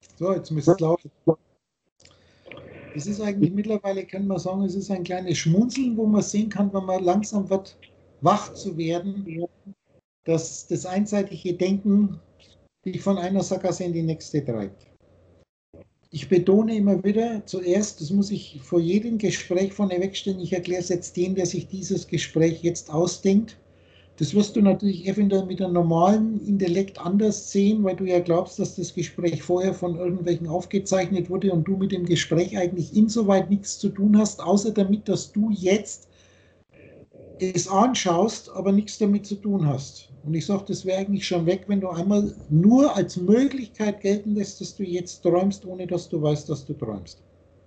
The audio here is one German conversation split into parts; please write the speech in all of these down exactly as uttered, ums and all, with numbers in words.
So, jetzt müsste es laufen. Es ist eigentlich mittlerweile, kann man sagen, es ist ein kleines Schmunzeln, wo man sehen kann, wenn man langsam wird, wach zu werden, dass das einseitige Denken dich von einer Sackgasse in die nächste treibt. Ich betone immer wieder, zuerst, das muss ich vor jedem Gespräch vornewegstellen, ich erkläre es jetzt dem, der sich dieses Gespräch jetzt ausdenkt. Das wirst du natürlich eventuell mit einem normalen Intellekt anders sehen, weil du ja glaubst, dass das Gespräch vorher von irgendwelchen aufgezeichnet wurde und du mit dem Gespräch eigentlich insoweit nichts zu tun hast, außer damit, dass du jetzt es anschaust, aber nichts damit zu tun hast. Und ich sage, das wäre eigentlich schon weg, wenn du einmal nur als Möglichkeit gelten lässt, dass du jetzt träumst, ohne dass du weißt, dass du träumst.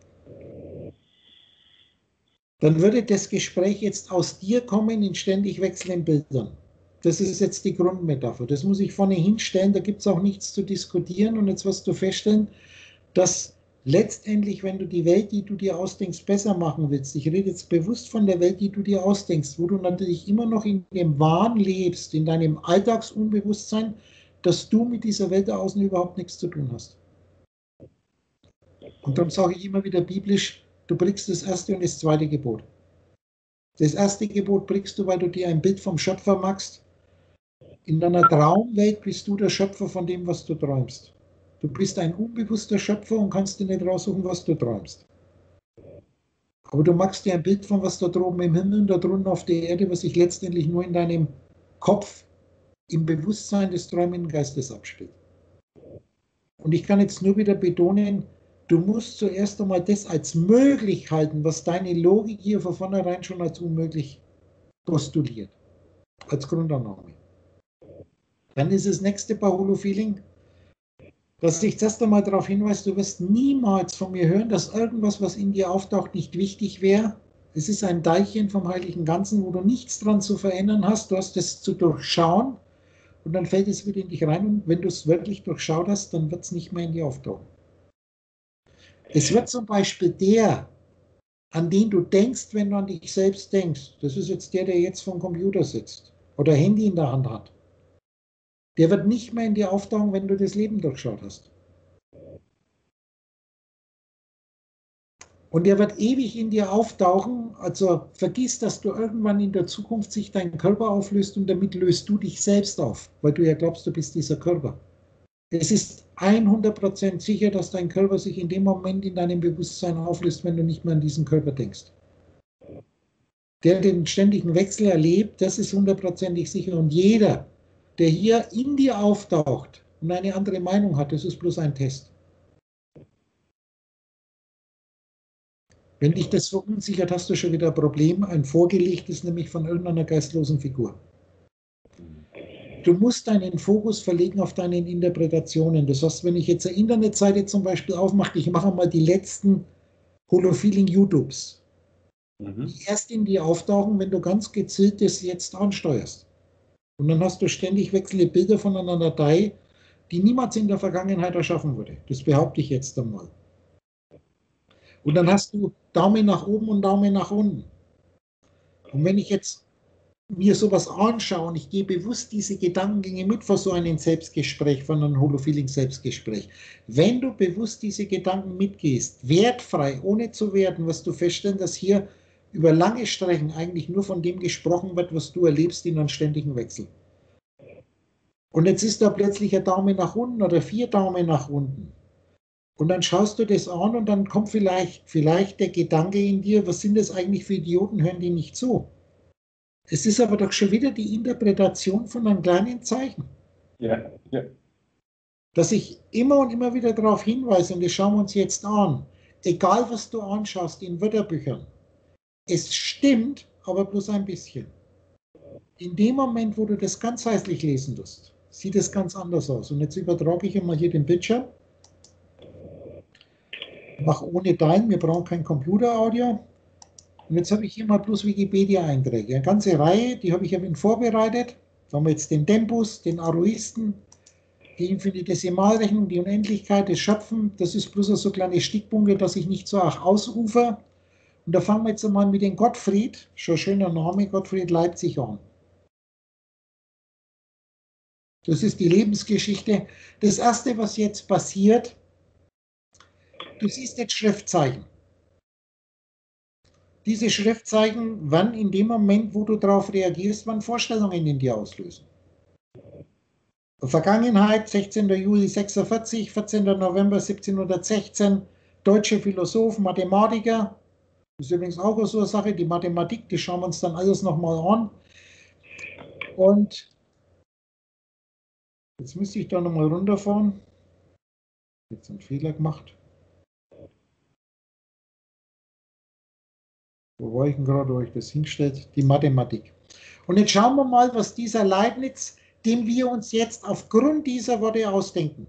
Dann würde das Gespräch jetzt aus dir kommen in ständig wechselnden Bildern. Das ist jetzt die Grundmetapher. Das muss ich vorne hinstellen, da gibt es auch nichts zu diskutieren. Und jetzt wirst du feststellen, dass letztendlich, wenn du die Welt, die du dir ausdenkst, besser machen willst, ich rede jetzt bewusst von der Welt, die du dir ausdenkst, wo du natürlich immer noch in dem Wahn lebst, in deinem Alltagsunbewusstsein, dass du mit dieser Welt da außen überhaupt nichts zu tun hast. Und darum sage ich immer wieder biblisch, du brichst das erste und das zweite Gebot. Das erste Gebot brichst du, weil du dir ein Bild vom Schöpfer machst. In deiner Traumwelt bist du der Schöpfer von dem, was du träumst. Du bist ein unbewusster Schöpfer und kannst dir nicht raussuchen, was du träumst. Aber du machst dir ein Bild von was da droben im Himmel und da drunten auf der Erde, was sich letztendlich nur in deinem Kopf, im Bewusstsein des träumenden Geistes abspielt. Und ich kann jetzt nur wieder betonen, du musst zuerst einmal das als möglich halten, was deine Logik hier von vornherein schon als unmöglich postuliert. Als Grundannahme. Dann ist das nächste bei Holofeeling, dass ich zuerst einmal darauf hinweise, du wirst niemals von mir hören, dass irgendwas, was in dir auftaucht, nicht wichtig wäre. Es ist ein Teilchen vom Heiligen Ganzen, wo du nichts dran zu verändern hast. Du hast es zu durchschauen und dann fällt es wieder in dich rein. Und wenn du es wirklich durchschaut hast, dann wird es nicht mehr in dir auftauchen. Es wird zum Beispiel der, an den du denkst, wenn du an dich selbst denkst, das ist jetzt der, der jetzt vom Computer sitzt oder Handy in der Hand hat, der wird nicht mehr in dir auftauchen, wenn du das Leben durchschaut hast. Und der wird ewig in dir auftauchen, also vergiss, dass du irgendwann in der Zukunft sich dein Körper auflöst und damit löst du dich selbst auf, weil du ja glaubst, du bist dieser Körper. Es ist hundert Prozent sicher, dass dein Körper sich in dem Moment in deinem Bewusstsein auflöst, wenn du nicht mehr an diesen Körper denkst. Der den ständigen Wechsel erlebt, das ist hundertprozentig sicher. Und jeder, der hier in dir auftaucht und eine andere Meinung hat, das ist bloß ein Test. Wenn dich das verunsichert, hast du schon wieder ein Problem, ein vorgelegtes, nämlich von irgendeiner geistlosen Figur. Du musst deinen Fokus verlegen auf deine Interpretationen. Das heißt, wenn ich jetzt eine Internetseite zum Beispiel aufmache, ich mache mal die letzten Holofeeling-YouTubes, mhm. die erst in dir auftauchen, wenn du ganz gezielt das jetzt ansteuerst. Und dann hast du ständig wechselnde Bilder von einer Datei, die niemals in der Vergangenheit erschaffen wurde. Das behaupte ich jetzt einmal. Und dann hast du Daumen nach oben und Daumen nach unten. Und wenn ich jetzt mir sowas anschaue und ich gehe bewusst diese Gedankengänge mit vor so einem Selbstgespräch, von einem Holofeeling-Selbstgespräch. Wenn du bewusst diese Gedanken mitgehst, wertfrei, ohne zu werten, wirst du feststellen, dass hier über lange Strecken eigentlich nur von dem gesprochen wird, was du erlebst in einem ständigen Wechsel. Und jetzt ist da plötzlich ein Daumen nach unten oder vier Daumen nach unten. Und dann schaust du das an und dann kommt vielleicht, vielleicht der Gedanke in dir, was sind das eigentlich für Idioten, hören die nicht zu? Es ist aber doch schon wieder die Interpretation von einem kleinen Zeichen. Ja, ja. Dass ich immer und immer wieder darauf hinweise, und das schauen wir uns jetzt an, egal was du anschaust in Wörterbüchern, es stimmt, aber bloß ein bisschen. In dem Moment, wo du das ganz heißlich lesen wirst, sieht es ganz anders aus. Und jetzt übertrage ich einmal hier den Bildschirm. Mach ohne Dein, wir brauchen kein Computeraudio. Und jetzt habe ich hier mal bloß Wikipedia-Einträge. Eine ganze Reihe, die habe ich ja vorbereitet. Da haben wir jetzt den Tempus, den Aruisten, die Infinitesimalrechnung, die Unendlichkeit, das Schöpfen. Das ist bloß so kleine Stickpunkte, dass ich nicht so auch ausrufe. Und da fangen wir jetzt einmal mit dem Gottfried, schon schöner Name, Gottfried Leipzig an. Das ist die Lebensgeschichte. Das Erste, was jetzt passiert, Du siehst jetzt Schriftzeichen. Diese Schriftzeichen werden in dem Moment, wo du darauf reagierst, wann Vorstellungen in dir auslösen. Vergangenheit, sechzehnter Juli sechsundvierzig, vierzehnter November siebzehnhundertsechzehn, deutsche Philosoph, Mathematiker. Das ist übrigens auch so eine Sache, die Mathematik, die schauen wir uns dann alles nochmal an. Und jetzt müsste ich da nochmal runterfahren. Jetzt einen Fehler gemacht. Wo war ich denn gerade, wo ich das hinstellt? Die Mathematik. Und jetzt schauen wir mal, was dieser Leibniz, den wir uns jetzt aufgrund dieser Worte ausdenken,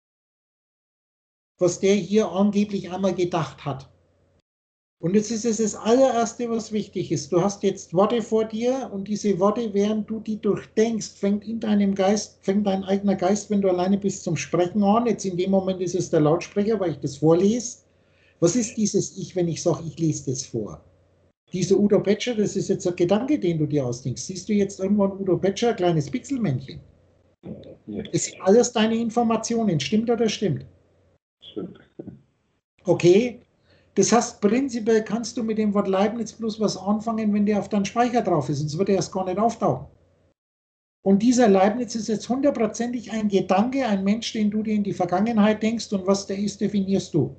was der hier angeblich einmal gedacht hat. Und jetzt ist es das allererste, was wichtig ist. Du hast jetzt Worte vor dir und diese Worte, während du die durchdenkst, fängt in deinem Geist, fängt dein eigener Geist, wenn du alleine bist, zum Sprechen an. Jetzt in dem Moment ist es der Lautsprecher, weil ich das vorlese. Was ist dieses Ich, wenn ich sage, ich lese das vor? Dieser Udo Petscher, das ist jetzt ein Gedanke, den du dir ausdenkst. Siehst du jetzt irgendwann Udo Petscher, ein kleines Pixelmännchen? Ja. Das sind alles deine Informationen. Stimmt oder stimmt? Stimmt. Okay. Das heißt, prinzipiell kannst du mit dem Wort Leibniz bloß was anfangen, wenn der auf deinem Speicher drauf ist, sonst wird er erst gar nicht auftauchen. Und dieser Leibniz ist jetzt hundertprozentig ein Gedanke, ein Mensch, den du dir in die Vergangenheit denkst, und was der ist, definierst du.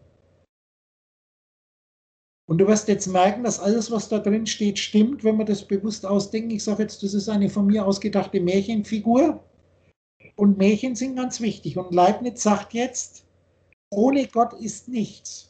Und du wirst jetzt merken, dass alles, was da drin steht, stimmt, wenn wir das bewusst ausdenken. Ich sage jetzt, das ist eine von mir ausgedachte Märchenfigur. Und Märchen sind ganz wichtig. Und Leibniz sagt jetzt, ohne Gott ist nichts.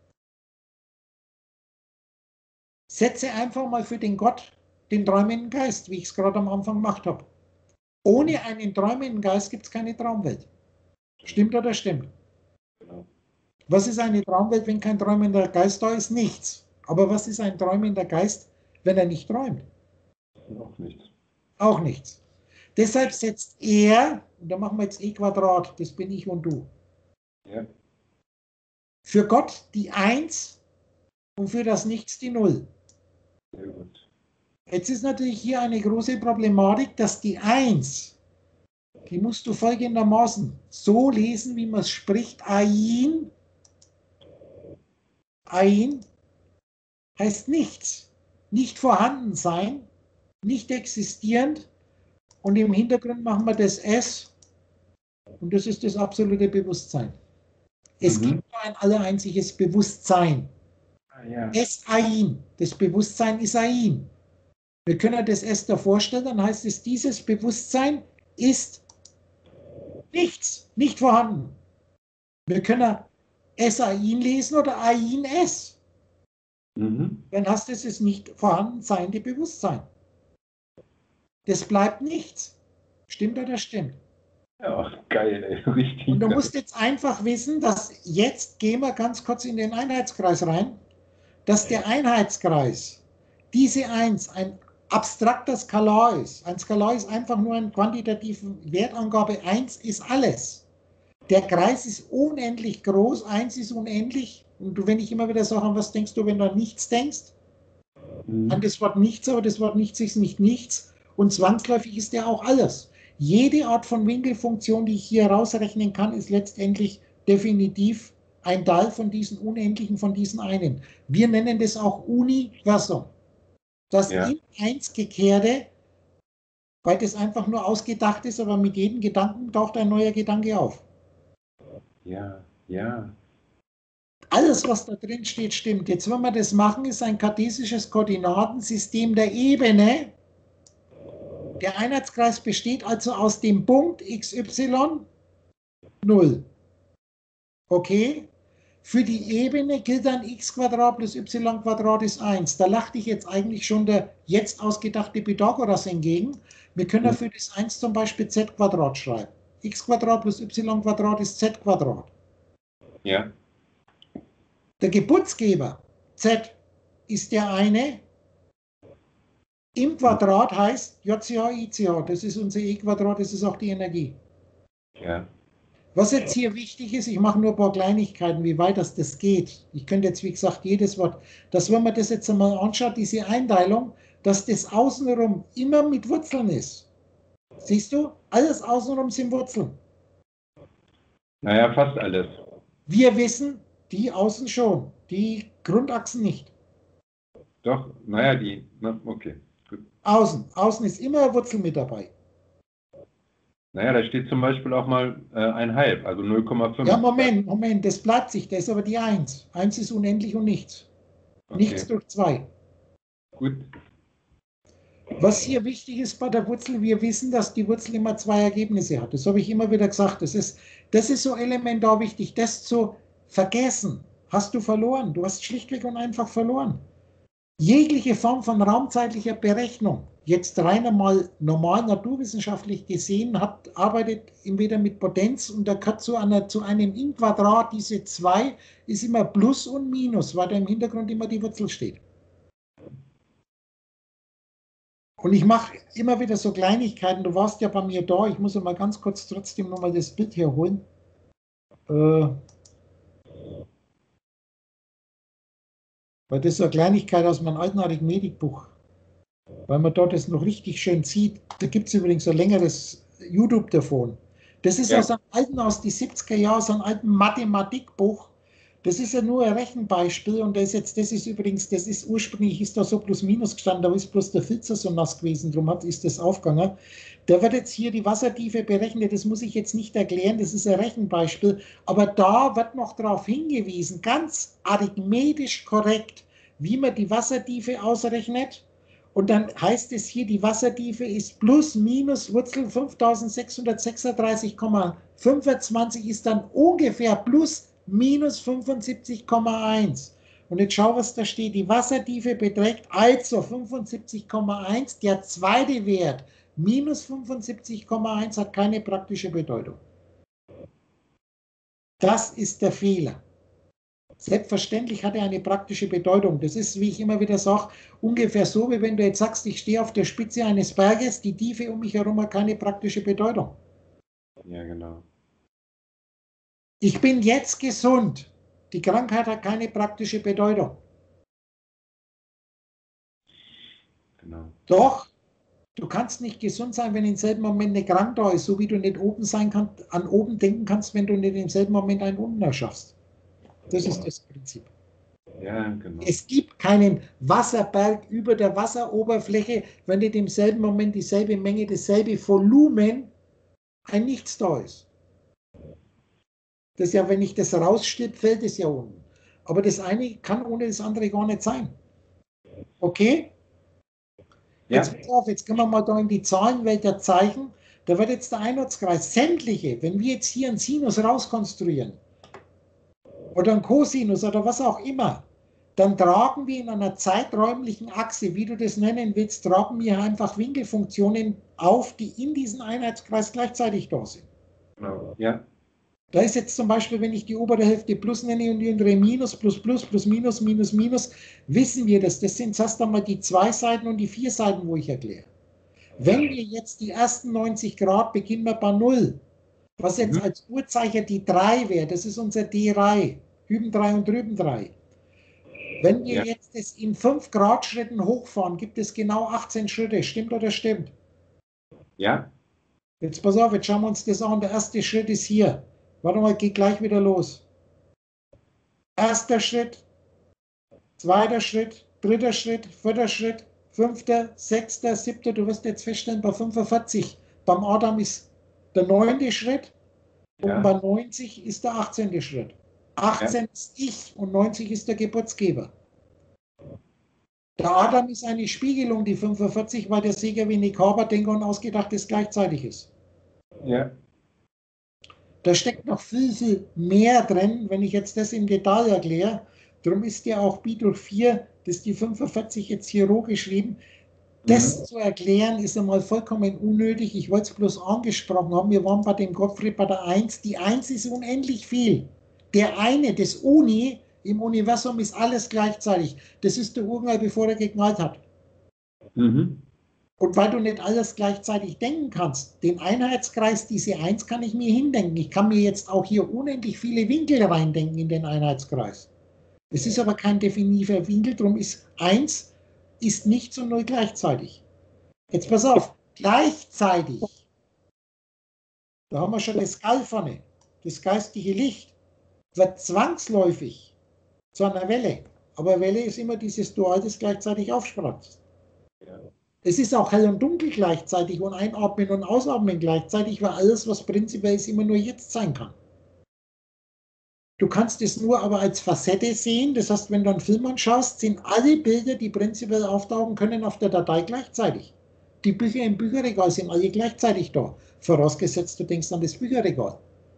Setze einfach mal für den Gott den träumenden Geist, wie ich es gerade am Anfang gemacht habe. Ohne einen träumenden Geist gibt es keine Traumwelt. Stimmt oder stimmt? Genau. Was ist eine Traumwelt, wenn kein träumender Geist da ist? Nichts. Aber was ist ein träumender Geist, wenn er nicht träumt? Auch nichts. Auch nichts. Deshalb setzt er, und da machen wir jetzt E Quadrat, das bin ich und du, Ja. für Gott die Eins und für das Nichts die Null. Sehr gut. Jetzt ist natürlich hier eine große Problematik, dass die Eins, die musst du folgendermaßen so lesen, wie man es spricht. Ain, Ain heißt nichts, nicht vorhanden sein, nicht existierend, und im Hintergrund machen wir das S, und das ist das absolute Bewusstsein. Es Mhm. gibt nur ein allereinziges Bewusstsein. Ah, ja. Es Ain, das Bewusstsein ist Ain. Wir können das S da vorstellen, dann heißt es, dieses Bewusstsein ist nichts, nicht vorhanden. Wir können S Ain lesen oder Ain S. Mhm. Dann hast du es nicht vorhanden seiende Bewusstsein. Das bleibt nichts. Stimmt oder stimmt? Ja, geil, ey. Richtig Und du geil. musst jetzt einfach wissen, dass jetzt gehen wir ganz kurz in den Einheitskreis rein, dass der Einheitskreis, diese Eins, ein abstrakter Skalar ist. Ein Skalar ist einfach nur eine quantitative Wertangabe. Eins ist alles. Der Kreis ist unendlich groß, eins ist unendlich. Und du, wenn ich immer wieder sage, an was denkst du, wenn du an nichts denkst? Mhm. An das Wort nichts, aber das Wort nichts ist nicht nichts. Und zwangsläufig ist der auch alles. Jede Art von Winkelfunktion, die ich hier rausrechnen kann, ist letztendlich definitiv ein Teil von diesen Unendlichen, von diesen einen. Wir nennen das auch Universum. Das Ja. in eins gekehrte, weil das einfach nur ausgedacht ist, aber mit jedem Gedanken taucht ein neuer Gedanke auf. Ja, ja. Alles, was da drin steht, stimmt. Jetzt, wenn wir das machen, ist ein kartesisches Koordinatensystem der Ebene. Der Einheitskreis besteht also aus dem Punkt x y null. Okay? Für die Ebene gilt dann x Quadrat plus y Quadrat ist eins. Da lacht dich jetzt eigentlich schon der jetzt ausgedachte Pythagoras entgegen. Wir können Mhm. für das eins zum Beispiel z Quadrat schreiben. X Quadrat plus y Quadrat ist z Quadrat. Ja. Der Geburtsgeber z ist der eine. Im Quadrat heißt J C H I C H. Das ist unser E Quadrat, das ist auch die Energie. Ja. Was jetzt hier wichtig ist, ich mache nur ein paar Kleinigkeiten, wie weit das, das geht. Ich könnte jetzt, wie gesagt, jedes Wort, dass wenn man das jetzt einmal anschaut, diese Einteilung, dass das Außenrum immer mit Wurzeln ist. Siehst du? Alles außenrum sind Wurzeln. Naja, fast alles. Wir wissen, Die außen schon, die Grundachsen nicht. Doch, naja, die, na, okay, gut. Außen, außen ist immer eine Wurzel mit dabei. Naja, da steht zum Beispiel auch mal äh, ein halb, also null Komma fünf. Ja, Moment, Moment, das bleibt sich, das ist aber die eins. eins ist unendlich und nichts. Nichts Okay, durch zwei. gut. Was hier wichtig ist bei der Wurzel, wir wissen, dass die Wurzel immer zwei Ergebnisse hat. Das habe ich immer wieder gesagt. Das ist, das ist so elementar wichtig, das zu vergessen. Hast du verloren. Du hast schlichtweg und einfach verloren. Jegliche Form von raumzeitlicher Berechnung, jetzt rein einmal normal naturwissenschaftlich gesehen, hat, arbeitet entweder mit Potenz und da kann zu, einer, zu einem in Quadrat, diese zwei ist immer Plus und Minus, weil da im Hintergrund immer die Wurzel steht. Und ich mache immer wieder so Kleinigkeiten. Du warst ja bei mir da. Ich muss ja mal ganz kurz trotzdem nochmal das Bild hier holen. Äh, weil das ist eine Kleinigkeit aus meinem alten Arithmetikbuch. Weil man dort das noch richtig schön sieht. Da gibt es übrigens ein längeres YouTube davon. Das ist Ja. aus einem alten, aus den siebziger Jahren, so ein alten Mathematikbuch. Das ist ja nur ein Rechenbeispiel und das ist jetzt, das ist übrigens, das ist ursprünglich, ist da so plus minus gestanden, da ist bloß der Filzer so nass gewesen, darum hat, ist das aufgegangen. Da wird jetzt hier die Wassertiefe berechnet, das muss ich jetzt nicht erklären, das ist ein Rechenbeispiel, aber da wird noch darauf hingewiesen, ganz arithmetisch korrekt, wie man die Wassertiefe ausrechnet. Und dann heißt es hier, die Wassertiefe ist plus minus Wurzel fünftausendsechshundertsechsunddreißig Komma fünfundzwanzig ist dann ungefähr plus minus fünfundsiebzig Komma eins. Und jetzt schau, was da steht. Die Wassertiefe beträgt also fünfundsiebzig Komma eins. Der zweite Wert, minus fünfundsiebzig Komma eins, hat keine praktische Bedeutung. Das ist der Fehler. Selbstverständlich hat er eine praktische Bedeutung. Das ist, wie ich immer wieder sage, ungefähr so, wie wenn du jetzt sagst, ich stehe auf der Spitze eines Berges, die Tiefe um mich herum hat keine praktische Bedeutung. Ja, genau. Ich bin jetzt gesund. Die Krankheit hat keine praktische Bedeutung. Genau. Doch, du kannst nicht gesund sein, wenn im selben Moment eine krank da ist, so wie du nicht oben sein kannst, an oben denken kannst, wenn du nicht im selben Moment einen unten erschaffst. Das ist das Prinzip. Ja, genau. Es gibt keinen Wasserberg über der Wasseroberfläche, wenn nicht im selben Moment dieselbe Menge, dasselbe Volumen ein Nichts da ist. Das ist ja, wenn ich das rausstirb, fällt es ja unten. Aber das eine kann ohne das andere gar nicht sein. Okay? Ja. Jetzt pass auf, jetzt gehen wir mal da in die Zahlenwelt der Zeichen. Da wird jetzt der Einheitskreis, sämtliche, wenn wir jetzt hier einen Sinus rauskonstruieren oder einen Cosinus oder was auch immer, dann tragen wir in einer zeiträumlichen Achse, wie du das nennen willst, tragen wir einfach Winkelfunktionen auf, die in diesem Einheitskreis gleichzeitig da sind. Genau. Ja. Da ist jetzt zum Beispiel, wenn ich die obere Hälfte plus nenne und die untere minus, plus, plus, plus, minus, minus, minus, wissen wir das. Das sind erst einmal die zwei Seiten und die vier Seiten, wo ich erkläre. Wenn wir jetzt die ersten neunzig Grad beginnen wir bei null, was jetzt Mhm. als Uhrzeiger die drei wäre, das ist unser D drei, hüben drei und drüben drei. Wenn wir Ja. jetzt das in fünf Grad Schritten hochfahren, gibt es genau achtzehn Schritte. Stimmt oder stimmt? Ja. Jetzt pass auf, jetzt schauen wir uns das an. Der erste Schritt ist hier. Warte mal, geht gleich wieder los. Erster Schritt, zweiter Schritt, dritter Schritt, vierter Schritt, fünfter, sechster, siebter. Du wirst jetzt feststellen, bei fünfundvierzig, beim Adam ist der neunte Schritt Ja. und bei neunzig ist der achtzehnte Schritt. achtzehn ist ich und neunzig ist der Geburtsgeber. Der Adam ist eine Spiegelung, die fünfundvierzig, weil der Sieger wenig Haberdenker und Ausgedachtes gleichzeitig ist. Ja. Da steckt noch viel, viel mehr drin, wenn ich jetzt das im Detail erkläre. Darum ist ja auch Pi durch vier, das ist die fünfundvierzig jetzt hier roh geschrieben. Das Mhm. zu erklären ist einmal vollkommen unnötig. Ich wollte es bloß angesprochen haben. Wir waren bei dem Gottfried bei der eins. Die eins ist unendlich viel. Der eine, das Uni im Universum ist alles gleichzeitig. Das ist der Urknall, bevor er geknallt hat. Mhm. Und weil du nicht alles gleichzeitig denken kannst, den Einheitskreis, diese eins kann ich mir hindenken. Ich kann mir jetzt auch hier unendlich viele Winkel reindenken in den Einheitskreis. Es ist aber kein definitiver Winkel, darum ist eins ist nicht zu null gleichzeitig. Jetzt pass auf, gleichzeitig, da haben wir schon das Sky vorne, das geistige Licht. wird zwangsläufig zu einer Welle. Aber Welle ist immer dieses Dual, das gleichzeitig aufspratzt. Ja. Es ist auch hell und dunkel gleichzeitig und einatmen und ausatmen gleichzeitig, weil alles, was prinzipiell ist, immer nur jetzt sein kann. Du kannst es nur aber als Facette sehen. Das heißt, wenn du einen Film anschaust, sind alle Bilder, die prinzipiell auftauchen können, auf der Datei gleichzeitig. Die Bücher im Bücherregal sind alle gleichzeitig da. Vorausgesetzt, du denkst an das Bücherregal.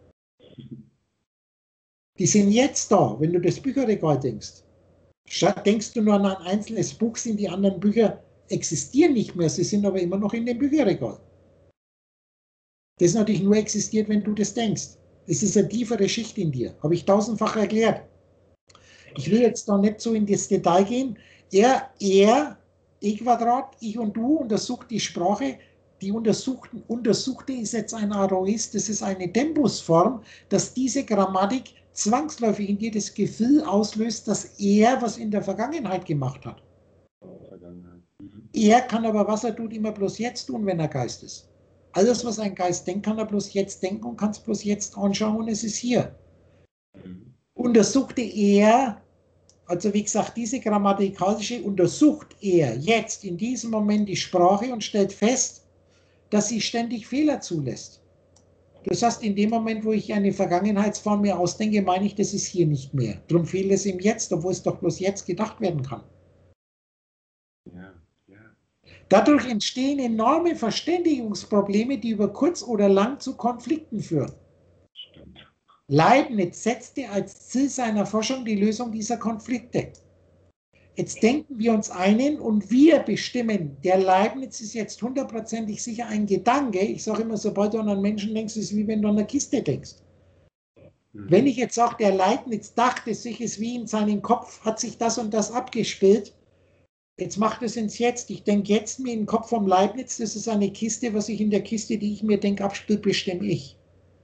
Die sind jetzt da, wenn du das Bücherregal denkst. Denkst du nur an ein einzelnes Buch, sind die anderen Bücher existieren nicht mehr, sie sind aber immer noch in dem Bücherregal. Das natürlich nur existiert, wenn du das denkst. Es ist eine tiefere Schicht in dir, habe ich tausendfach erklärt. Ich will jetzt da nicht so in das Detail gehen. Er, er, E Quadrat, ich und du untersucht die Sprache. Die Untersuchten, Untersuchte ist jetzt ein Aroist, das ist eine Tempusform, dass diese Grammatik zwangsläufig in dir das Gefühl auslöst, dass er was in der Vergangenheit gemacht hat. Vergangenheit. Mhm. Er kann aber, was er tut, immer bloß jetzt tun, wenn er Geist ist. Alles, was ein Geist denkt, kann er bloß jetzt denken und kann es bloß jetzt anschauen und es ist hier. Mhm. Untersuchte er, also wie gesagt, diese grammatikalische, untersucht er jetzt in diesem Moment die Sprache und stellt fest, dass sie ständig Fehler zulässt. Das heißt, in dem Moment, wo ich eine Vergangenheitsform mir ausdenke, meine ich, das ist hier nicht mehr. Darum fehlt es ihm jetzt, obwohl es doch bloß jetzt gedacht werden kann. Ja, ja. Dadurch entstehen enorme Verständigungsprobleme, die über kurz oder lang zu Konflikten führen. Stimmt. Leibniz setzte als Ziel seiner Forschung die Lösung dieser Konflikte. Jetzt denken wir uns einen und wir bestimmen, der Leibniz ist jetzt hundertprozentig sicher ein Gedanke. Ich sage immer, sobald du an einen Menschen denkst, ist es wie wenn du an eine Kiste denkst. Mhm. Wenn ich jetzt sage, der Leibniz dachte sich, es wie in seinem Kopf, hat sich das und das abgespielt, jetzt macht es ins Jetzt. Ich denke jetzt mir in den Kopf vom Leibniz, das ist eine Kiste, was ich in der Kiste, die ich mir denke, abspielt, bestimme ich.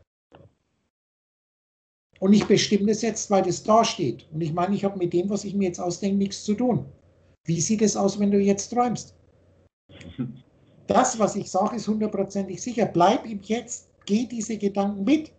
Und ich bestimme das jetzt, weil das da steht. Und ich meine, ich habe mit dem, was ich mir jetzt ausdenke, nichts zu tun. Wie sieht es aus, wenn du jetzt träumst? Das, was ich sage, ist hundertprozentig sicher. Bleib im Jetzt, geh diese Gedanken mit.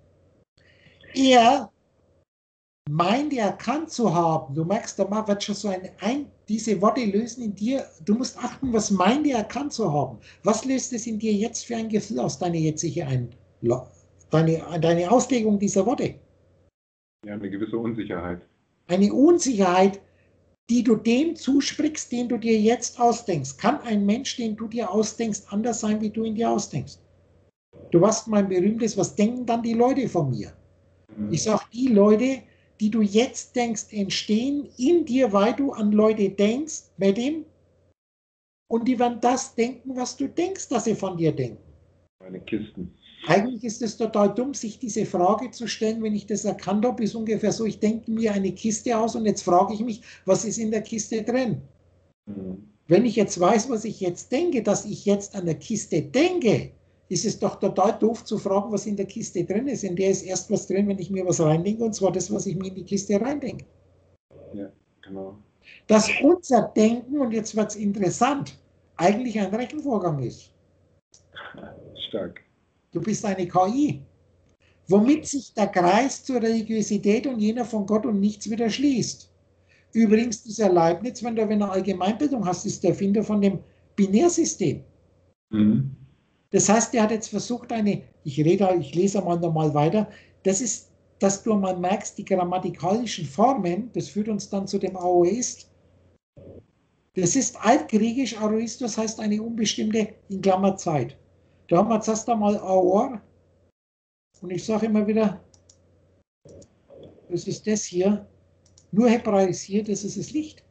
Er meint erkannt zu haben, du merkst, da wird schon so ein, ein, diese Worte lösen in dir, du musst achten, was meint er erkannt zu haben. Was löst es in dir jetzt für ein Gefühl aus, deine jetzige ein, deine, deine Auslegung dieser Worte? Ja, eine gewisse Unsicherheit. Eine Unsicherheit, die du dem zusprichst, den du dir jetzt ausdenkst. Kann ein Mensch, den du dir ausdenkst, anders sein, wie du ihn dir ausdenkst? Du hast mein berühmtes, was denken dann die Leute von mir? Mhm. Ich sage, die Leute, die du jetzt denkst, entstehen in dir, weil du an Leute denkst, bei dem, und die werden das denken, was du denkst, dass sie von dir denken. Meine Kisten. Eigentlich ist es total dumm, sich diese Frage zu stellen, wenn ich das erkannt habe, ist ungefähr so, ich denke mir eine Kiste aus und jetzt frage ich mich, was ist in der Kiste drin? Mhm. Wenn ich jetzt weiß, was ich jetzt denke, dass ich jetzt an der Kiste denke, ist es doch total doof zu fragen, was in der Kiste drin ist. In der ist erst was drin, wenn ich mir was reindenke, und zwar das, was ich mir in die Kiste reindenke. Ja, genau. Dass unser Denken, und jetzt wird es interessant, eigentlich ein Rechenvorgang ist. Stark. Du bist eine K I, womit sich der Kreis zur Religiosität und jener von Gott und nichts wieder schließt. Übrigens, dieser Leibniz, wenn du eine Allgemeinbildung hast, ist der Erfinder von dem Binärsystem. Mhm. Das heißt, der hat jetzt versucht, eine, ich rede, ich lese mal nochmal weiter, das ist, dass du mal merkst, die grammatikalischen Formen, das führt uns dann zu dem Aorist. Das ist altgriechisch, Aoristos heißt eine unbestimmte, in Klammer, Zeit. Da haben wir jetzt erst einmal Aor. Und ich sage immer wieder, das ist das hier, nur hebraisiert, das ist das Licht.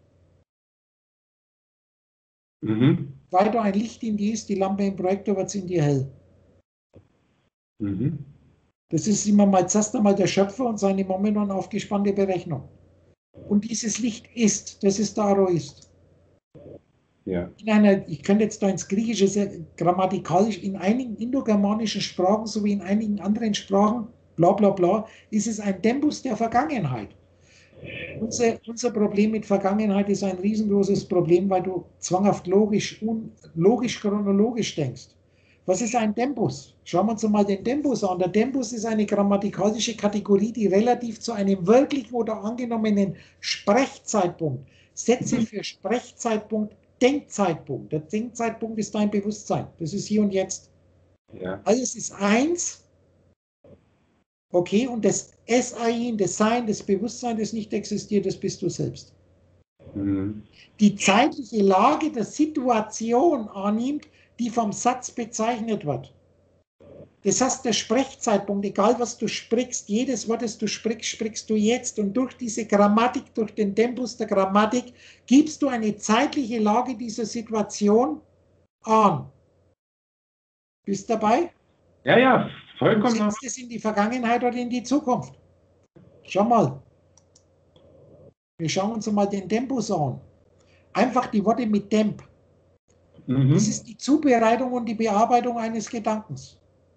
Mhm. Weil du ein Licht in dir ist, die Lampe im Projektor wird in dir hell. Mhm. Das ist immer mal zuerst einmal der Schöpfer und seine momentan aufgespannte Berechnung. Und dieses Licht ist, das ist der Aroist. Ja. In einer, ich könnte jetzt da ins Griechische grammatikalisch, in einigen indogermanischen Sprachen sowie in einigen anderen Sprachen, bla bla bla, ist es ein Tempus der Vergangenheit. Unser, unser Problem mit Vergangenheit ist ein riesengroßes Problem, weil du zwanghaft logisch, un, logisch chronologisch denkst. Was ist ein Tempus? Schauen wir uns mal den Tempus an. Der Tempus ist eine grammatikalische Kategorie, die relativ zu einem wirklichen oder angenommenen Sprechzeitpunkt, Sätze für Sprechzeitpunkt, Denkzeitpunkt. Der Denkzeitpunkt ist dein Bewusstsein. Das ist hier und jetzt. Ja. Alles ist eins. Okay, und das S-Ein, das Sein, das Bewusstsein, das nicht existiert, das bist du selbst. Mhm. Die zeitliche Lage der Situation annimmt, die vom Satz bezeichnet wird. Das heißt, der Sprechzeitpunkt, egal was du sprichst, jedes Wort, das du sprichst, sprichst du jetzt. Und durch diese Grammatik, durch den Tempus der Grammatik, gibst du eine zeitliche Lage dieser Situation an. Bist du dabei? Ja, ja, vollkommen. Du setzt es in die Vergangenheit oder in die Zukunft. Schau mal. Wir schauen uns mal den Tempus an. Einfach die Worte mit Temp. Mhm. Das ist die Zubereitung und die Bearbeitung eines Gedankens.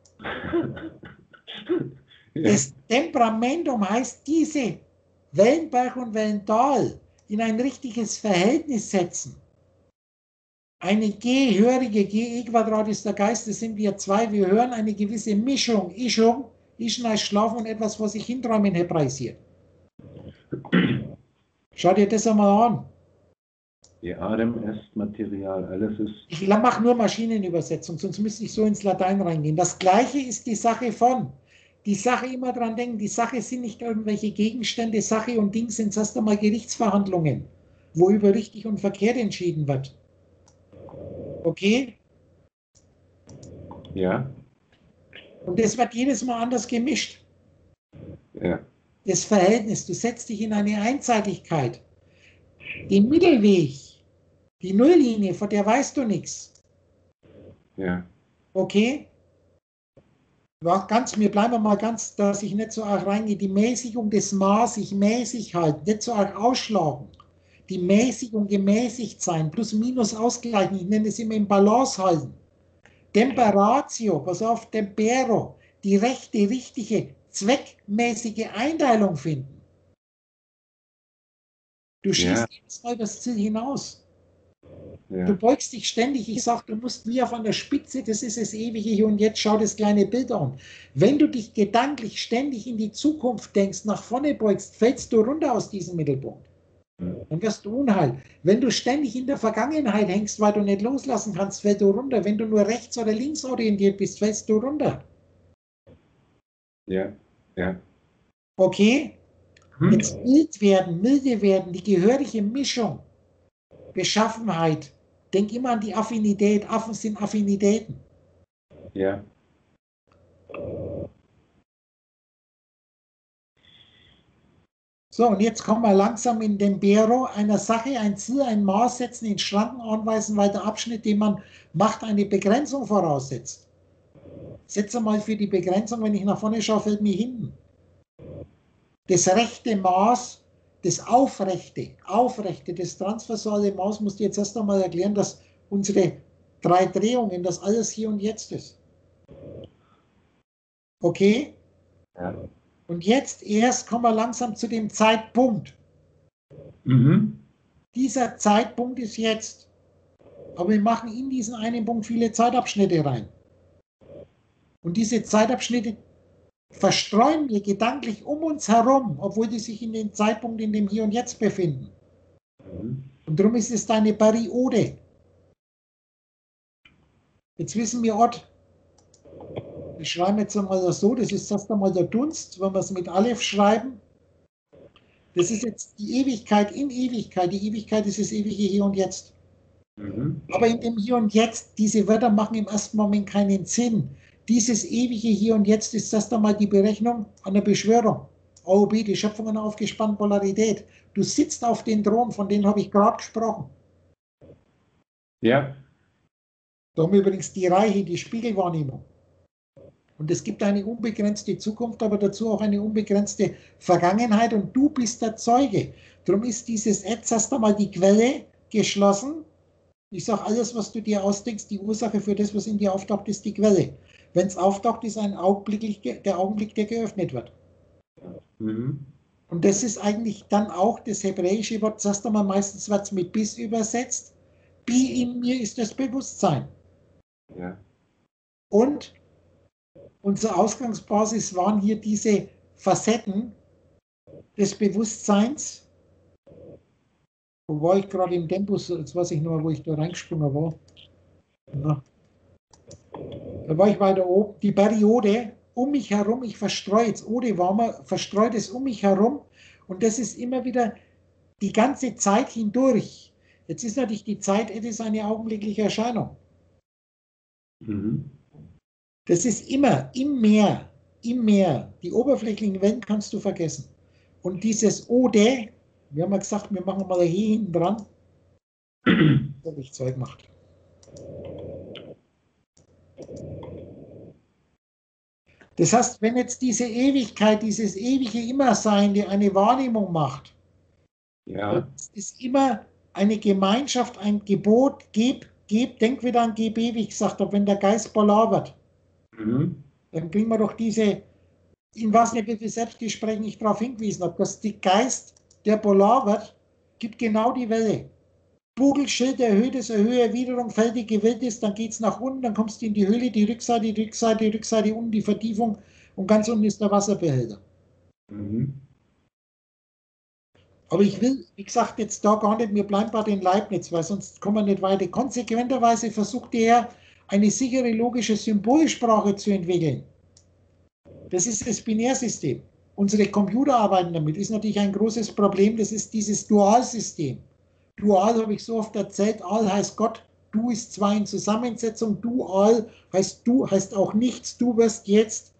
Ja. Das Temperamentum heißt, diese Wellenberg und Wellental in ein richtiges Verhältnis setzen. Eine gehörige, Ge Quadrat ist der Geist, das sind wir zwei, wir hören eine gewisse Mischung, Ischung, Ischen heißt Schlafen und etwas, was sich hinträumen hebräisiert. Schau dir das einmal an. Die Adem ist Material, alles ist. Ich mache nur Maschinenübersetzung, sonst müsste ich so ins Latein reingehen. Das Gleiche ist die Sache von. Die Sache immer dran denken, die Sache sind nicht irgendwelche Gegenstände, Sache und Ding sind erst einmal Gerichtsverhandlungen, wo über richtig und verkehrt entschieden wird. Okay? Ja. Und das wird jedes Mal anders gemischt. Ja. Das Verhältnis, du setzt dich in eine Einseitigkeit. Den Mittelweg, die Nulllinie, von der weißt du nichts. Ja. Okay? Ja, ganz, wir bleiben mal ganz, dass ich nicht so arg reingehe. Die Mäßigung des Maß, ich mäßig halten, nicht so arg ausschlagen. Die Mäßigung gemäßigt sein, plus minus ausgleichen, ich nenne es immer im Balance halten. Temperatio, pass auf, Tempero, die rechte, richtige, zweckmäßige Einteilung finden. Du schießt Ja. jedes Mal das Ziel hinaus. Ja. Du beugst dich ständig, ich sage, du musst wie auf einer Spitze, das ist das Ewige hier und jetzt, schau das kleine Bild an. Wenn du dich gedanklich ständig in die Zukunft denkst, nach vorne beugst, fällst du runter aus diesem Mittelpunkt. Dann wirst du unheil. Wenn du ständig in der Vergangenheit hängst, weil du nicht loslassen kannst, fällst du runter. Wenn du nur rechts oder links orientiert bist, fällst du runter. Ja. Ja. Okay? Hm. Jetzt mild werden, milde werden, die gehörige Mischung, Beschaffenheit. Denk immer an die Affinität. Affen sind Affinitäten. Ja. So, und jetzt kommen wir langsam in den Bero einer Sache, ein Ziel, ein Maß setzen, in Schranken anweisen, weil der Abschnitt, den man macht, eine Begrenzung voraussetzt. Setze mal für die Begrenzung, wenn ich nach vorne schaue, fällt mir hinten. Das rechte Maß, das Aufrechte, Aufrechte, das transversale Maß, musst du jetzt erst einmal erklären, dass unsere drei Drehungen, dass alles hier und jetzt ist. Okay? Ja. Und jetzt erst kommen wir langsam zu dem Zeitpunkt. Mhm. Dieser Zeitpunkt ist jetzt. Aber wir machen in diesen einen Punkt viele Zeitabschnitte rein. Und diese Zeitabschnitte verstreuen wir gedanklich um uns herum, obwohl die sich in dem Zeitpunkt, in dem Hier und Jetzt befinden. Mhm. Und darum ist es eine Periode. Jetzt wissen wir Ort. Ich schreibe jetzt einmal das so, das ist erst einmal der Dunst, wenn wir es mit Aleph schreiben. Das ist jetzt die Ewigkeit in Ewigkeit. Die Ewigkeit ist das ewige Hier und Jetzt. Mhm. Aber in dem Hier und Jetzt, diese Wörter machen im ersten Moment keinen Sinn. Dieses ewige Hier und Jetzt ist erst einmal die Berechnung einer Beschwörung. A O B, die Schöpfung einer aufgespannten Polarität. Du sitzt auf den Thron, von denen habe ich gerade gesprochen. Ja. Da haben wir übrigens die Reiche, die Spiegelwahrnehmung. Und es gibt eine unbegrenzte Zukunft, aber dazu auch eine unbegrenzte Vergangenheit und du bist der Zeuge. Darum ist dieses Jetzt erst einmal die Quelle geschlossen. Ich sage, alles, was du dir ausdenkst, die Ursache für das, was in dir auftaucht, ist die Quelle. Wenn es auftaucht, ist ein Augenblick, der Augenblick, der geöffnet wird. Mhm. Und das ist eigentlich dann auch das hebräische Wort, sagst du mal, meistens wird es mit bis übersetzt. Bi in mir ist das Bewusstsein. Ja. Und unsere Ausgangsbasis waren hier diese Facetten des Bewusstseins. Wo war ich gerade im Tempus? Jetzt weiß ich noch mal, wo ich da reingesprungen war. Na. Da war ich weiter oben. Die Periode um mich herum, ich verstreue jetzt, Ode war mal, verstreut es um mich herum. Und das ist immer wieder die ganze Zeit hindurch. Jetzt ist natürlich die Zeit etwas eine augenblickliche Erscheinung. Mhm. Das ist immer im Meer, im Meer. Die oberflächlichen Wellen kannst du vergessen. Und dieses Ode, wir haben ja gesagt, wir machen mal hier hinten dran. Das habe ich Zeug gemacht. Das heißt, wenn jetzt diese Ewigkeit, dieses ewige Immersein, die eine Wahrnehmung macht, Ja. es ist immer eine Gemeinschaft, ein Gebot, gib, gib, denk wieder an G B, wie ich gesagt habe, wenn der Geist polar wird, Mhm. dann kriegen wir doch diese, in was nicht, wie viel Selbstgesprächen ich darauf hingewiesen habe, dass der Geist, der polar wird, gibt genau die Welle. Bugelschild erhöht es, erhöhe Erwiderung, fällt die gewillt ist, dann geht es nach unten, dann kommst du in die Höhle, die Rückseite, die Rückseite, die Rückseite, unten die Vertiefung und ganz unten ist der Wasserbehälter. Mhm. Aber ich will, wie gesagt, jetzt da gar nicht, mir bleiben bei den Leibniz, weil sonst kommen wir nicht weiter. Konsequenterweise versucht er, eine sichere logische Symbolsprache zu entwickeln. Das ist das Binärsystem. Unsere Computer arbeiten damit, ist natürlich ein großes Problem, das ist dieses Dualsystem. Dual habe ich so oft erzählt, Al heißt Gott, Du ist zwei in Zusammensetzung, Dual heißt Du, heißt auch nichts, du wirst jetzt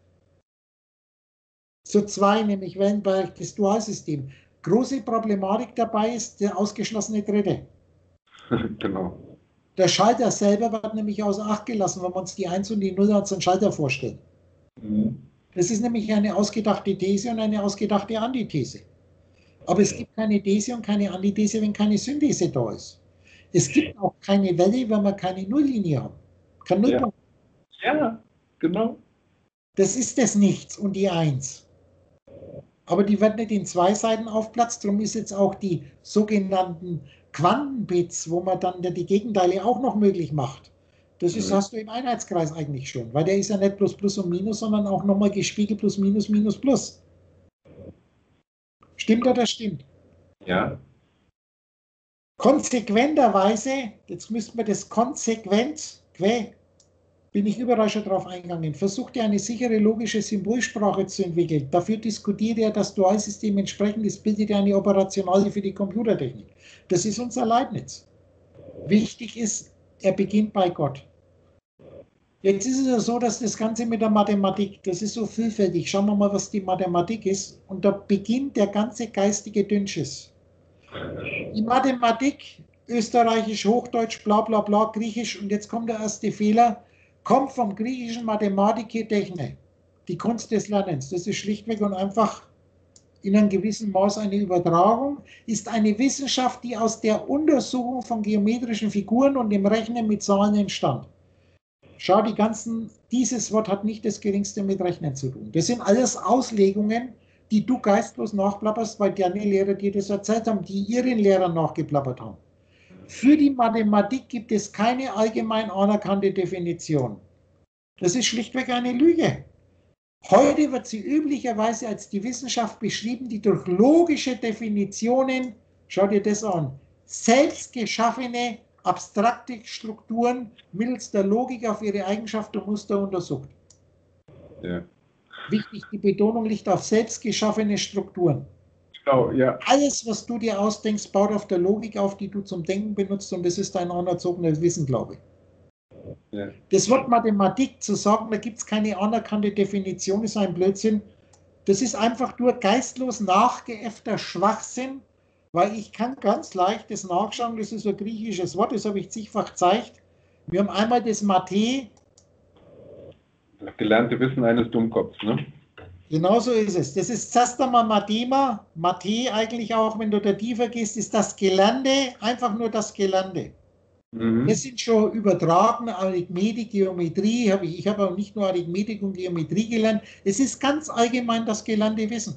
zu zwei, nämlich Wellenberg, das Dualsystem. Große Problematik dabei ist der ausgeschlossene Dritte. Genau. Der Schalter selber wird nämlich außer Acht gelassen, wenn wir uns die eins und die null als einen Schalter vorstellen. Mhm. Das ist nämlich eine ausgedachte These und eine ausgedachte Antithese. Aber es gibt keine These und keine Antithese, wenn keine Synthese da ist. Es gibt auch keine Welle, wenn wir keine Nulllinie haben. Kein Nullpunkt. Ja. Ja, genau. Das ist das Nichts und die Eins. Aber die wird nicht in zwei Seiten aufplatzt. Darum ist jetzt auch die sogenannten Quantenbits, wo man dann die Gegenteile auch noch möglich macht. Das ist, Mhm. hast du im Einheitskreis eigentlich schon, weil der ist ja nicht bloß Plus und Minus, sondern auch nochmal gespiegelt Plus, Minus, Minus, Plus. Stimmt oder stimmt? Ja. Konsequenterweise, jetzt müssten wir das konsequent, quä, bin ich überall schon drauf eingegangen, versucht er eine sichere logische Symbolsprache zu entwickeln. Dafür diskutiert er das Dualsystem entsprechend, das bildet er eine Operationale für die Computertechnik. Das ist unser Leibniz. Wichtig ist, er beginnt bei Gott. Jetzt ist es ja so, dass das Ganze mit der Mathematik, das ist so vielfältig. Schauen wir mal, was die Mathematik ist. Und da beginnt der ganze geistige Dünnschiss. Die Mathematik, Österreichisch, Hochdeutsch, bla bla bla, Griechisch, und jetzt kommt der erste Fehler, kommt vom griechischen Mathematik Techne, die Kunst des Lernens. Das ist schlichtweg und einfach in einem gewissen Maß eine Übertragung, ist eine Wissenschaft, die aus der Untersuchung von geometrischen Figuren und dem Rechnen mit Zahlen entstand. Schau, die ganzen, dieses Wort hat nicht das Geringste mit Rechnen zu tun. Das sind alles Auslegungen, die du geistlos nachplapperst, weil deine Lehrer dir das erzählt haben, die ihren Lehrern nachgeplappert haben. Für die Mathematik gibt es keine allgemein anerkannte Definition. Das ist schlichtweg eine Lüge. Heute wird sie üblicherweise als die Wissenschaft beschrieben, die durch logische Definitionen, schau dir das an, selbst geschaffene abstrakte Strukturen mittels der Logik auf ihre Eigenschaften und Muster untersucht. Ja. Wichtig, die Betonung liegt auf selbst geschaffene Strukturen. Genau, ja. Alles, was du dir ausdenkst, baut auf der Logik auf, die du zum Denken benutzt, und das ist dein anerzogenes Wissen, glaube ich. Ja. Das Wort Mathematik zu sagen, da gibt es keine anerkannte Definition, ist ein Blödsinn. Das ist einfach nur geistlos nachgeäffter Schwachsinn, weil ich kann ganz leicht das nachschauen, das ist ein griechisches Wort, das habe ich zigfach gezeigt. Wir haben einmal das Mathe. Das gelernte Wissen eines Dummkopfs, ne? Genauso ist es. Das ist zuerst einmal Mathema, Mathe eigentlich auch, wenn du da tiefer gehst, ist das Gelernte, einfach nur das Gelernte. Mhm. Das sind schon übertragene Arithmetik, Geometrie. Hab ich ich habe auch nicht nur Arithmetik und Geometrie gelernt. Es ist ganz allgemein das gelernte Wissen.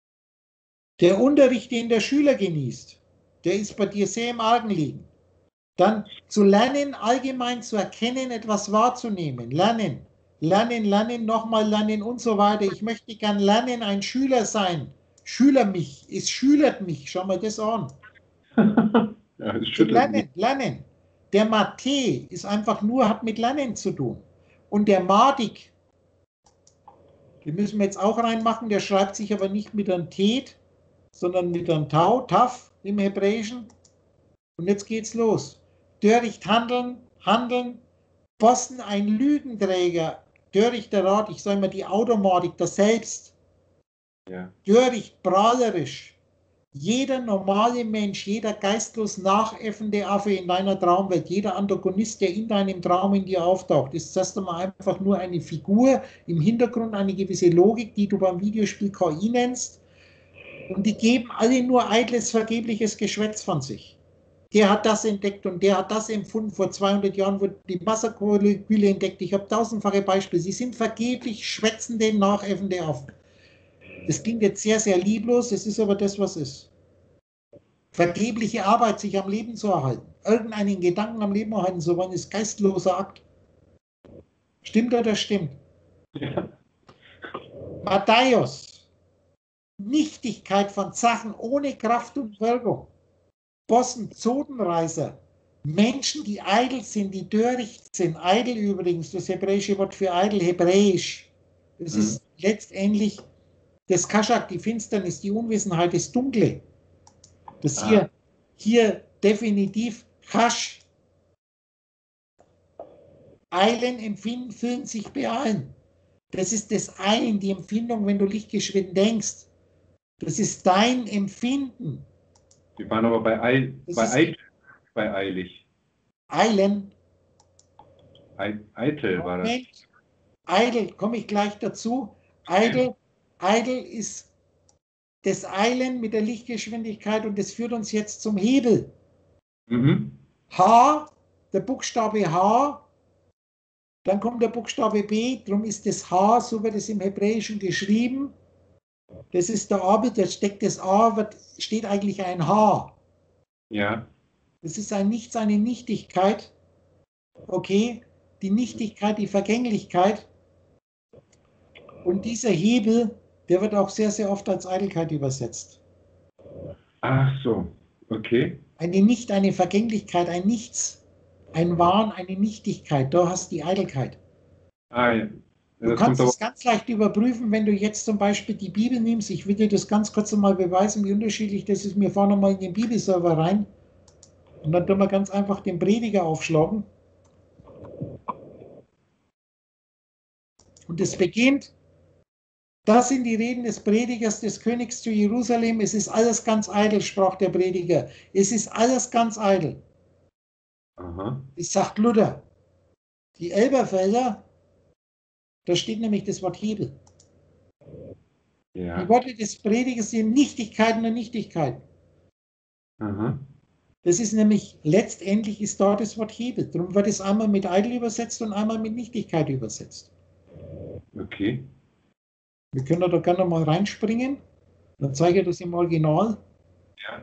Der Unterricht, den der Schüler genießt, der ist bei dir sehr im Argen liegen. Dann zu lernen, allgemein zu erkennen, etwas wahrzunehmen. Lernen, lernen, lernen, nochmal lernen und so weiter. Ich möchte gern lernen, ein Schüler sein. Schüler mich, es schülert mich. Schau mal das an. Ja, es schüttelt Lernen, mich. lernen. Der Mathe ist einfach nur, hat mit Lernen zu tun. Und der Madik, den müssen wir jetzt auch reinmachen, der schreibt sich aber nicht mit einem Tet, sondern mit einem Tau, Taf im Hebräischen. Und jetzt geht's los. Töricht handeln, handeln, Posten ein Lügenträger, törichter Rat, ich sage mal die Automatik, das Selbst, Ja. töricht, prahlerisch. Jeder normale Mensch, jeder geistlos nachäffende Affe in deiner Traumwelt, jeder Antagonist, der in deinem Traum in dir auftaucht, ist zuerst einmal einfach nur eine Figur, im Hintergrund eine gewisse Logik, die du beim Videospiel K I nennst. Und die geben alle nur eitles, vergebliches Geschwätz von sich. Der hat das entdeckt und der hat das empfunden. Vor zweihundert Jahren wurde die Wassermoleküle entdeckt. Ich habe tausendfache Beispiele. Sie sind vergeblich schwätzende, nachäffende Affen. Das klingt jetzt sehr, sehr lieblos, es ist aber das, was ist. Vergebliche Arbeit, sich am Leben zu erhalten. Irgendeinen Gedanken am Leben erhalten zu wollen, ist geistloser Akt. Stimmt oder stimmt? Ja. Matthäus. Nichtigkeit von Sachen ohne Kraft und Wirkung. Bossen, Zotenreiser. Menschen, die eitel sind, die töricht sind. Eitel übrigens, das hebräische Wort für eitel, hebräisch. Das Mhm. ist letztendlich das Kaschak, die Finsternis, die Unwissenheit, das Dunkle. Das Ah. hier, hier definitiv Kasch. Eilen, empfinden, fühlen, sich beeilen. Das ist das Eilen, die Empfindung, wenn du lichtgeschwind denkst. Das ist dein Empfinden. Wir waren aber bei, Ei, Das bei, ist Eit, bei Eilig. Eilen. Ei, Eitel war das. Moment. Eitel, komme ich gleich dazu. Eitel, Eitel ist das Eilen mit der Lichtgeschwindigkeit und das führt uns jetzt zum Hebel. Mhm. H, der Buchstabe H, dann kommt der Buchstabe B, darum ist das H, so wird es im Hebräischen geschrieben. Das ist der Abel, da steckt das A, wird, steht eigentlich ein H. Ja. Das ist ein Nichts, eine Nichtigkeit. Okay, die Nichtigkeit, die Vergänglichkeit. Und dieser Hebel, der wird auch sehr, sehr oft als Eitelkeit übersetzt. Ach so, okay. Eine Nicht, eine Vergänglichkeit, ein Nichts, ein Wahn, eine Nichtigkeit, da hast du die Eitelkeit. Ah, ja. Du Das kannst kommt es ganz leicht überprüfen, wenn du jetzt zum Beispiel die Bibel nimmst. Ich will dir das ganz kurz mal beweisen, wie unterschiedlich das ist. Wir fahren nochmal in den Bibelserver rein und dann tun wir ganz einfach den Prediger aufschlagen. Und es beginnt, das sind die Reden des Predigers, des Königs zu Jerusalem. Es ist alles ganz eitel, sprach der Prediger. Es ist alles ganz eitel. Aha. Das sagt Luther. Die Elberfelder, da steht nämlich das Wort Hebel. Ja. Die Worte des Predigers sind Nichtigkeiten und Nichtigkeiten. Aha. Das ist nämlich, letztendlich ist dort das Wort Hebel. Darum wird es einmal mit eitel übersetzt und einmal mit Nichtigkeit übersetzt. Okay. Wir können da gerne mal reinspringen. Dann zeige ich das im Original. Ja.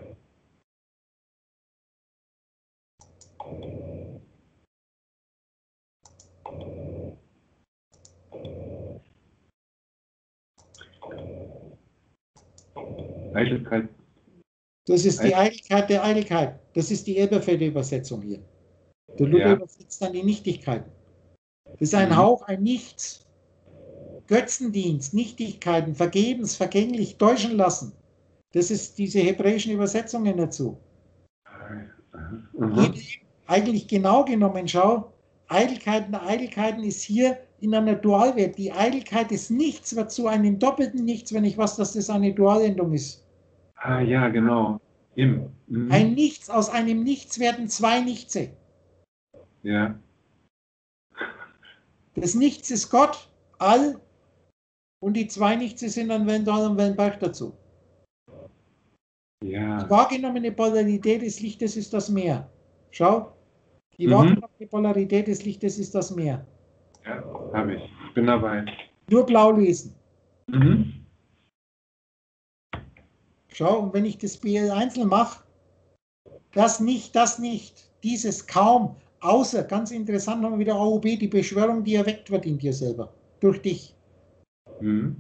Eitelkeit. Das ist die Eitel- Eitelkeit der Eitelkeit. Das ist die Elberfelder Übersetzung hier. Der Luther Ja. übersetzt dann die Nichtigkeiten. Das ist ein Mhm. Hauch, ein Nichts. Götzendienst, Nichtigkeiten, vergebens, vergänglich, täuschen lassen. Das ist diese hebräischen Übersetzungen dazu. Aha. Hebel, eigentlich genau genommen, schau, Eitelkeiten, Eitelkeiten ist hier in einer Dualwelt. Die Eitelkeit des Nichts wird zu einem doppelten Nichts, wenn ich weiß, dass das eine Dualendung ist. Ah, ja, genau. Im. Mhm. Ein Nichts, aus einem Nichts werden zwei Nichtse. Ja. Das Nichts ist Gott, All, und die zwei Nichtse sind dann Wellental und Wellenberg dazu. Die Ja. wahrgenommene Polarität des Lichtes ist das Meer. Schau, die Mhm. wahrgenommene Polarität des Lichtes ist das Meer. Ja, habe ich. Ich bin dabei. Nur blau lesen. Mhm. Schau, und wenn ich das B L einzeln mache, das nicht, das nicht. dieses kaum, außer, ganz interessant, haben wir wieder A O B, die Beschwörung, die erweckt wird in dir selber, durch dich. Mhm.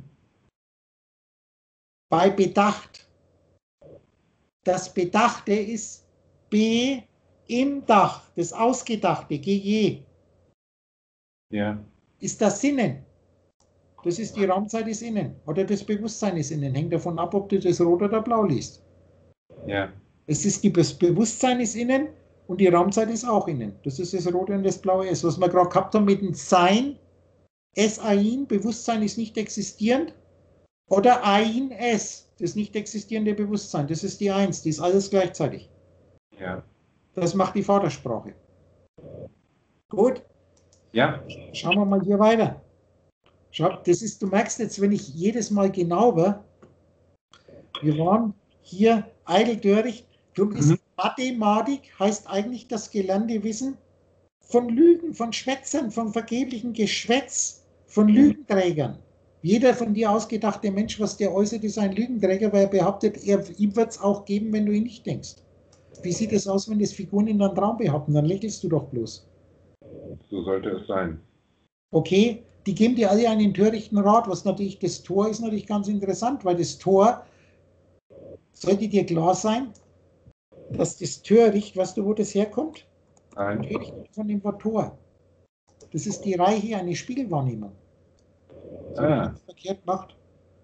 Bei Bedacht. Das Bedachte ist B im Dach, das Ausgedachte, G J. Ja. Ist das Sinnen. Das ist die Raumzeit ist innen. Oder das Bewusstsein ist innen. Hängt davon ab, ob du das rot oder blau liest. Ja. Es ist die, das Bewusstsein ist innen und die Raumzeit ist auch innen. Das ist das rote und das blaue S. Was wir gerade gehabt haben mit dem Sein, S-Ain, Bewusstsein ist nicht existierend. Oder Ain S, das nicht existierende Bewusstsein. Das ist die Eins, die ist alles gleichzeitig. Ja. Das macht die Vatersprache. Gut. Ja. Schauen wir mal hier weiter. Schau, das ist, du merkst jetzt, wenn ich jedes Mal genau war, wir waren hier Eideldörig, darum ist Mhm. Mathematik, heißt eigentlich das gelernte Wissen von Lügen, von Schwätzern, von vergeblichen Geschwätz, von Lügenträgern. Jeder von dir ausgedachte Mensch, was der äußert, ist ein Lügenträger, weil er behauptet, er, ihm wird es auch geben, wenn du ihn nicht denkst. Wie sieht es aus, wenn das Figuren in deinem Traum behaupten? Dann lächelst du doch bloß. So sollte es sein. Okay, die geben dir alle einen törichten Rat, was natürlich, das Tor ist natürlich ganz interessant, weil das Tor, sollte dir klar sein, dass das Töricht, weißt du, wo das herkommt? Nein. Töricht von dem Wort Tor. Das ist die Reihe einer Spiegelwahrnehmung. So Ah. verkehrt macht.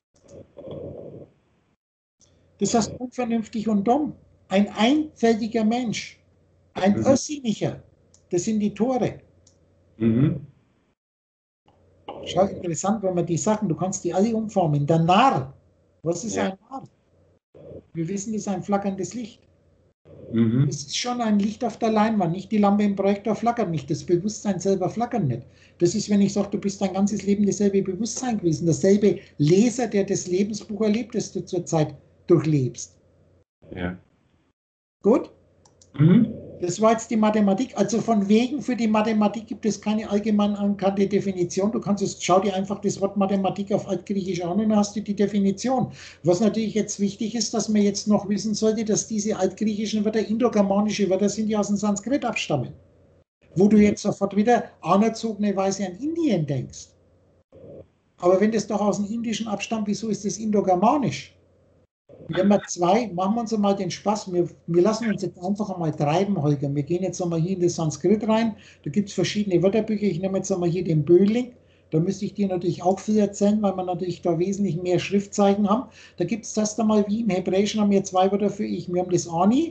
Das heißt unvernünftig und dumm. Ein einfältiger Mensch, ein Mhm. Irrsinniger, das sind die Tore. Mhm. Schau, interessant, wenn man die Sachen, du kannst die alle umformen. Der Narr, was ist Ja. ein Narr? Wir wissen, das ist ein flackerndes Licht. Mhm. Es ist schon ein Licht auf der Leinwand, nicht die Lampe im Projektor flackert nicht, das Bewusstsein selber flackert nicht. Das ist, wenn ich sage, du bist dein ganzes Leben dasselbe Bewusstsein gewesen, dasselbe Leser, der das Lebensbuch erlebt, das du zurzeit durchlebst. Ja. Gut? Mhm. Das war jetzt die Mathematik. Also von wegen für die Mathematik gibt es keine allgemein anerkannte Definition. Du kannst es, schau dir einfach das Wort Mathematik auf Altgriechisch an und dann hast du die Definition. Was natürlich jetzt wichtig ist, dass man jetzt noch wissen sollte, dass diese altgriechischen Wörter indogermanische Wörter sind, die aus dem Sanskrit abstammen. Wo du jetzt sofort wieder anerzogenerweise an Indien denkst. Aber wenn das doch aus dem Indischen abstammt, wieso ist das indogermanisch? Wir haben zwei, machen wir uns einmal den Spaß, wir, wir lassen uns jetzt einfach einmal treiben, Holger. Wir gehen jetzt einmal hier in das Sanskrit rein, da gibt es verschiedene Wörterbücher, ich nehme jetzt einmal hier den Böhling, da müsste ich dir natürlich auch viel erzählen, weil wir natürlich da wesentlich mehr Schriftzeichen haben. Da gibt es das einmal, wie im Hebräischen haben wir zwei Wörter für ich, wir haben das Ani.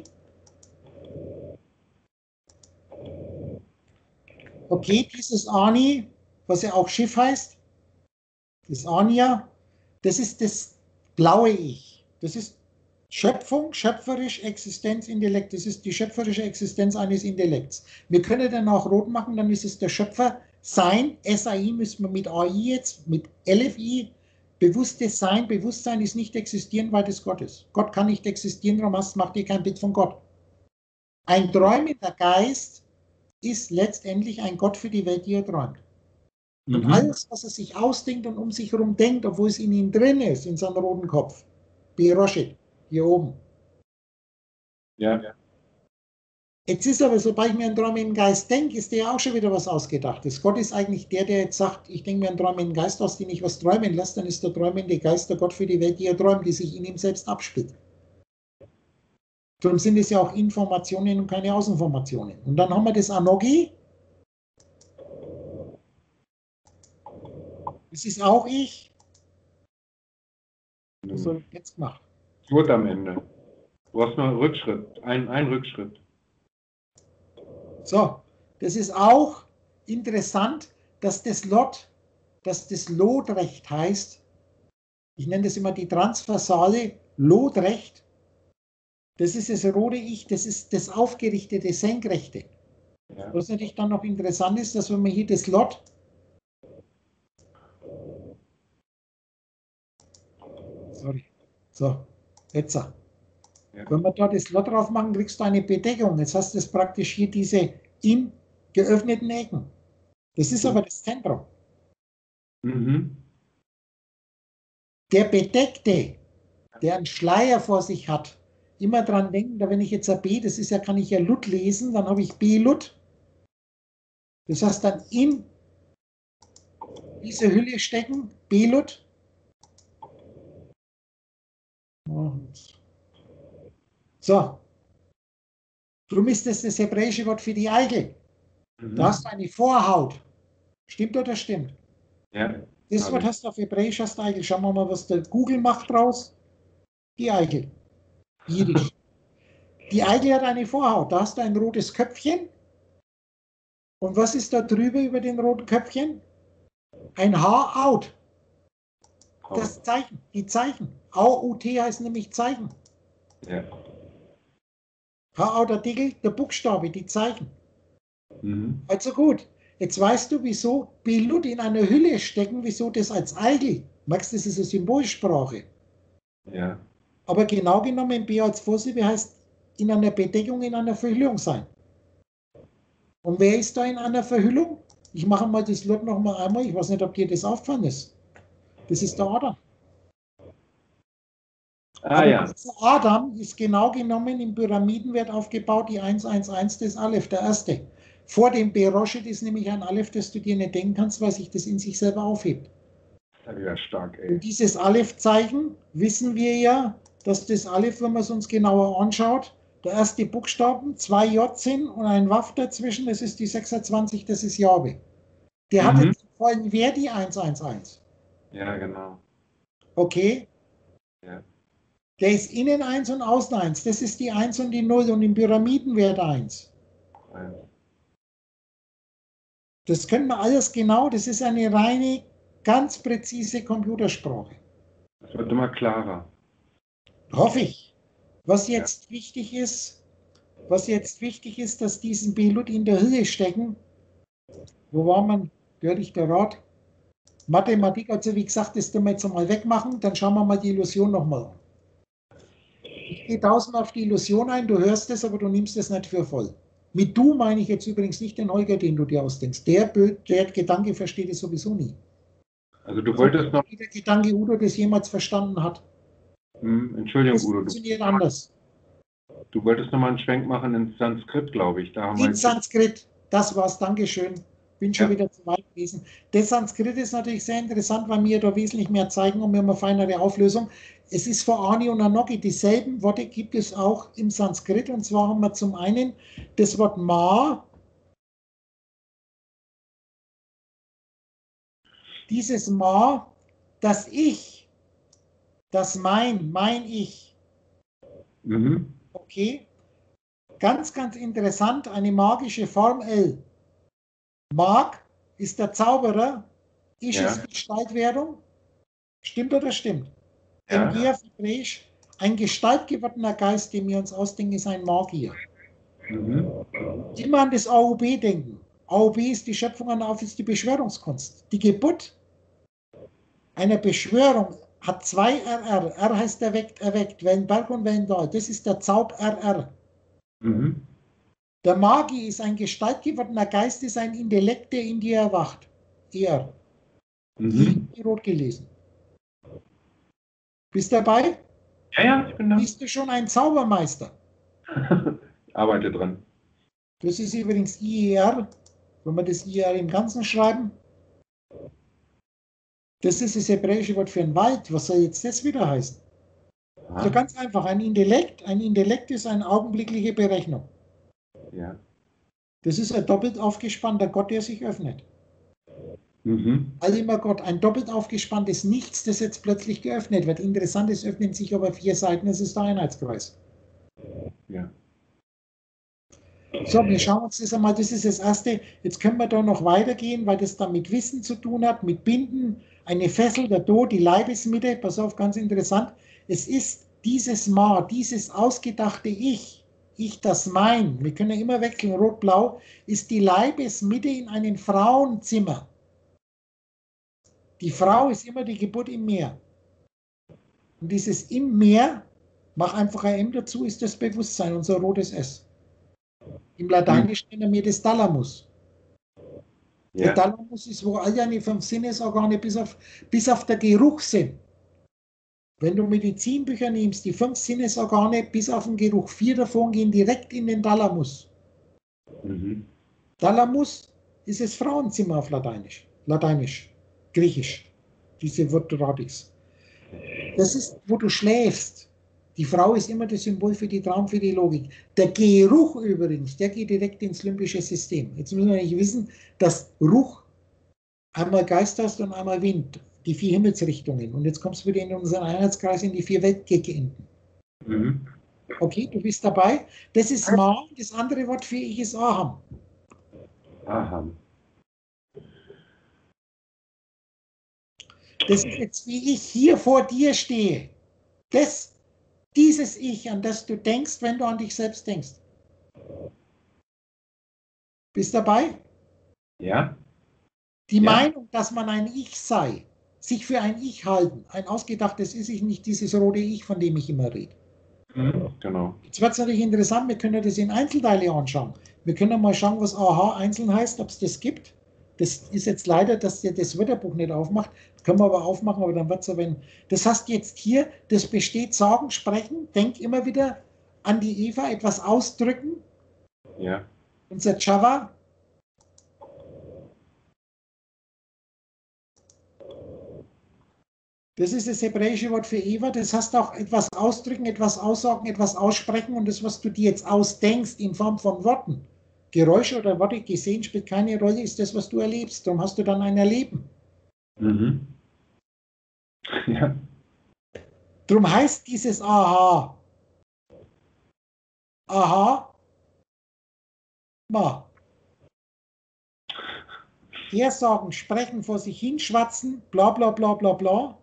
Okay, dieses Ani, was ja auch Schiff heißt, das Ania, das ist das blaue Ich. Das ist Schöpfung, schöpferisch, Existenz, Intellekt. Das ist die schöpferische Existenz eines Intellekts. Wir können dann auch rot machen, dann ist es der Schöpfer Sein, S A I müssen wir mit A I jetzt, mit L F I, bewusstes Sein. Bewusstsein ist nicht existieren, weil das Gott ist. Gott kann nicht existieren, darum macht ihr kein Bild von Gott. Ein träumender Geist ist letztendlich ein Gott für die Welt, die er träumt. Und Mhm. alles, was er sich ausdenkt und um sich herum denkt, obwohl es in ihm drin ist, in seinem roten Kopf, Biroshit, hier oben. Ja. Jetzt ist aber, sobald ich mir einen träumenden Geist denke, ist der auch schon wieder was Ausgedachtes. Gott ist eigentlich der, der jetzt sagt, ich denke mir einen träumenden Geist aus, den ich was träumen lasse, dann ist der träumende Geist der Gott für die Welt, die er träumt, die sich in ihm selbst abspielt. Darum sind es ja auch Informationen und keine Außenformationen. Und dann haben wir das Anogi. Das ist auch ich. Was soll ich jetzt gemacht? Gut am Ende. Du hast nur Rückschritt, ein, ein Rückschritt. So, das ist auch interessant, dass das Lot, dass das Lotrecht heißt. Ich nenne das immer die transversale Lotrecht. Das ist das rote Ich, das ist das aufgerichtete Senkrechte. Ja. Was natürlich dann noch interessant ist, dass wenn man hier das Lot, sorry, so, jetzt, Ja. wenn wir da das Lot drauf machen, kriegst du eine Bedeckung. Jetzt hast du das praktisch hier diese in geöffneten Ecken. Das ist aber das Zentrum. Mhm. Der Bedeckte, der einen Schleier vor sich hat, immer dran denken, da wenn ich jetzt ein B, das ist ja, kann ich ja Lut lesen, dann habe ich B-Lut. Das heißt dann in diese Hülle stecken, B-Lut. So. Darum ist das das hebräische Wort für die Eichel. Mhm. Da hast du eine Vorhaut. Stimmt oder stimmt? Ja. Das Wort hast du auf Hebräisch, hast du Eichel. Schauen wir mal, was der Google macht draus. Die Eichel. Jiddisch. Die Eichel hat eine Vorhaut. Da hast du ein rotes Köpfchen. Und was ist da drüber über den roten Köpfchen? Ein Haaraut. Das Zeichen, die Zeichen. A U T heißt nämlich Zeichen. Ja. Haarautartikel, der Buchstabe, die Zeichen. Mhm. Also gut, jetzt weißt du, wieso Belut in einer Hülle stecken, wieso das als Eichel. Merkst du, das ist eine Symbolsprache. Ja. Aber genau genommen, B als Vorsilbe heißt in einer Bedeckung, in einer Verhüllung sein. Und wer ist da in einer Verhüllung? Ich mache mal das Lot noch mal einmal. Ich weiß nicht, ob dir das aufgefallen ist. Das ist der Adam. Ah Aber ja. dieser Adam ist genau genommen im Pyramidenwert aufgebaut, die eins eins eins des Aleph, der erste. Vor dem Beroshet ist nämlich ein Aleph, das du dir nicht denken kannst, weil sich das in sich selber aufhebt. Das ist ja stark, ey. Und dieses Aleph-Zeichen wissen wir ja, dass das Aleph, wenn man es uns genauer anschaut, der erste Buchstaben, zwei J sind und ein Waf dazwischen, das ist die sechsundzwanzig, das ist Jahwe. Der Mhm. hat jetzt den vollen Wert die eins eins eins. Ja, genau. Okay? Ja. Der ist innen eins und außen eins. Das ist die eins und die null und im Pyramidenwert eins. Ja. Das können wir alles genau, das ist eine reine, ganz präzise Computersprache. Das wird immer klarer. Hoffe ich. Was Ja. jetzt wichtig ist, was jetzt wichtig ist, dass diesen Belut in der Hülle stecken. Wo war man? Hör ich der Rat? Mathematik, also wie gesagt, das können wir jetzt einmal wegmachen, dann schauen wir mal die Illusion nochmal an. Ich gehe tausendmal auf die Illusion ein, du hörst es, aber du nimmst es nicht für voll. Mit du meine ich jetzt übrigens nicht den Holger, den du dir ausdenkst. Der, der Gedanke versteht es sowieso nie. Also du wolltest noch. Wie der Gedanke Udo das jemals verstanden hat. Hm, Entschuldigung, Das Udo. Du, funktioniert anders. du wolltest noch mal einen Schwenk machen ins Sanskrit, glaube ich. Da haben wir In jetzt. Sanskrit, das war's, Dankeschön. Bin schon Ja. wieder zu weit gewesen. Das Sanskrit ist natürlich sehr interessant, weil wir da wesentlich mehr zeigen und wir haben eine feinere Auflösung. Es ist für Ani und Anoki, dieselben Worte gibt es auch im Sanskrit. Und zwar haben wir zum einen das Wort Ma. Dieses Ma, das Ich, das Mein, mein Ich. Mhm. Okay? Ganz, ganz interessant, eine magische Form L. Mag ist der Zauberer, Ich Ja. ist Gestaltwerdung. Stimmt oder stimmt? Ja. Engia Hebräisch, ein gestaltgewordener Geist, den wir uns ausdenken, ist ein Magier. Mhm. Immer an das A U B denken. A U B ist die Schöpfung an auf, ist die Beschwörungskunst. Die Geburt einer Beschwörung hat zwei R R. R heißt erweckt, erweckt, Wellenberg und Wellental. Das ist der Zaub R R. Mhm. Der Magi ist ein gestaltgewordener Geist, ist ein Intellekt, der in dir erwacht. Er. Mhm. I, rot gelesen. Bist dabei? Ja, ja, ich bin da. Bist du schon ein Zaubermeister? Ich arbeite dran. Das ist übrigens I E R, wenn wir das I E R im Ganzen schreiben. Das ist das hebräische Wort für ein Wald. Was soll jetzt das wieder heißen? Also Aha. ganz einfach, ein Intellekt. Ein Intellekt ist eine augenblickliche Berechnung. Ja. Das ist ein doppelt aufgespannter Gott, der sich öffnet. Mhm. Also immer Gott, ein doppelt aufgespanntes Nichts, das jetzt plötzlich geöffnet wird. Interessant, es öffnen sich aber vier Seiten, das ist der Einheitskreis. Ja. So, wir schauen uns das einmal, das ist das Erste. Jetzt können wir da noch weitergehen, weil das dann mit Wissen zu tun hat, mit Binden, eine Fessel, der Tod, die Leibesmitte. Pass auf, ganz interessant. Es ist dieses Ma, dieses ausgedachte Ich, Ich das Mein, wir können ja immer wechseln, rot-blau, ist die Leibesmitte in einem Frauenzimmer. Die Frau ist immer die Geburt im Meer. Und dieses im Meer, mach einfach ein M dazu, ist das Bewusstsein, unser rotes S. Im Lateinischen nennen wir das Thalamus. Der Ja. Thalamus ist, wo all deine fünf Sinnesorgane bis auf, bis auf der Geruchssinn Wenn du Medizinbücher nimmst, die fünf Sinnesorgane bis auf den Geruch, vier davon gehen direkt in den Thalamus. Mhm. Thalamus ist das Frauenzimmer auf Lateinisch, Lateinisch, Griechisch, diese Wort Radix. Das ist, wo du schläfst. Die Frau ist immer das Symbol für die Traum, für die Logik. Der Geruch übrigens, der geht direkt ins limbische System. Jetzt müssen wir nicht wissen, dass Ruch einmal Geist hast und einmal Wind, die vier Himmelsrichtungen. Und jetzt kommst du wieder in unseren Einheitskreis in die vier Weltgegenden. Mhm. Okay, du bist dabei. Das ist Ma, das andere Wort für ich ist Aham. Aha. Das ist jetzt, wie ich hier vor dir stehe. Das, dieses Ich, an das du denkst, wenn du an dich selbst denkst. Bist dabei? Ja. Die Ja. Meinung, dass man ein Ich sei, sich für ein Ich halten, ein ausgedachtes ist ich nicht dieses rote Ich, von dem ich immer rede. Mhm. Genau. Jetzt wird es natürlich interessant, wir können das in Einzelteile anschauen. Wir können mal schauen, was Aha einzeln heißt, ob es das gibt. Das ist jetzt leider, dass der das Wörterbuch nicht aufmacht. Das können wir aber aufmachen, aber dann wird es ja, wenn. Das heißt jetzt hier, das besteht Sagen, Sprechen, denk immer wieder an die Eva, etwas ausdrücken. Ja. Unser Java. Das ist das hebräische Wort für Eva. Das heißt auch etwas ausdrücken, etwas aussagen, etwas aussprechen. Und das, was du dir jetzt ausdenkst in Form von Worten, Geräusche oder Worte gesehen, spielt keine Rolle, ist das, was du erlebst. Darum hast du dann ein Erleben. Mhm. Ja. Darum heißt dieses Aha. Aha. Ma. Hersagen, sprechen, vor sich hinschwatzen, bla bla bla bla bla.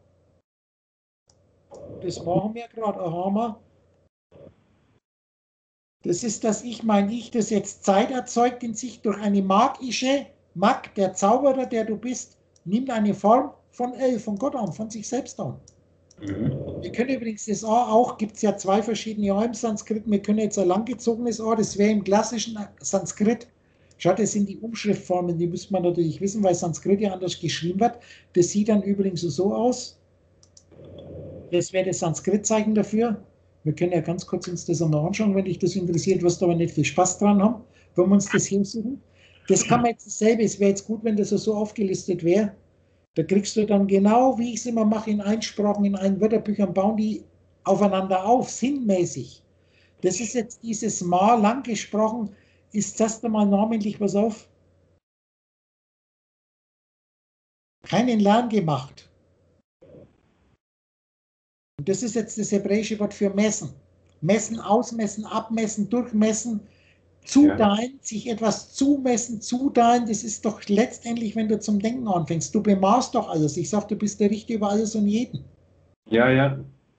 Das machen wir gerade. Aha, ma. Das ist das Ich, mein Ich, das jetzt Zeit erzeugt in sich durch eine magische, Mag, der Zauberer, der du bist, nimmt eine Form von El, von Gott an, von sich selbst an. Mhm. Wir können übrigens das A auch, gibt es ja zwei verschiedene A im Sanskrit, wir können jetzt ein langgezogenes A, das wäre im klassischen Sanskrit, schaut, das sind die Umschriftformen, die müsste man natürlich wissen, weil Sanskrit ja anders geschrieben wird. Das sieht dann übrigens so aus. Das wäre das Sanskrit-Zeichen dafür. Wir können ja ganz kurz uns das einmal anschauen, wenn dich das interessiert, wirst du aber nicht viel Spaß dran haben, wenn wir uns das hinsuchen. Das kann man jetzt dasselbe, es wäre jetzt gut, wenn das so aufgelistet wäre. Da kriegst du dann genau, wie ich es immer mache, in Einsprachen, in allen Wörterbüchern, bauen die aufeinander auf, sinnmäßig. Das ist jetzt dieses Ma, lang gesprochen, ist das einmal namentlich, pass auf, keinen Lärm gemacht. Und das ist jetzt das hebräische Wort für messen. Messen, ausmessen, abmessen, durchmessen, zuteilen, ja. Sich etwas zumessen, zuteilen, das ist doch letztendlich, wenn du zum Denken anfängst. Du bemaßt doch alles. Ich sage, du bist der Richter über alles und jeden. Ja, ja.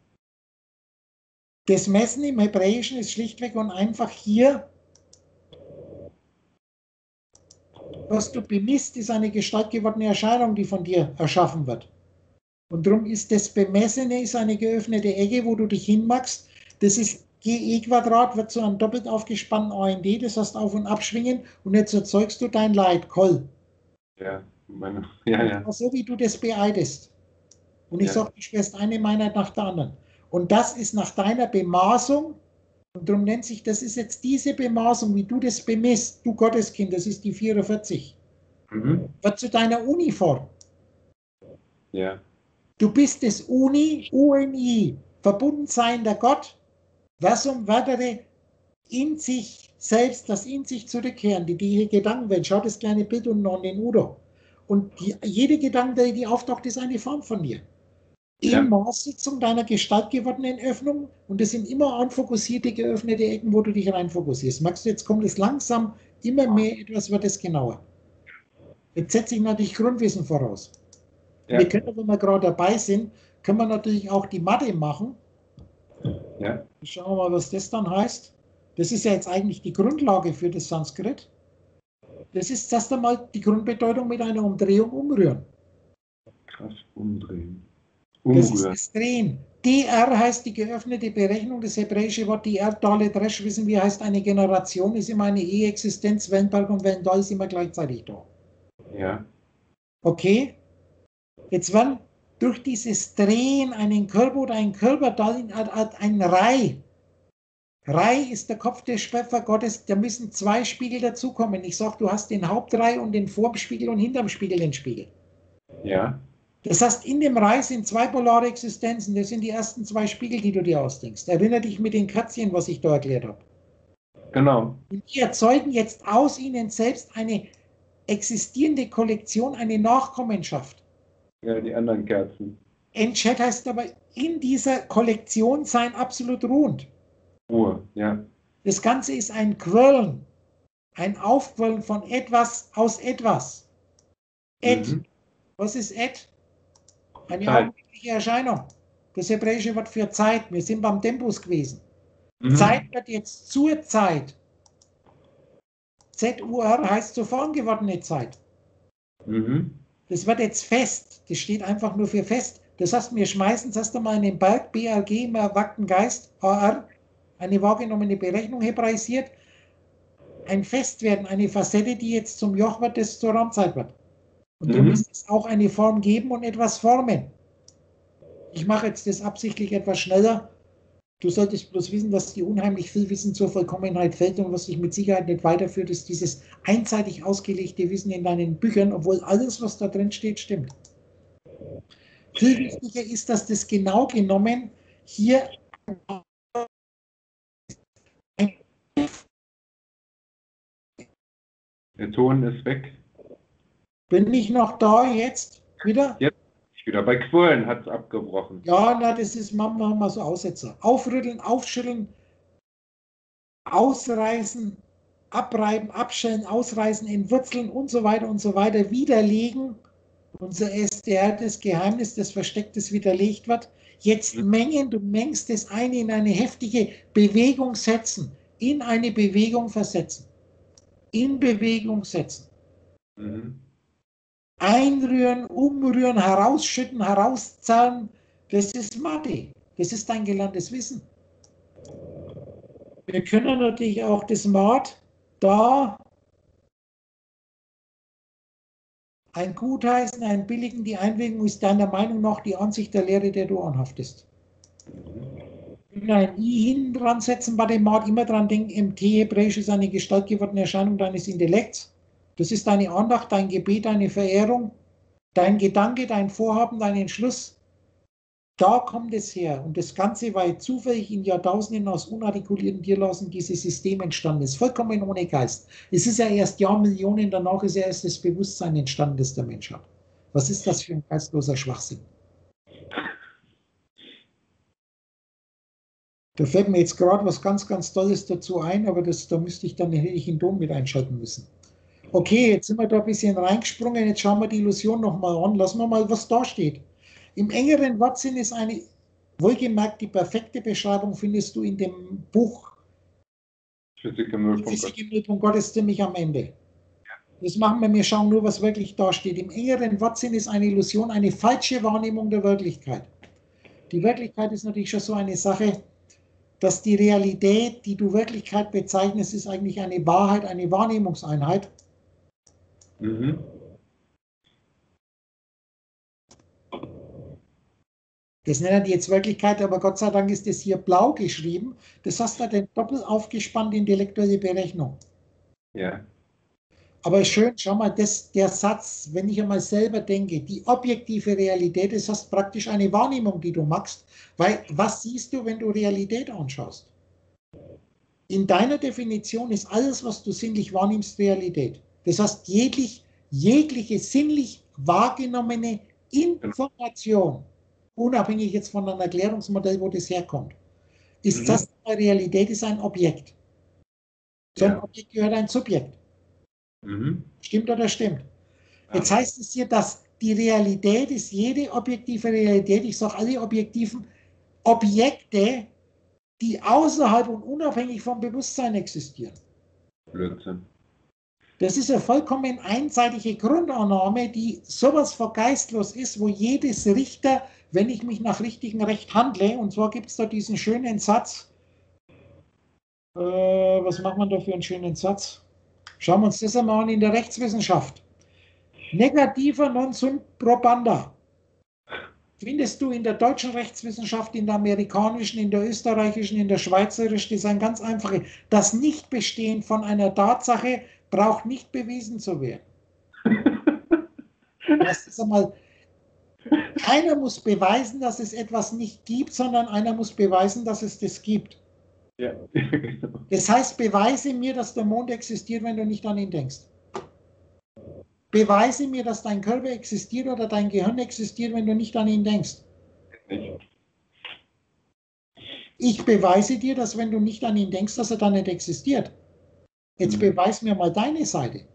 Das Messen im Hebräischen ist schlichtweg und einfach hier, was du bemisst, ist eine gestaltgewordene Erscheinung, die von dir erschaffen wird. Und darum ist das Bemessene ist eine geöffnete Ecke, wo du dich hinmachst. Das ist G E Quadrat, wird zu einem doppelt aufgespannten A N D, das heißt Auf- und Abschwingen. Und jetzt erzeugst du dein Leid, Koll. Ja, meine, ja, ja. So wie du das beeidest. Und ich ja. sage, du schwörst eine Meinheit nach der anderen. Und das ist nach deiner Bemaßung, und darum nennt sich, das ist jetzt diese Bemaßung, wie du das bemisst, du Gotteskind, das ist die vierundvierzig, mhm. wird zu deiner Uniform. Ja. Du bist das Uni, U N I, Verbundensein der Gott, Versum Verdere, in sich selbst, das in sich zurückkehren, die, die Gedankenwelt, schau das kleine Bild unten an den Udo. Und die, jede Gedankenwelt, die auftaucht, ist eine Form von dir. Ja. In Maßsitzung deiner gestaltgewordenen Öffnung, und das sind immer anfokussierte, geöffnete Ecken, wo du dich reinfokussierst. Magst du, jetzt kommt es langsam, immer mehr, etwas wird es genauer. Jetzt setze ich natürlich Grundwissen voraus. Ja. Wir können, wenn wir gerade dabei sind, können wir natürlich auch die Mathe machen. Ja. Schauen wir mal, was das dann heißt. Das ist ja jetzt eigentlich die Grundlage für das Sanskrit. Das ist erst einmal die Grundbedeutung mit einer Umdrehung umrühren. Krass, umdrehen. Umrühren. Das ist das Drehen. D R heißt die geöffnete Berechnung. Das hebräische Wort D R, Dale, Dresch, wissen wir, heißt eine Generation, ist immer eine E-Existenz, Wellenberg und Wellendal ist immer gleichzeitig da. Ja. Okay. Jetzt, wenn durch dieses Drehen einen Körper oder ein Körperteil hat ein Reih. Reih ist der Kopf des Schöpfergottes, da müssen zwei Spiegel dazukommen. Ich sage, du hast den Hauptreih und den Vorspiegel und hinterm Spiegel den Spiegel. Ja. Das heißt, in dem Reih sind zwei polare Existenzen. Das sind die ersten zwei Spiegel, die du dir ausdenkst. Erinnere dich mit den Kätzchen, was ich da erklärt habe. Genau. Und die erzeugen jetzt aus ihnen selbst eine existierende Kollektion, eine Nachkommenschaft. Ja, die anderen Kerzen. Entscheid heißt aber, in dieser Kollektion sein absolut ruhend. Ruhe, ja. Das Ganze ist ein Quirlen, ein Aufquirlen von etwas aus etwas. Et. Mhm. Was ist et? Eine Zeit. augenblickliche Erscheinung. Das hebräische Wort für Zeit. Wir sind beim Tempus gewesen. Mhm. Zeit wird jetzt zur Zeit. Z U R heißt zur Form gewordene Zeit. Mhm. Das wird jetzt fest. Das steht einfach nur für fest. Das heißt, wir schmeißen es erst einmal in den Berg, B R G, im erwachten Geist, A R, eine wahrgenommene Berechnung hebraisiert. Ein Festwerden, eine Facette, die jetzt zum Joch wird, das zur Raumzeit wird. Und darum Mhm. ist es auch eine Form geben und etwas formen. Ich mache jetzt das absichtlich etwas schneller. Du solltest bloß wissen, dass dir unheimlich viel Wissen zur Vollkommenheit fällt und was dich mit Sicherheit nicht weiterführt, ist dieses einseitig ausgelegte Wissen in deinen Büchern, obwohl alles, was da drin steht, stimmt. Viel wichtiger ist, dass das genau genommen hier Der Ton ist weg. bin ich noch da jetzt wieder? Jetzt wieder. Bei Quirlen hat es abgebrochen. Ja, na, das ist manchmal mal so Aussetzer. Aufrütteln, aufschütteln, ausreißen, abreiben, abschellen, ausreißen, entwurzeln und so weiter und so weiter, widerlegen. Unser S D R, das Geheimnis, das Verstecktes widerlegt wird. Jetzt mengen, du mengst das eine in eine heftige Bewegung setzen, in eine Bewegung versetzen, in Bewegung setzen. Mhm. Einrühren, umrühren, herausschütten, herauszahlen, das ist Mathe. Das ist dein gelerntes Wissen. Wir können natürlich auch das Math da ein Gutheißen, ein Billigen, die Einwilligung ist deiner Meinung nach die Ansicht der Lehre, der du anhaftest. Ein I hinten dran setzen bei dem Math, immer dran denken, M T hebräisch ist eine Gestalt gewordene Erscheinung deines Intellekts. Das ist deine Andacht, dein Gebet, deine Verehrung, dein Gedanke, dein Vorhaben, dein Entschluss. Da kommt es her. Und das Ganze, weil zufällig in Jahrtausenden aus unartikulierten Tierlassen dieses System entstanden ist. Vollkommen ohne Geist. Es ist ja erst Jahrmillionen danach ist ja erst das Bewusstsein entstanden, das der Mensch hat. Was ist das für ein geistloser Schwachsinn? Da fällt mir jetzt gerade was ganz, ganz Tolles dazu ein, aber das, da müsste ich dann hätte ich den Dom mit einschalten müssen. Okay, jetzt sind wir da ein bisschen reingesprungen. Jetzt schauen wir die Illusion nochmal an. Lassen wir mal, was da steht. Im engeren Wortsinn ist eine, wohlgemerkt, die perfekte Beschreibung findest du in dem Buch Physik im Nullpunkt Physik im Nullpunkt Gottes ziemlich am Ende. Das machen wir, wir schauen nur, was wirklich da steht. Im engeren Wortsinn ist eine Illusion eine falsche Wahrnehmung der Wirklichkeit. Die Wirklichkeit ist natürlich schon so eine Sache, dass die Realität, die du Wirklichkeit bezeichnest, ist eigentlich eine Wahrheit, eine Wahrnehmungseinheit. Mhm. Das nennen die jetzt Wirklichkeit, aber Gott sei Dank ist das hier blau geschrieben. Das hast du dann doppelt aufgespannt, intellektuelle Berechnung. Ja. Aber schön, schau mal, das, der Satz, wenn ich einmal selber denke, die objektive Realität, das heißt praktisch eine Wahrnehmung, die du machst. Weil was siehst du, wenn du Realität anschaust? In deiner Definition ist alles, was du sinnlich wahrnimmst, Realität. Das heißt, jeglich, jegliche sinnlich wahrgenommene Information, unabhängig jetzt von einem Erklärungsmodell, wo das herkommt, ist Mhm. das, Realität ist ein Objekt. Zum Ja. Objekt gehört ein Subjekt. Mhm. Stimmt oder stimmt? Ja. Jetzt heißt es hier, dass die Realität ist jede objektive Realität, ich sage alle objektiven Objekte, die außerhalb und unabhängig vom Bewusstsein existieren. Blödsinn. Das ist eine vollkommen einseitige Grundannahme, die sowas von geistlos ist, wo jedes Richter, wenn ich mich nach richtigem Recht handle, und zwar gibt es da diesen schönen Satz, äh, was macht man da für einen schönen Satz? Schauen wir uns das einmal an in der Rechtswissenschaft. Negativer non sunt probanda. findest du in der deutschen Rechtswissenschaft, in der amerikanischen, in der österreichischen, in der schweizerischen, das ist ein ganz einfaches. Das Nichtbestehen von einer Tatsache braucht nicht bewiesen zu werden. Das ist einmal, keiner muss beweisen, dass es etwas nicht gibt, sondern einer muss beweisen, dass es das gibt. Ja. Das heißt, beweise mir, dass der Mond existiert, wenn du nicht an ihn denkst. Beweise mir, dass dein Körper existiert oder dein Gehirn existiert, wenn du nicht an ihn denkst. Nicht. Ich beweise dir, dass wenn du nicht an ihn denkst, dass er dann nicht existiert. Jetzt Mhm. beweis mir mal deine Seite.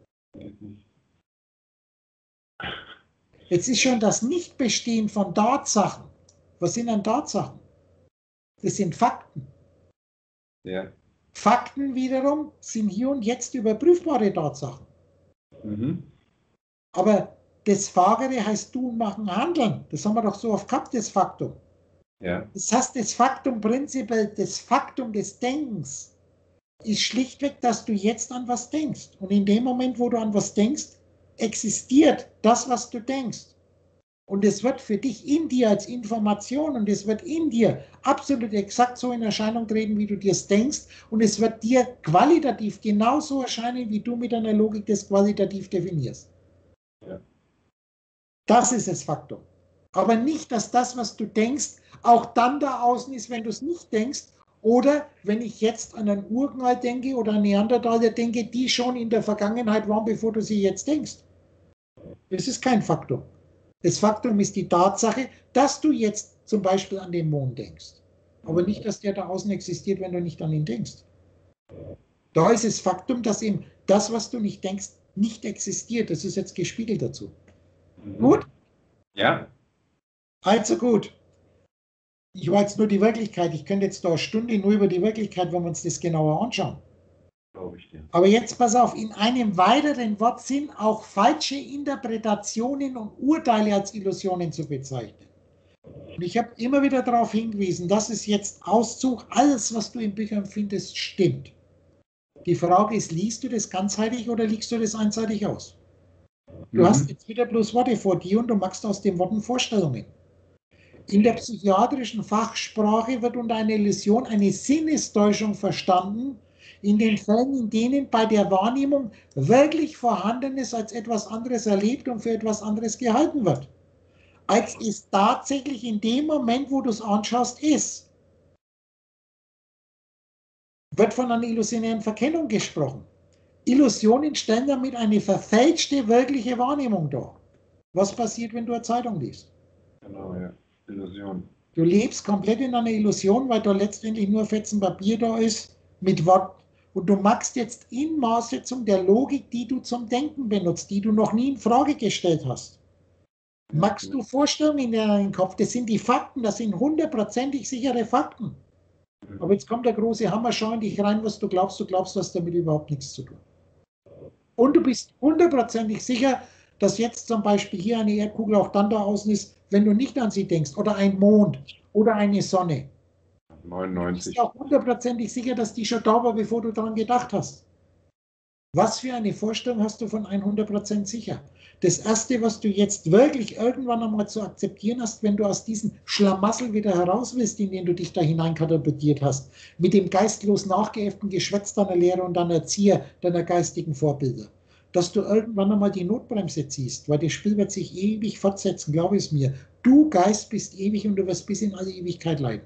Jetzt ist schon das Nichtbestehen von Tatsachen. Was sind denn Tatsachen? Das sind Fakten. Ja. Fakten wiederum sind hier und jetzt überprüfbare Tatsachen. Mhm. Aber das Fagere heißt tun, machen, handeln. Das haben wir doch so oft gehabt, das Faktum. Ja. Das heißt, das Faktum prinzipiell, das Faktum des Denkens ist schlichtweg, dass du jetzt an was denkst. Und in dem Moment, wo du an was denkst, existiert das, was du denkst. Und es wird für dich in dir als Information und es wird in dir absolut exakt so in Erscheinung treten, wie du dir es denkst. Und es wird dir qualitativ genauso erscheinen, wie du mit deiner Logik das qualitativ definierst. Ja. Das ist das Faktum. Aber nicht, dass das, was du denkst, auch dann da außen ist, wenn du es nicht denkst. Oder wenn ich jetzt an einen Urknall denke oder an Neandertaler denke, die schon in der Vergangenheit waren, bevor du sie jetzt denkst. Das ist kein Faktum. Das Faktum ist die Tatsache, dass du jetzt zum Beispiel an den Mond denkst. Aber nicht, dass der da außen existiert, wenn du nicht an ihn denkst. Da ist das Faktum, dass eben das, was du nicht denkst, nicht existiert. Das ist jetzt gespiegelt dazu. Mhm. Gut? Ja. Also gut. Ich war jetzt nur die Wirklichkeit. Ich könnte jetzt da eine Stunde nur über die Wirklichkeit, wenn wir uns das genauer anschauen. Glaube ich dir. Aber jetzt pass auf, in einem weiteren Wort sind auch falsche Interpretationen und Urteile als Illusionen zu bezeichnen. Und ich habe immer wieder darauf hingewiesen, das ist jetzt Auszug, alles, was du in Büchern findest, stimmt. Die Frage ist, liest du das ganzheitlich oder liegst du das einseitig aus? Du Mhm. hast jetzt wieder bloß Worte vor dir und du machst aus den Worten Vorstellungen. In der psychiatrischen Fachsprache wird unter einer Illusion eine Sinnestäuschung verstanden, in den Fällen, in denen bei der Wahrnehmung wirklich Vorhandenes als etwas anderes erlebt und für etwas anderes gehalten wird, als es tatsächlich in dem Moment, wo du es anschaust, ist. Wird von einer illusionären Verkennung gesprochen. Illusionen stellen damit eine verfälschte wirkliche Wahrnehmung dar. Was passiert, wenn du eine Zeitung liest? Genau, ja. Illusion. Du lebst komplett in einer Illusion, weil da letztendlich nur Fetzen Papier da ist mit Worten. Und du machst jetzt in Maßsetzung der Logik, die du zum Denken benutzt, die du noch nie in Frage gestellt hast. Machst du Vorstellungen in deinem Kopf? Das sind die Fakten, das sind hundertprozentig sichere Fakten. Aber jetzt kommt der große Hammer, schau in dich rein, was du glaubst. Du glaubst, du hast damit überhaupt nichts zu tun. Und du bist hundertprozentig sicher, dass jetzt zum Beispiel hier eine Erdkugel auch dann da außen ist, wenn du nicht an sie denkst. Oder ein Mond oder eine Sonne. Du neunundneunzig. bist auch hundertprozentig sicher, dass die schon da war, bevor du daran gedacht hast. Was für eine Vorstellung hast du von hundert Prozent sicher? Das Erste, was du jetzt wirklich irgendwann einmal zu akzeptieren hast, wenn du aus diesem Schlamassel wieder heraus willst, in den du dich da hineinkatapultiert hast, mit dem geistlos nachgeäfften Geschwätz deiner Lehrer und deiner Erzieher, deiner geistigen Vorbilder, dass du irgendwann einmal die Notbremse ziehst, weil das Spiel wird sich ewig fortsetzen, glaube es mir. Du Geist bist ewig und du wirst bis in alle Ewigkeit leiden.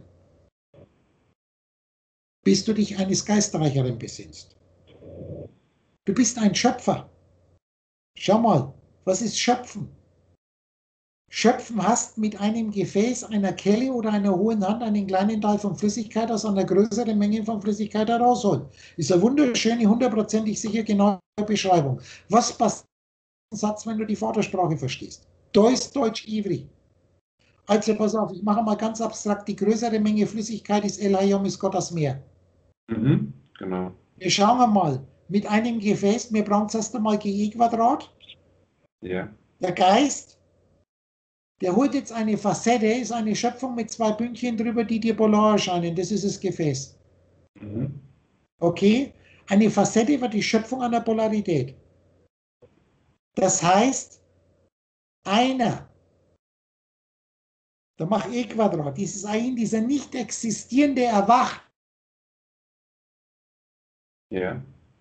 Bis du dich eines Geistreicheren besinnst. Du bist ein Schöpfer. Schau mal, was ist Schöpfen? Schöpfen hast mit einem Gefäß, einer Kelle oder einer hohen Hand einen kleinen Teil von Flüssigkeit aus einer größeren Menge von Flüssigkeit herausholen. Ist eine wunderschöne, hundertprozentig sicher genaue Beschreibung. Was passiert im Satz, wenn du die Vatersprache verstehst? Da ist Deutsch ivrig. Also pass auf, ich mache mal ganz abstrakt, die größere Menge Flüssigkeit ist Elaiom, ist Gott das Meer. Mhm, genau. Wir schauen mal, mit einem Gefäß, wir brauchen zuerst einmal G E Quadrat. Ja. Der Geist, der holt jetzt eine Facette, ist eine Schöpfung mit zwei Pünktchen drüber, die dir polar erscheinen. Das ist das Gefäß. Mhm. Okay? Eine Facette war die Schöpfung einer Polarität. Das heißt, einer Da mach E Quadrat. Dieses ein, dieser nicht existierende erwacht. Ja.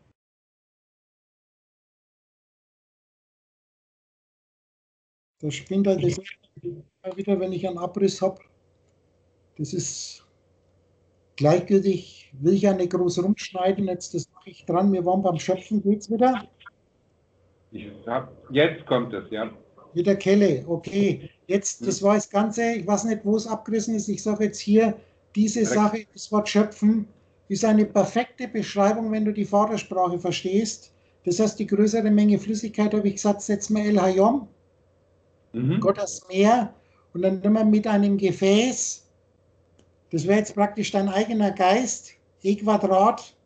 Da spinnt halt das immer wieder, wenn ich einen Abriss habe. Das ist gleichgültig. Will ich ja nicht groß rumschneiden. Jetzt, das mache ich dran. Wir waren beim Schöpfen. Geht's wieder? Ich hab, jetzt kommt es, ja. Mit der Kelle. Okay. Jetzt, das war das Ganze. Ich weiß nicht, wo es abgerissen ist. Ich sage jetzt hier, diese Sache, das Wort Schöpfen, ist eine perfekte Beschreibung, wenn du die Vatersprache verstehst. Das heißt, die größere Menge Flüssigkeit, habe ich gesagt, setzen wir El Hayom, Mhm. Gott das Meer, und dann nehmen wir mit einem Gefäß, das wäre jetzt praktisch dein eigener Geist, E Quadrat,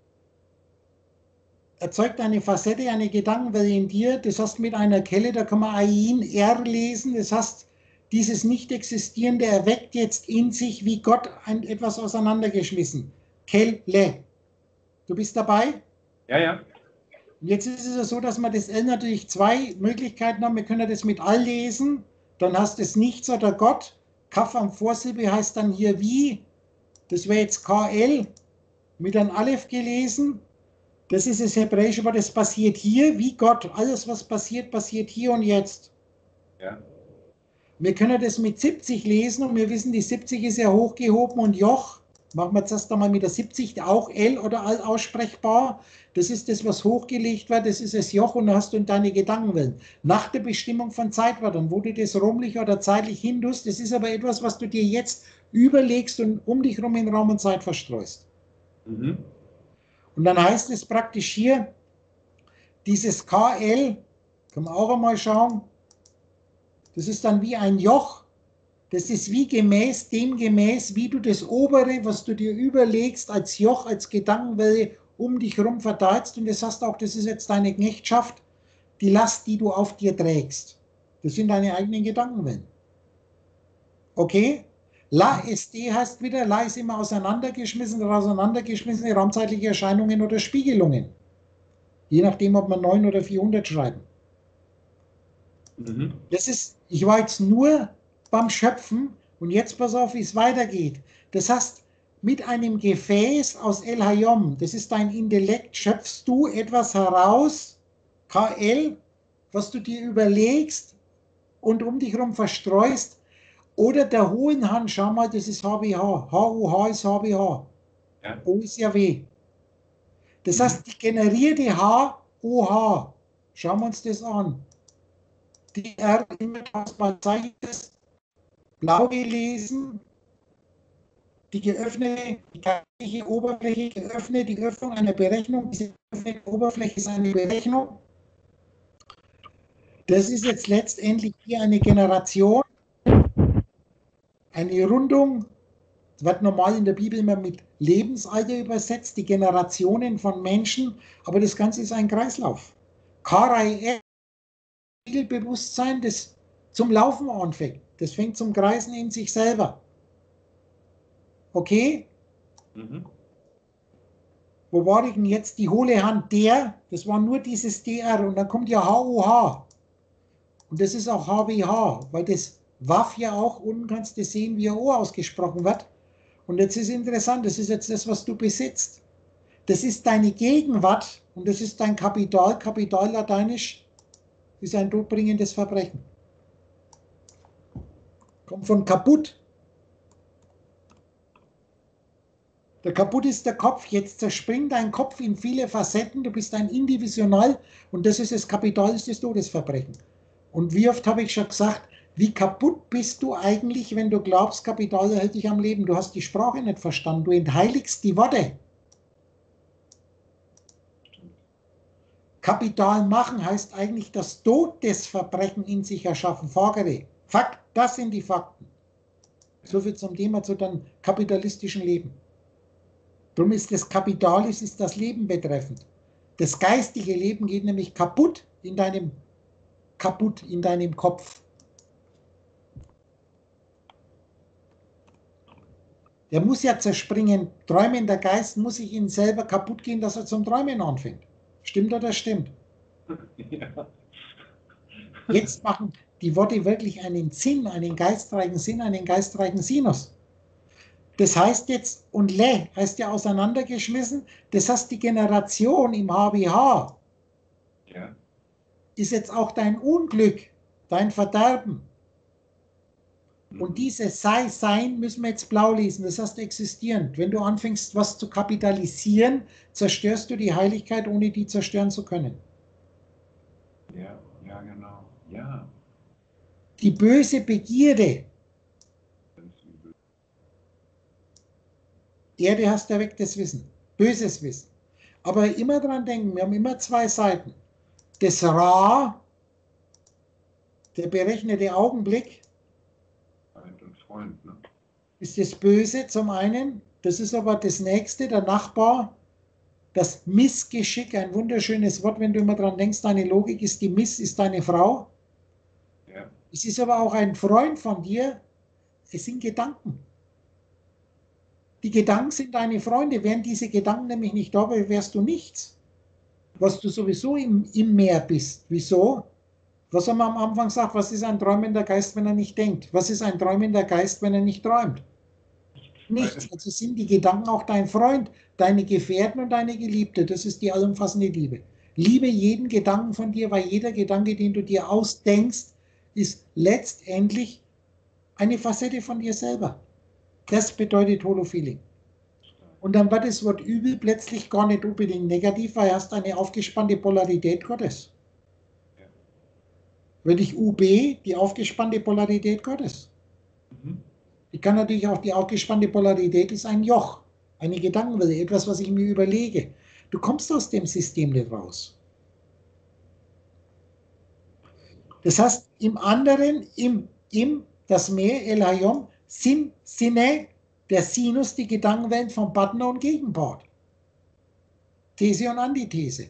erzeugt eine Facette, eine Gedankenwelle in dir, das heißt mit einer Kelle, da kann man Ain, R lesen, das heißt, dieses Nicht-Existierende erweckt jetzt in sich, wie Gott ein, etwas auseinandergeschmissen. Kelle. Du bist dabei? Ja, ja. Und jetzt ist es ja so, dass wir das L natürlich zwei Möglichkeiten haben. Wir können das mit All lesen, dann hast du es Nichts oder Gott. Kaf am Vorsilbe heißt dann hier wie. Das wäre jetzt K L mit einem Aleph gelesen. Das ist das hebräische Wort, das passiert hier wie Gott. Alles, was passiert, passiert hier und jetzt. Ja. Wir können das mit siebzig lesen und wir wissen, die siebzig ist ja hochgehoben und Joch. Machen wir jetzt erst einmal mit der siebzig, auch L oder All aussprechbar. Das ist das, was hochgelegt wird, das ist das Joch und da hast du in deine Gedankenwellen. Nach der Bestimmung von Zeitwörtern, wo du das räumlich oder zeitlich hindust, das ist aber etwas, was du dir jetzt überlegst und um dich herum in Raum und Zeit verstreust. Mhm. Und dann heißt es praktisch hier, dieses K L, kann man auch einmal schauen, das ist dann wie ein Joch. Das ist wie gemäß, dem gemäß, wie du das Obere, was du dir überlegst, als Joch, als Gedankenwelle um dich herum verteilst. Und das heißt auch, das ist jetzt deine Knechtschaft, die Last, die du auf dir trägst. Das sind deine eigenen Gedankenwellen. Okay? La S D heißt wieder, La ist immer auseinandergeschmissen oder auseinandergeschmissene raumzeitliche Erscheinungen oder Spiegelungen. Je nachdem, ob man neun oder vierhundert schreiben. Mhm. Das ist, ich war jetzt nur beim Schöpfen und jetzt pass auf, wie es weitergeht. Das heißt, mit einem Gefäß aus El Hayom, das ist dein Intellekt, schöpfst du etwas heraus, K L, was du dir überlegst und um dich herum verstreust. Oder der hohen Hand, schau mal, das ist H B H. H U H ist H B H. Ja. O ist ja W. Das Mhm. heißt, die generierte H O H. Schauen wir uns das an. Die R immer tausendmal zeigt es, blau gelesen, die geöffnete, die gleiche Oberfläche geöffnet, die Öffnung einer Berechnung, diese geöffnete Oberfläche ist eine Berechnung. Das ist jetzt letztendlich hier eine Generation, eine Rundung, das wird normal in der Bibel immer mit Lebensalter übersetzt, die Generationen von Menschen, aber das Ganze ist ein Kreislauf. Karai Bewusstsein, das zum Laufen anfängt. Das fängt zum Kreisen in sich selber. Okay? Mhm. Wo war ich denn jetzt? Die hohle Hand, der, das war nur dieses D R und dann kommt ja H U H. Und das ist auch H W H, weil das Waff ja auch, unten kannst du sehen, wie O ausgesprochen wird. Und jetzt ist interessant, das ist jetzt das, was du besitzt. Das ist deine Gegenwart und das ist dein Kapital. Kapital lateinisch ist ein todbringendes Verbrechen. Kommt von kaputt. Der kaputt ist der Kopf. Jetzt zerspringt dein Kopf in viele Facetten. Du bist ein Indivisional und das ist das Kapital, ist das Todesverbrechen. Und wie oft habe ich schon gesagt, wie kaputt bist du eigentlich, wenn du glaubst, Kapital erhält dich am Leben. Du hast die Sprache nicht verstanden. Du entheiligst die Worte. Kapital machen heißt eigentlich das Todesverbrechen in sich erschaffen. Fagere. Fakt, das sind die Fakten. So viel zum Thema zu deinem kapitalistischen Leben. Darum ist das Kapital, ist das Leben betreffend. Das geistige Leben geht nämlich kaputt in deinem, kaputt in deinem Kopf. Der muss ja zerspringen. Träumender Geist muss sich in selber kaputt gehen, dass er zum Träumen anfängt. Stimmt oder stimmt? Ja. Jetzt machen, die Worte wirklich einen Sinn, einen geistreichen Sinn, einen geistreichen Sinus. Das heißt jetzt, und le heißt ja auseinandergeschmissen, das heißt die Generation im H B H Ja. ist jetzt auch dein Unglück, dein Verderben. Mhm. Und dieses Sei, Sein müssen wir jetzt blau lesen, das heißt existierend. Wenn du anfängst, was zu kapitalisieren, zerstörst du die Heiligkeit, ohne die zerstören zu können. Ja, ja, genau. Ja. Die böse Begierde, Ganz übel. Erde hast erwecktes Wissen, böses Wissen. Aber immer dran denken, wir haben immer zwei Seiten. Das Ra, der berechnete Augenblick, Feind und Freund, ne? ist das Böse zum einen. Das ist aber das Nächste, der Nachbar. Das Missgeschick, ein wunderschönes Wort, wenn du immer dran denkst, deine Logik ist die Miss, ist deine Frau. Ja. Es ist aber auch ein Freund von dir. Es sind Gedanken. Die Gedanken sind deine Freunde. Wären diese Gedanken nämlich nicht da, wärst du nichts. Was du sowieso im, im Meer bist. Wieso? Was haben wir am Anfang gesagt? Was ist ein träumender Geist, wenn er nicht denkt? Was ist ein träumender Geist, wenn er nicht träumt? Nichts. Also sind die Gedanken auch dein Freund, deine Gefährten und deine Geliebte. Das ist die allumfassende Liebe. Liebe jeden Gedanken von dir, weil jeder Gedanke, den du dir ausdenkst, ist letztendlich eine Facette von dir selber. Das bedeutet Holofeeling. Und dann wird das Wort übel plötzlich gar nicht unbedingt negativ, weil du hast eine aufgespannte Polarität Gottes. Wenn ich U B, die aufgespannte Polarität Gottes. Mhm. Ich kann natürlich auch, die aufgespannte Polarität ist ein Joch, eine Gedankenwelle, etwas, was ich mir überlege. Du kommst aus dem System nicht raus. Das heißt, im anderen, im, im das Meer, El Hayom, sind Sinne, der Sinus, die Gedankenwellen von Partner und Gegenpart. These und Antithese.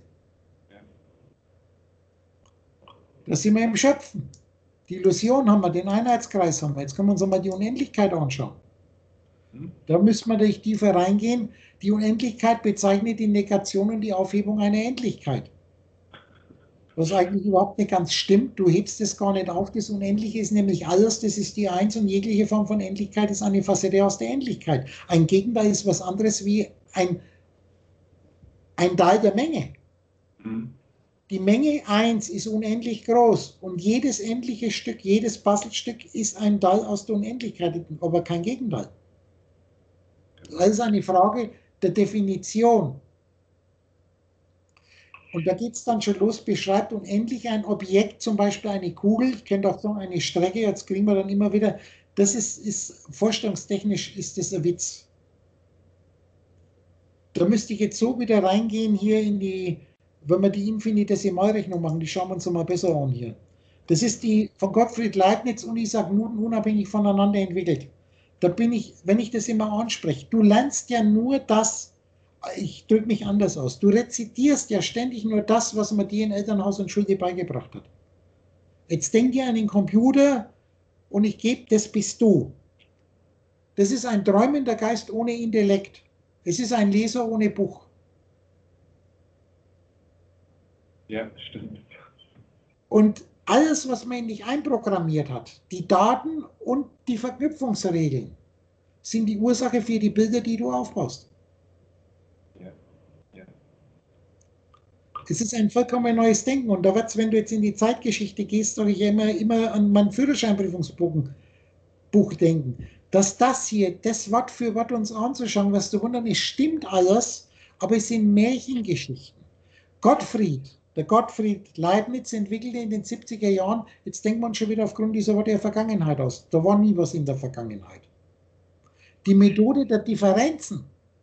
Da sind wir im Schöpfen. Die Illusion haben wir, den Einheitskreis haben wir. Jetzt können wir uns mal die Unendlichkeit anschauen. Da müssen wir durch tiefer reingehen. Die Unendlichkeit bezeichnet die Negation und die Aufhebung einer Endlichkeit. Was eigentlich überhaupt nicht ganz stimmt. Du hebst es gar nicht auf. Das Unendliche ist nämlich alles, das ist die Eins und jegliche Form von Endlichkeit ist eine Facette aus der Endlichkeit. Ein Gegenteil ist was anderes wie ein, ein Teil der Menge. Mhm. Die Menge eins ist unendlich groß und jedes endliche Stück, jedes Puzzlestück ist ein Teil aus der Unendlichkeit, aber kein Gegenteil. Das ist eine Frage der Definition. Und da geht es dann schon los, beschreibt unendlich ein Objekt, zum Beispiel eine Kugel, ich könnte auch sagen eine Strecke, jetzt kriegen wir dann immer wieder, das ist, ist vorstellungstechnisch ist das ein Witz. Da müsste ich jetzt so wieder reingehen hier in die, wenn wir die Infinitesimalrechnung machen, die schauen wir uns mal besser an hier. Das ist die von Gottfried Leibniz und Isaac Newton unabhängig voneinander entwickelt. Da bin ich, wenn ich das immer anspreche, du lernst ja nur das, ich drücke mich anders aus, du rezitierst ja ständig nur das, was man dir in Elternhaus und Schule beigebracht hat. Jetzt denk dir an den Computer und ich gebe, das bist du. Das ist ein träumender Geist ohne Intellekt. Es ist ein Leser ohne Buch. Ja, stimmt. Und alles, was man in dich einprogrammiert hat, die Daten und die Verknüpfungsregeln, sind die Ursache für die Bilder, die du aufbaust. Ja. Ja. Es ist ein vollkommen neues Denken. Und da wird es, wenn du jetzt in die Zeitgeschichte gehst, soll ich immer, immer an mein Führerscheinprüfungsbuch Buch denken. Dass das hier, das Wort für Wort uns anzuschauen, was du wundern, es stimmt alles, aber es sind Märchengeschichten. Gottfried, der Gottfried Leibniz entwickelte in den siebziger Jahren, jetzt denkt man schon wieder aufgrund dieser Worte der Vergangenheit aus. Da war nie was in der Vergangenheit. Die Methode der Differenzen,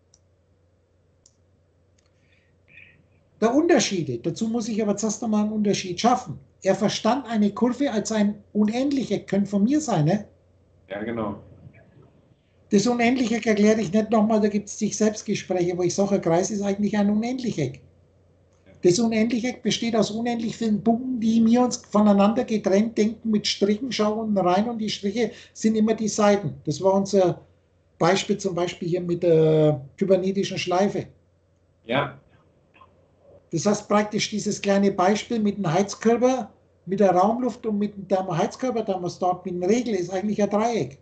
der Unterschiede, dazu muss ich aber zuerst einmal einen Unterschied schaffen. Er verstand eine Kurve als ein Unendliches, könnte von mir sein, ne? Ja, genau. Das Unendliche erkläre ich nicht nochmal, da gibt es sich Selbstgespräche, wo ich sage, ein Kreis ist eigentlich ein Unendlicheck. Das Unendlicheck besteht aus unendlich vielen Punkten, die wir uns voneinander getrennt denken, mit Strichen, schau unten rein und die Striche sind immer die Seiten. Das war unser Beispiel zum Beispiel hier mit der kybernetischen Schleife. Ja. Das heißt praktisch dieses kleine Beispiel mit einem Heizkörper mit der Raumluft und mit dem Thermoheizkörperthermostat, mit dem Regel, ist eigentlich ein Dreieck.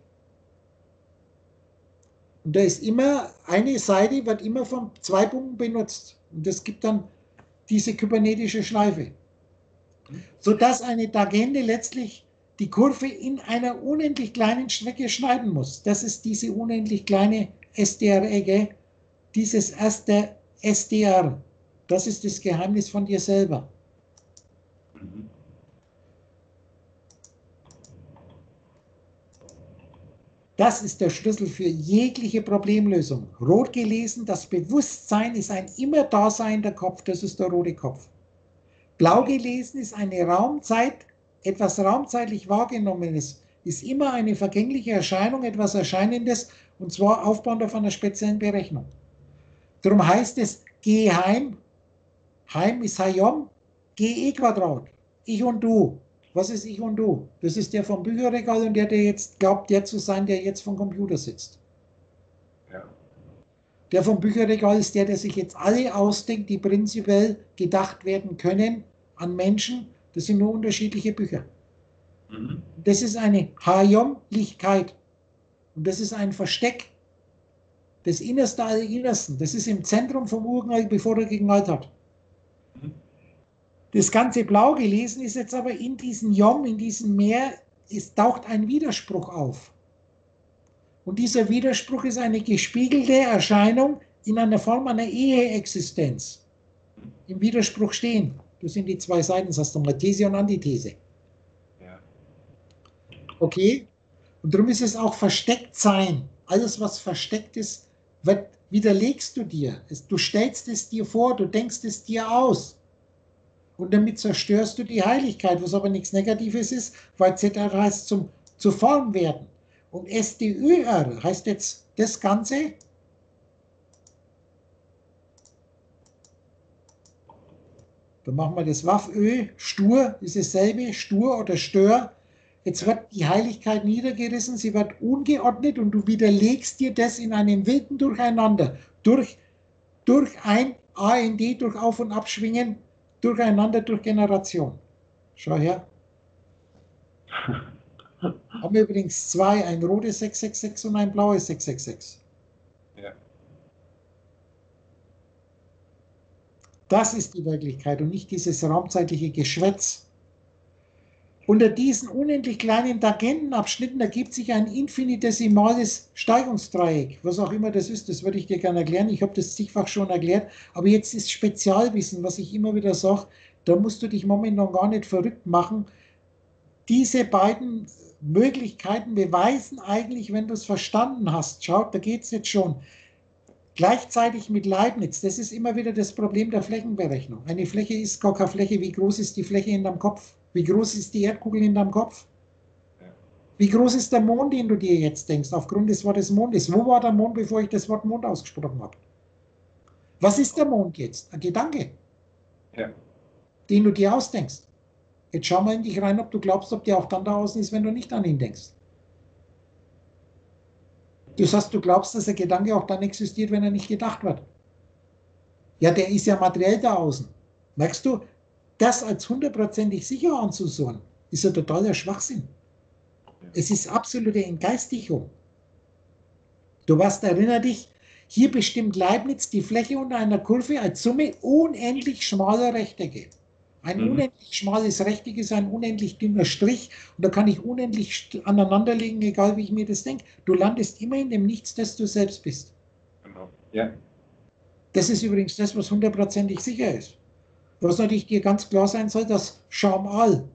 Und da ist immer, eine Seite wird immer von zwei Punkten benutzt. Und das gibt dann diese kybernetische Schleife. Sodass eine Tangente letztlich die Kurve in einer unendlich kleinen Strecke schneiden muss. Das ist diese unendlich kleine S D R-Ecke, dieses erste S D R. Das ist das Geheimnis von dir selber. Mhm. Das ist der Schlüssel für jegliche Problemlösung. Rot gelesen, das Bewusstsein ist ein immer daseinender Kopf, das ist der rote Kopf. Blau gelesen ist eine Raumzeit, etwas raumzeitlich Wahrgenommenes, ist immer eine vergängliche Erscheinung, etwas Erscheinendes, und zwar aufbauend auf einer speziellen Berechnung. Darum heißt es, geh heim, heim ist Hayom, geh E Quadrat, ich und du. Was ist ich und du? Das ist der vom Bücherregal und der, der jetzt glaubt, der zu sein, der jetzt vom Computer sitzt. Ja. Der vom Bücherregal ist der, der sich jetzt alle ausdenkt, die prinzipiell gedacht werden können an Menschen. Das sind nur unterschiedliche Bücher. Mhm. Das ist eine Hayom-Lichkeit. Und das ist ein Versteck des Innersten aller Innersten. Das ist im Zentrum vom Urknall, bevor er geknallt hat. Mhm. Das ganze Blau gelesen ist jetzt aber in diesem Yom, in diesem Meer, es taucht ein Widerspruch auf. Und dieser Widerspruch ist eine gespiegelte Erscheinung in einer Form einer Ehe-Existenz. Im Widerspruch stehen. Das sind die zwei Seiten, das heißt nochmal These und Antithese. Ja. Okay? Und darum ist es auch versteckt sein. Alles, was versteckt ist, wird, widerlegst du dir. Du stellst es dir vor, du denkst es dir aus. Und damit zerstörst du die Heiligkeit, was aber nichts Negatives ist, weil Z R heißt zum, zu Form werden. Und S D Ö R heißt jetzt das Ganze, dann machen wir das Waff-Ö, stur, ist dasselbe, stur oder stör. Jetzt wird die Heiligkeit niedergerissen, sie wird ungeordnet und du widerlegst dir das in einem wilden Durcheinander. Durch, durch ein A N D, durch Auf- und Abschwingen, durcheinander, durch Generation. Schau her. Haben wir übrigens zwei, ein rotes sechs sechs sechs und ein blaues sechs sechs sechs. Ja. Das ist die Wirklichkeit und nicht dieses raumzeitliche Geschwätz. Unter diesen unendlich kleinen Tangentenabschnitten ergibt sich ein infinitesimales Steigungsdreieck. Was auch immer das ist, das würde ich dir gerne erklären. Ich habe das zigfach schon erklärt. Aber jetzt ist Spezialwissen, was ich immer wieder sage, da musst du dich momentan gar nicht verrückt machen. Diese beiden Möglichkeiten beweisen eigentlich, wenn du es verstanden hast. Schaut, da geht es jetzt schon. Gleichzeitig mit Leibniz, das ist immer wieder das Problem der Flächenberechnung. Eine Fläche ist gar keine Fläche. Wie groß ist die Fläche in deinem Kopf? Wie groß ist die Erdkugel in deinem Kopf? Wie groß ist der Mond, den du dir jetzt denkst, aufgrund des Wortes Mondes? Wo war der Mond, bevor ich das Wort Mond ausgesprochen habe? Was ist der Mond jetzt? Ein Gedanke, Ja. den du dir ausdenkst. Jetzt schau mal in dich rein, ob du glaubst, ob der auch dann da außen ist, wenn du nicht an ihn denkst. Das heißt, du glaubst, dass der Gedanke auch dann existiert, wenn er nicht gedacht wird. Ja, der ist ja materiell da außen. Merkst du, das als hundertprozentig sicher anzusagen, ist ja totaler Schwachsinn. Es ist absolute Entgeistigung. Du weißt, erinner dich, hier bestimmt Leibniz die Fläche unter einer Kurve als Summe unendlich schmaler Rechtecke. Ein Mhm. unendlich schmales Rechteck ist ein unendlich dünner Strich und da kann ich unendlich aneinanderlegen, egal wie ich mir das denke. Du landest immer in dem Nichts, das du selbst bist. Genau. Ja. Das ist übrigens das, was hundertprozentig sicher ist. Was natürlich dir ganz klar sein soll, dass Schamal.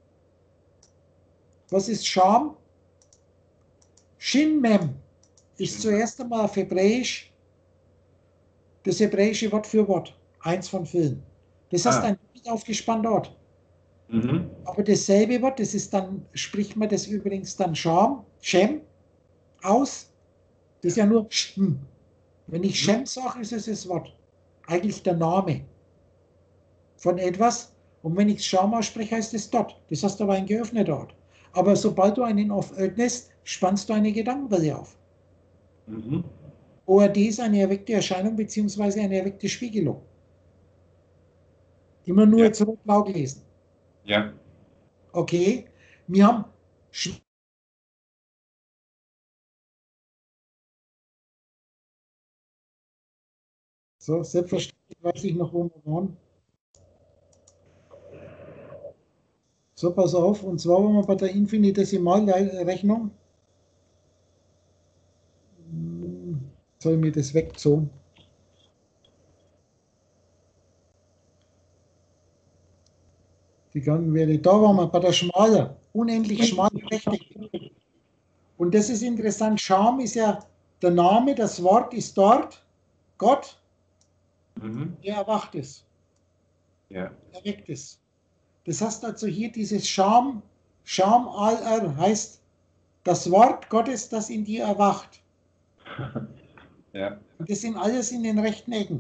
Was ist Scham? Shin-Mem ist zuerst einmal auf Hebräisch das hebräische Wort für Wort. Eins von vielen. Das heißt Ah. ein nicht aufgespannter Ort. Mhm. Aber dasselbe Wort, das ist dann, spricht man das übrigens dann Scham, Shem, aus. Das ist ja nur Shm. Wenn ich Shem sage, ist es das Wort. Eigentlich der Name von etwas. Und wenn ich Scham ausspreche, heißt es dort. Das heißt aber ein geöffneter Ort. Aber sobald du einen öffnest, spannst du eine Gedankenwelle auf. Mhm. O R D ist eine erweckte Erscheinung bzw. eine erweckte Spiegelung. Immer nur Ja. jetzt rot-blau gelesen. Ja. Okay, wir haben Sch- so, selbstverständlich weiß ich noch, wo wir waren. So, pass auf, und zwar waren wir bei der Infinitesimalrechnung. Hm, soll ich mir das wegzogen? Die ganzen Werte. Da waren wir bei der Schmaler, unendlich schmalen Rechteck. Und das ist interessant. Scham ist ja der Name, das Wort ist dort, Gott, Mhm. der erwacht ist, Ja. erweckt ist. Das heißt also hier dieses Scham, Scham al-Er heißt das Wort Gottes, das in dir erwacht. Ja. Und das sind alles in den rechten Ecken.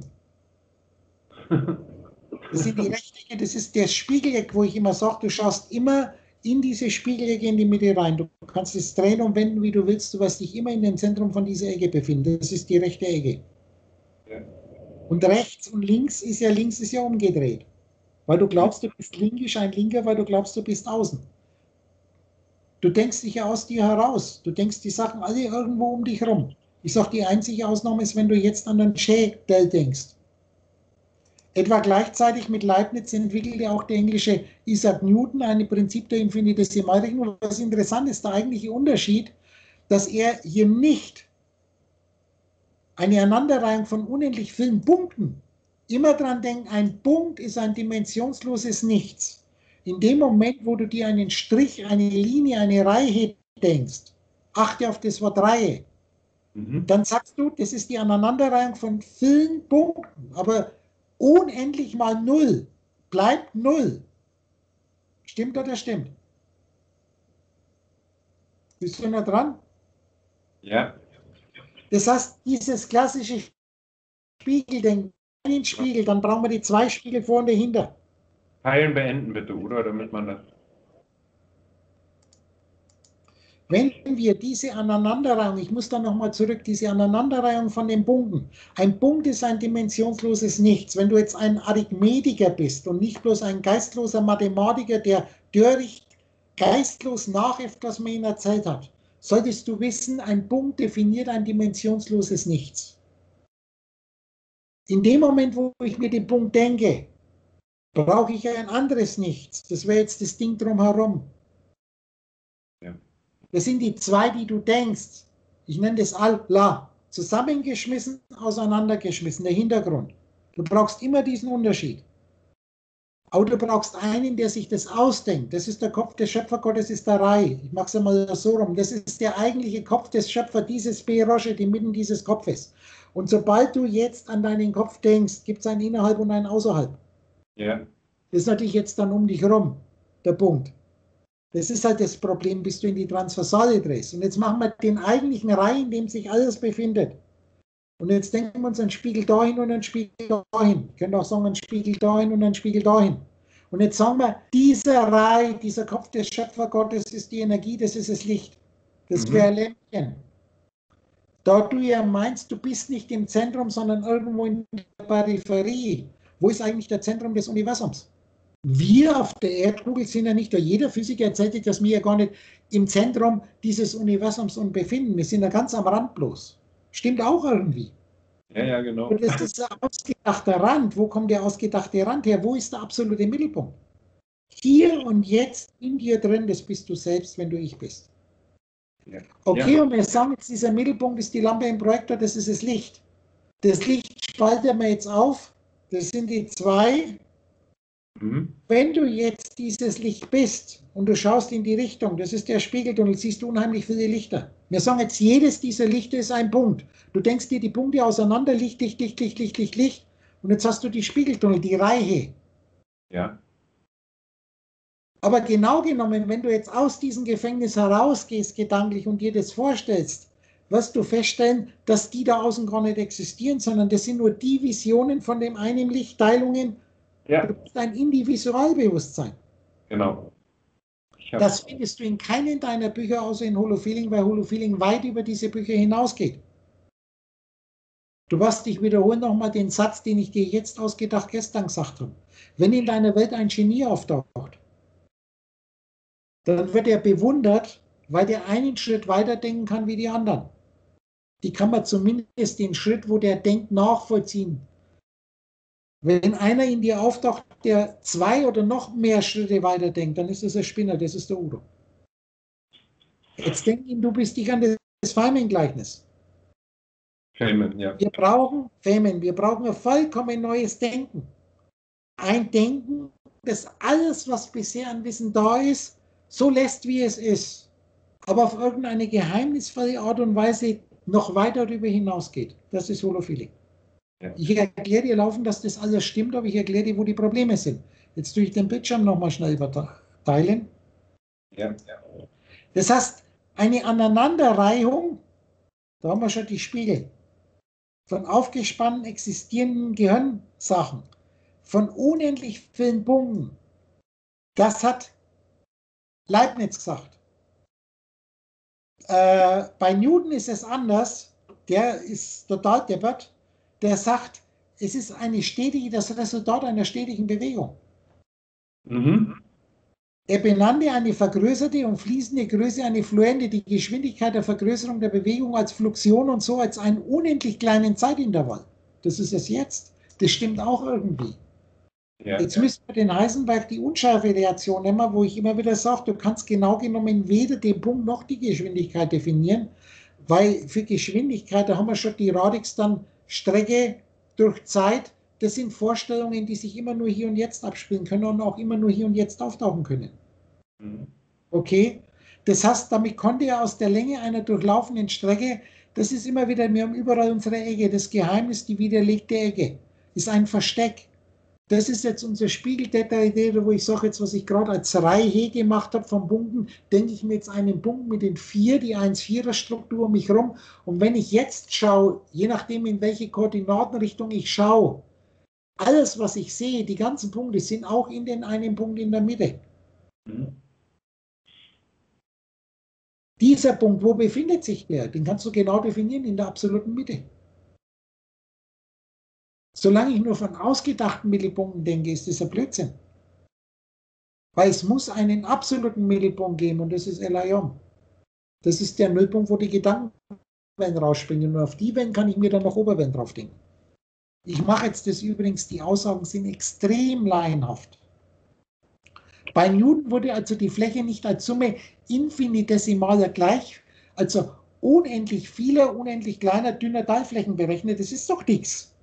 Das sind die Rechtecke, das ist der Spiegeleck, wo ich immer sage, du schaust immer in diese Spiegelecke in die Mitte rein. Du kannst es drehen und wenden, wie du willst. Du wirst dich immer in dem Zentrum von dieser Ecke befinden. Das ist die rechte Ecke. Ja. Und rechts und links ist ja, links ist ja umgedreht. Weil du glaubst, du bist linkisch, ein Linker, weil du glaubst, du bist außen. Du denkst dich ja aus dir heraus. Du denkst die Sachen alle irgendwo um dich rum. Ich sage, die einzige Ausnahme ist, wenn du jetzt an den Schädel denkst. Etwa gleichzeitig mit Leibniz entwickelte auch der englische Isaac Newton ein Prinzip der Infinitesimalrechnung. Was interessant ist, der eigentliche Unterschied, dass er hier nicht eine Aneinanderreihung von unendlich vielen Punkten, immer dran denkt, ein Punkt ist ein dimensionsloses Nichts. In dem Moment, wo du dir einen Strich, eine Linie, eine Reihe denkst, achte auf das Wort Reihe, Mhm. dann sagst du, das ist die Aneinanderreihung von vielen Punkten, aber unendlich mal Null bleibt Null. Stimmt oder stimmt? Bist du noch dran? Ja. Das heißt, dieses klassische Spiegeldenken, einen Spiegel, dann brauchen wir die zwei Spiegel vor und dahinter. Teilen beenden bitte, oder? Damit man das. Wenn wir diese Aneinanderreihung, ich muss da nochmal zurück, diese Aneinanderreihung von den Punkten. Ein Punkt ist ein dimensionsloses Nichts. Wenn du jetzt ein Arithmetiker bist und nicht bloß ein geistloser Mathematiker, der töricht geistlos nachäfft, was man ihm erzählt hat, solltest du wissen, ein Punkt definiert ein dimensionsloses Nichts. In dem Moment, wo ich mir den Punkt denke, brauche ich ein anderes Nichts. Das wäre jetzt das Ding drumherum. Ja. Das sind die zwei, die du denkst. Ich nenne das Allah. Zusammengeschmissen, auseinandergeschmissen, der Hintergrund. Du brauchst immer diesen Unterschied. Aber du brauchst einen, der sich das ausdenkt. Das ist der Kopf des Schöpfergottes, ist der Rai. Ich mache es einmal so rum. Das ist der eigentliche Kopf des Schöpfers, dieses Be-Roche, die Mitten dieses Kopfes. Und sobald du jetzt an deinen Kopf denkst, gibt es ein Innerhalb und ein Außerhalb. Ja. Das ist natürlich jetzt dann um dich herum, der Punkt. Das ist halt das Problem, bis du in die Transversale drehst. Und jetzt machen wir den eigentlichen Reihen, in dem sich alles befindet. Und jetzt denken wir uns einen Spiegel dahin und einen Spiegel dahin. Ihr könnt auch sagen, einen Spiegel dahin und einen Spiegel dahin. Und jetzt sagen wir, dieser Reihe, dieser Kopf des Schöpfergottes ist die Energie, das ist das Licht. Das Mhm. wäre Lämpchen. Da du ja meinst, du bist nicht im Zentrum, sondern irgendwo in der Peripherie. Wo ist eigentlich das Zentrum des Universums? Wir auf der Erdkugel sind ja nicht da. Jeder Physiker erzählt dir, dass wir ja gar nicht im Zentrum dieses Universums uns befinden. Wir sind ja ganz am Rand bloß. Stimmt auch irgendwie. Ja, ja, genau. Und das ist ein ausgedachter Rand. Wo kommt der ausgedachte Rand her? Wo ist der absolute Mittelpunkt? Hier und jetzt in dir drin, das bist du selbst, wenn du ich bist. Ja. Okay, Ja. und wir sagen jetzt, dieser Mittelpunkt ist die Lampe im Projektor, das ist das Licht. Das Licht spalten wir jetzt auf. Das sind die zwei. Mhm. Wenn du jetzt dieses Licht bist und du schaust in die Richtung, das ist der Spiegeltunnel, siehst du unheimlich viele Lichter. Wir sagen jetzt, jedes dieser Lichter ist ein Punkt. Du denkst dir die Punkte auseinander, Licht, Licht, Licht, Licht, Licht, Licht, Licht. Und jetzt hast du die Spiegeltunnel, die Reihe. Ja. Aber genau genommen, wenn du jetzt aus diesem Gefängnis herausgehst, gedanklich, und dir das vorstellst, wirst du feststellen, dass die da außen gar nicht existieren, sondern das sind nur die Visionen von dem einen Licht, Teilungen. Ja. Du bist ein Individualbewusstsein. Genau. Ich hab, Das findest du in keinem deiner Bücher, außer in Holofeeling, weil Holofeeling weit über diese Bücher hinausgeht. Du wirst dich wiederholen nochmal den Satz, den ich dir jetzt ausgedacht gestern gesagt habe. Wenn in deiner Welt ein Genie auftaucht, dann wird er bewundert, weil der einen Schritt weiter denken kann wie die anderen. Die kann man zumindest den Schritt, wo der denkt, nachvollziehen. Wenn einer in dir auftaucht, der zwei oder noch mehr Schritte weiter denkt, dann ist das ein Spinner, das ist der Udo. Jetzt denk ihm, du bist dich an das Feynman-Gleichnis. Feynman, ja. Wir brauchen Feynman, wir brauchen ein vollkommen neues Denken. Ein Denken, das alles, was bisher an Wissen da ist, so lässt, wie es ist, aber auf irgendeine geheimnisvolle Art und Weise noch weiter darüber hinausgeht. Das ist Holophilie. Ja. Ich erkläre dir laufend, dass das alles stimmt, aber ich erkläre dir, wo die Probleme sind. Jetzt tue ich den Bildschirm nochmal schnell überteilen. Ja. Das heißt, eine Aneinanderreihung, da haben wir schon die Spiegel, von aufgespannten existierenden Gehirnsachen, von unendlich vielen Punkten. Das hat Leibniz gesagt. Äh, bei Newton ist es anders. Der ist total deppert. Der sagt, es ist eine stetige, das Resultat einer stetigen Bewegung. Mhm. Er benannte eine vergrößerte und fließende Größe, eine Fluente, die Geschwindigkeit der Vergrößerung der Bewegung als Fluxion und so als einen unendlich kleinen Zeitintervall. Das ist es jetzt. Das stimmt auch irgendwie. Ja, jetzt ja. müssen wir den Heisenberg die Unschärferelation nehmen, wo ich immer wieder sage, du kannst genau genommen weder den Punkt noch die Geschwindigkeit definieren, weil für Geschwindigkeit, da haben wir schon die Radix dann Strecke durch Zeit. Das sind Vorstellungen, die sich immer nur hier und jetzt abspielen können und auch immer nur hier und jetzt auftauchen können. Mhm. Okay? Das heißt, damit konnte er aus der Länge einer durchlaufenden Strecke, das ist immer wieder, wir haben überall unsere Ecke, das Geheimnis, die widerlegte Ecke, ist ein Versteck. Das ist jetzt unser Spiegeldetail, wo ich sage, jetzt, was ich gerade als Reihe gemacht habe von Punkten, denke ich mir jetzt einen Punkt mit den vier, die eins Vierer Struktur um mich rum. Und wenn ich jetzt schaue, je nachdem, in welche Koordinatenrichtung ich schaue, alles, was ich sehe, die ganzen Punkte sind auch in den einen Punkt in der Mitte. Mhm. Dieser Punkt, wo befindet sich der? Den kannst du genau definieren in der absoluten Mitte. Solange ich nur von ausgedachten Mittelpunkten denke, ist das ein Blödsinn. Weil es muss einen absoluten Mittelpunkt geben und das ist L I O M. Das ist der Nullpunkt, wo die Gedankenwellen rausspringen. Und auf die Wellen kann ich mir dann noch Oberwellen drauf denken. Ich mache jetzt das übrigens, die Aussagen sind extrem laienhaft. Bei Newton wurde also die Fläche nicht als Summe infinitesimaler gleich, also unendlich vieler, unendlich kleiner, dünner Teilflächen berechnet. Das ist doch nichts.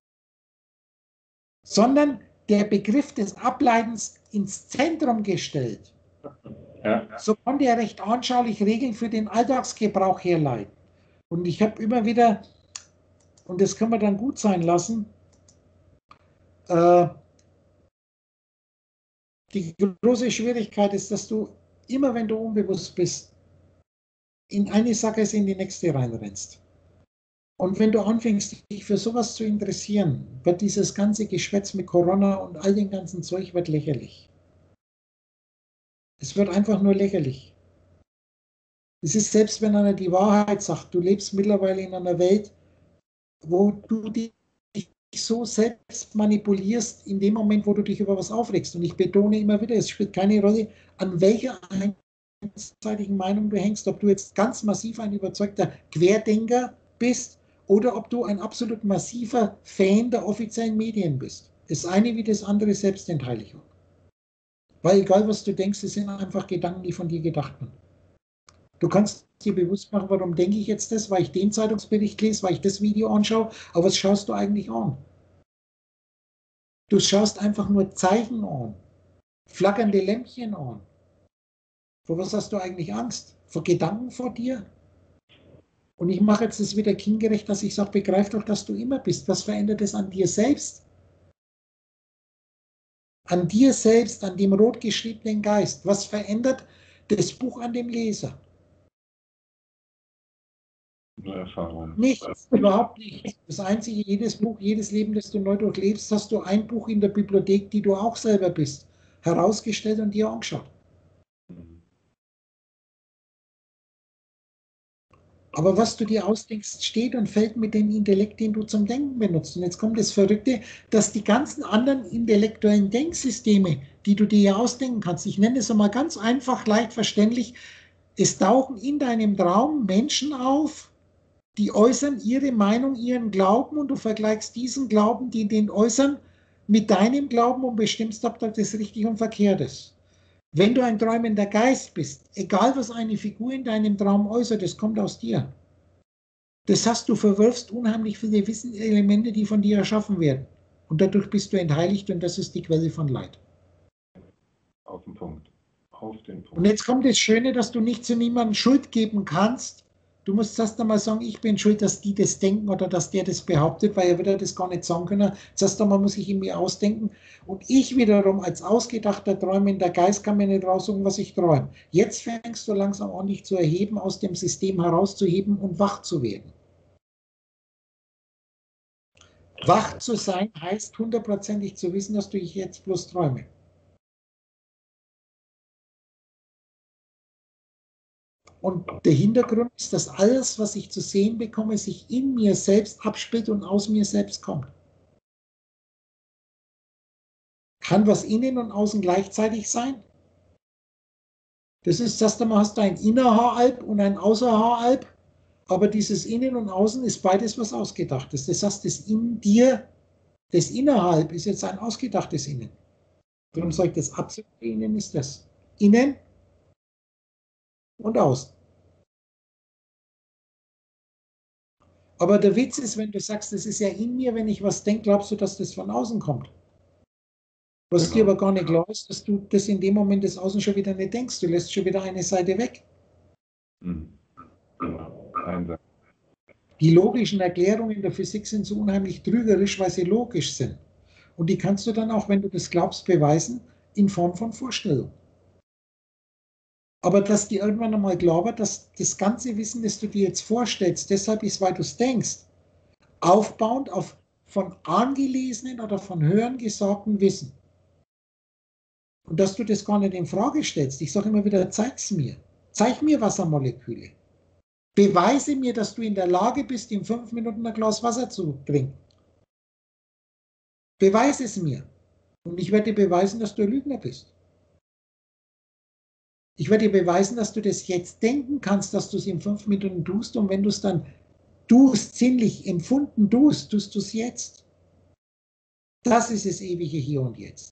Sondern der Begriff des Ableitens ins Zentrum gestellt. Ja. So konnte er recht anschaulich Regeln für den Alltagsgebrauch herleiten. Und ich habe immer wieder, und das kann man dann gut sein lassen, äh, die große Schwierigkeit ist, dass du immer, wenn du unbewusst bist, in eine Sackgasse in die nächste reinrennst. Und wenn du anfängst, dich für sowas zu interessieren, wird dieses ganze Geschwätz mit Corona und all dem ganzen Zeug wird lächerlich. Es wird einfach nur lächerlich. Es ist, selbst wenn einer die Wahrheit sagt, du lebst mittlerweile in einer Welt, wo du dich so selbst manipulierst in dem Moment, wo du dich über was aufregst. Und ich betone immer wieder, es spielt keine Rolle, an welcher einseitigen Meinung du hängst, ob du jetzt ganz massiv ein überzeugter Querdenker bist oder ob du ein absolut massiver Fan der offiziellen Medien bist. Das eine wie das andere Selbstentheiligung. Weil egal, was du denkst, es sind einfach Gedanken, die von dir gedacht werden. Du kannst dir bewusst machen, warum denke ich jetzt das, weil ich den Zeitungsbericht lese, weil ich das Video anschaue, aber was schaust du eigentlich an? Du schaust einfach nur Zeichen an, flackernde Lämpchen an. Vor was hast du eigentlich Angst? Vor Gedanken vor dir? Und ich mache jetzt das wieder kindgerecht, dass ich sage, begreif doch, dass du immer bist. Was verändert es an dir selbst? An dir selbst, an dem rot geschriebenen Geist. Was verändert das Buch an dem Leser? Erfahrung. Nichts, überhaupt nichts. Das Einzige, jedes Buch, jedes Leben, das du neu durchlebst, hast du ein Buch in der Bibliothek, die du auch selber bist, herausgestellt und dir angeschaut. Aber was du dir ausdenkst, steht und fällt mit dem Intellekt, den du zum Denken benutzt. Und jetzt kommt das Verrückte, dass die ganzen anderen intellektuellen Denksysteme, die du dir ja ausdenken kannst, ich nenne es einmal ganz einfach, leicht verständlich, es tauchen in deinem Traum Menschen auf, die äußern ihre Meinung, ihren Glauben und du vergleichst diesen Glauben, die den äußern, mit deinem Glauben und bestimmst, ob das richtig und verkehrt ist. Wenn du ein träumender Geist bist, egal was eine Figur in deinem Traum äußert, das kommt aus dir. Das heißt, du verwirfst unheimlich viele Wissenselemente, die von dir erschaffen werden. Und dadurch bist du entheiligt und das ist die Quelle von Leid. Auf den Punkt. Auf den Punkt. Und jetzt kommt das Schöne, dass du nicht zu niemandem Schuld geben kannst. Du musst erst einmal sagen, ich bin schuld, dass die das denken oder dass der das behauptet, weil er wird das gar nicht sagen können. Zuerst einmal muss ich in mir ausdenken. Und ich wiederum als ausgedachter träumender Geist kann mir nicht raussuchen, was ich träume. Jetzt fängst du langsam an, dich zu erheben, aus dem System herauszuheben und wach zu werden. Wach zu sein heißt hundertprozentig zu wissen, dass du ich jetzt bloß träume. Und der Hintergrund ist, dass alles, was ich zu sehen bekomme, sich in mir selbst abspielt und aus mir selbst kommt. Kann was innen und außen gleichzeitig sein? Das ist, erst einmal hast du ein Innerhaaralb und ein Außerhaaralb, aber dieses Innen und Außen ist beides was Ausgedachtes. Das heißt, das in dir, das Innerhalb ist jetzt ein ausgedachtes Innen. Darum sage ich, das absolute Innen ist das. Innen und außen. Aber der Witz ist, wenn du sagst, das ist ja in mir, wenn ich was denke, glaubst du, dass das von außen kommt. Was dir aber gar nicht klar ist, dass du das in dem Moment des Außen schon wieder nicht denkst. Du lässt schon wieder eine Seite weg. Mhm. Die logischen Erklärungen der Physik sind so unheimlich trügerisch, weil sie logisch sind. Und die kannst du dann auch, wenn du das glaubst, beweisen, in Form von Vorstellung. Aber dass dir irgendwann einmal glaubt, dass das ganze Wissen, das du dir jetzt vorstellst, deshalb ist, weil du es denkst, aufbauend auf von angelesenen oder von Hören gesagten Wissen. Und dass du das gar nicht in Frage stellst. Ich sage immer wieder, zeig's mir. Zeig mir Wassermoleküle. Beweise mir, dass du in der Lage bist, in fünf Minuten ein Glas Wasser zu trinken. Beweise es mir. Und ich werde dir beweisen, dass du ein Lügner bist. Ich werde dir beweisen, dass du das jetzt denken kannst, dass du es in fünf Minuten tust. Und wenn du es dann tust, sinnlich empfunden tust, tust du es jetzt. Das ist das ewige Hier und Jetzt.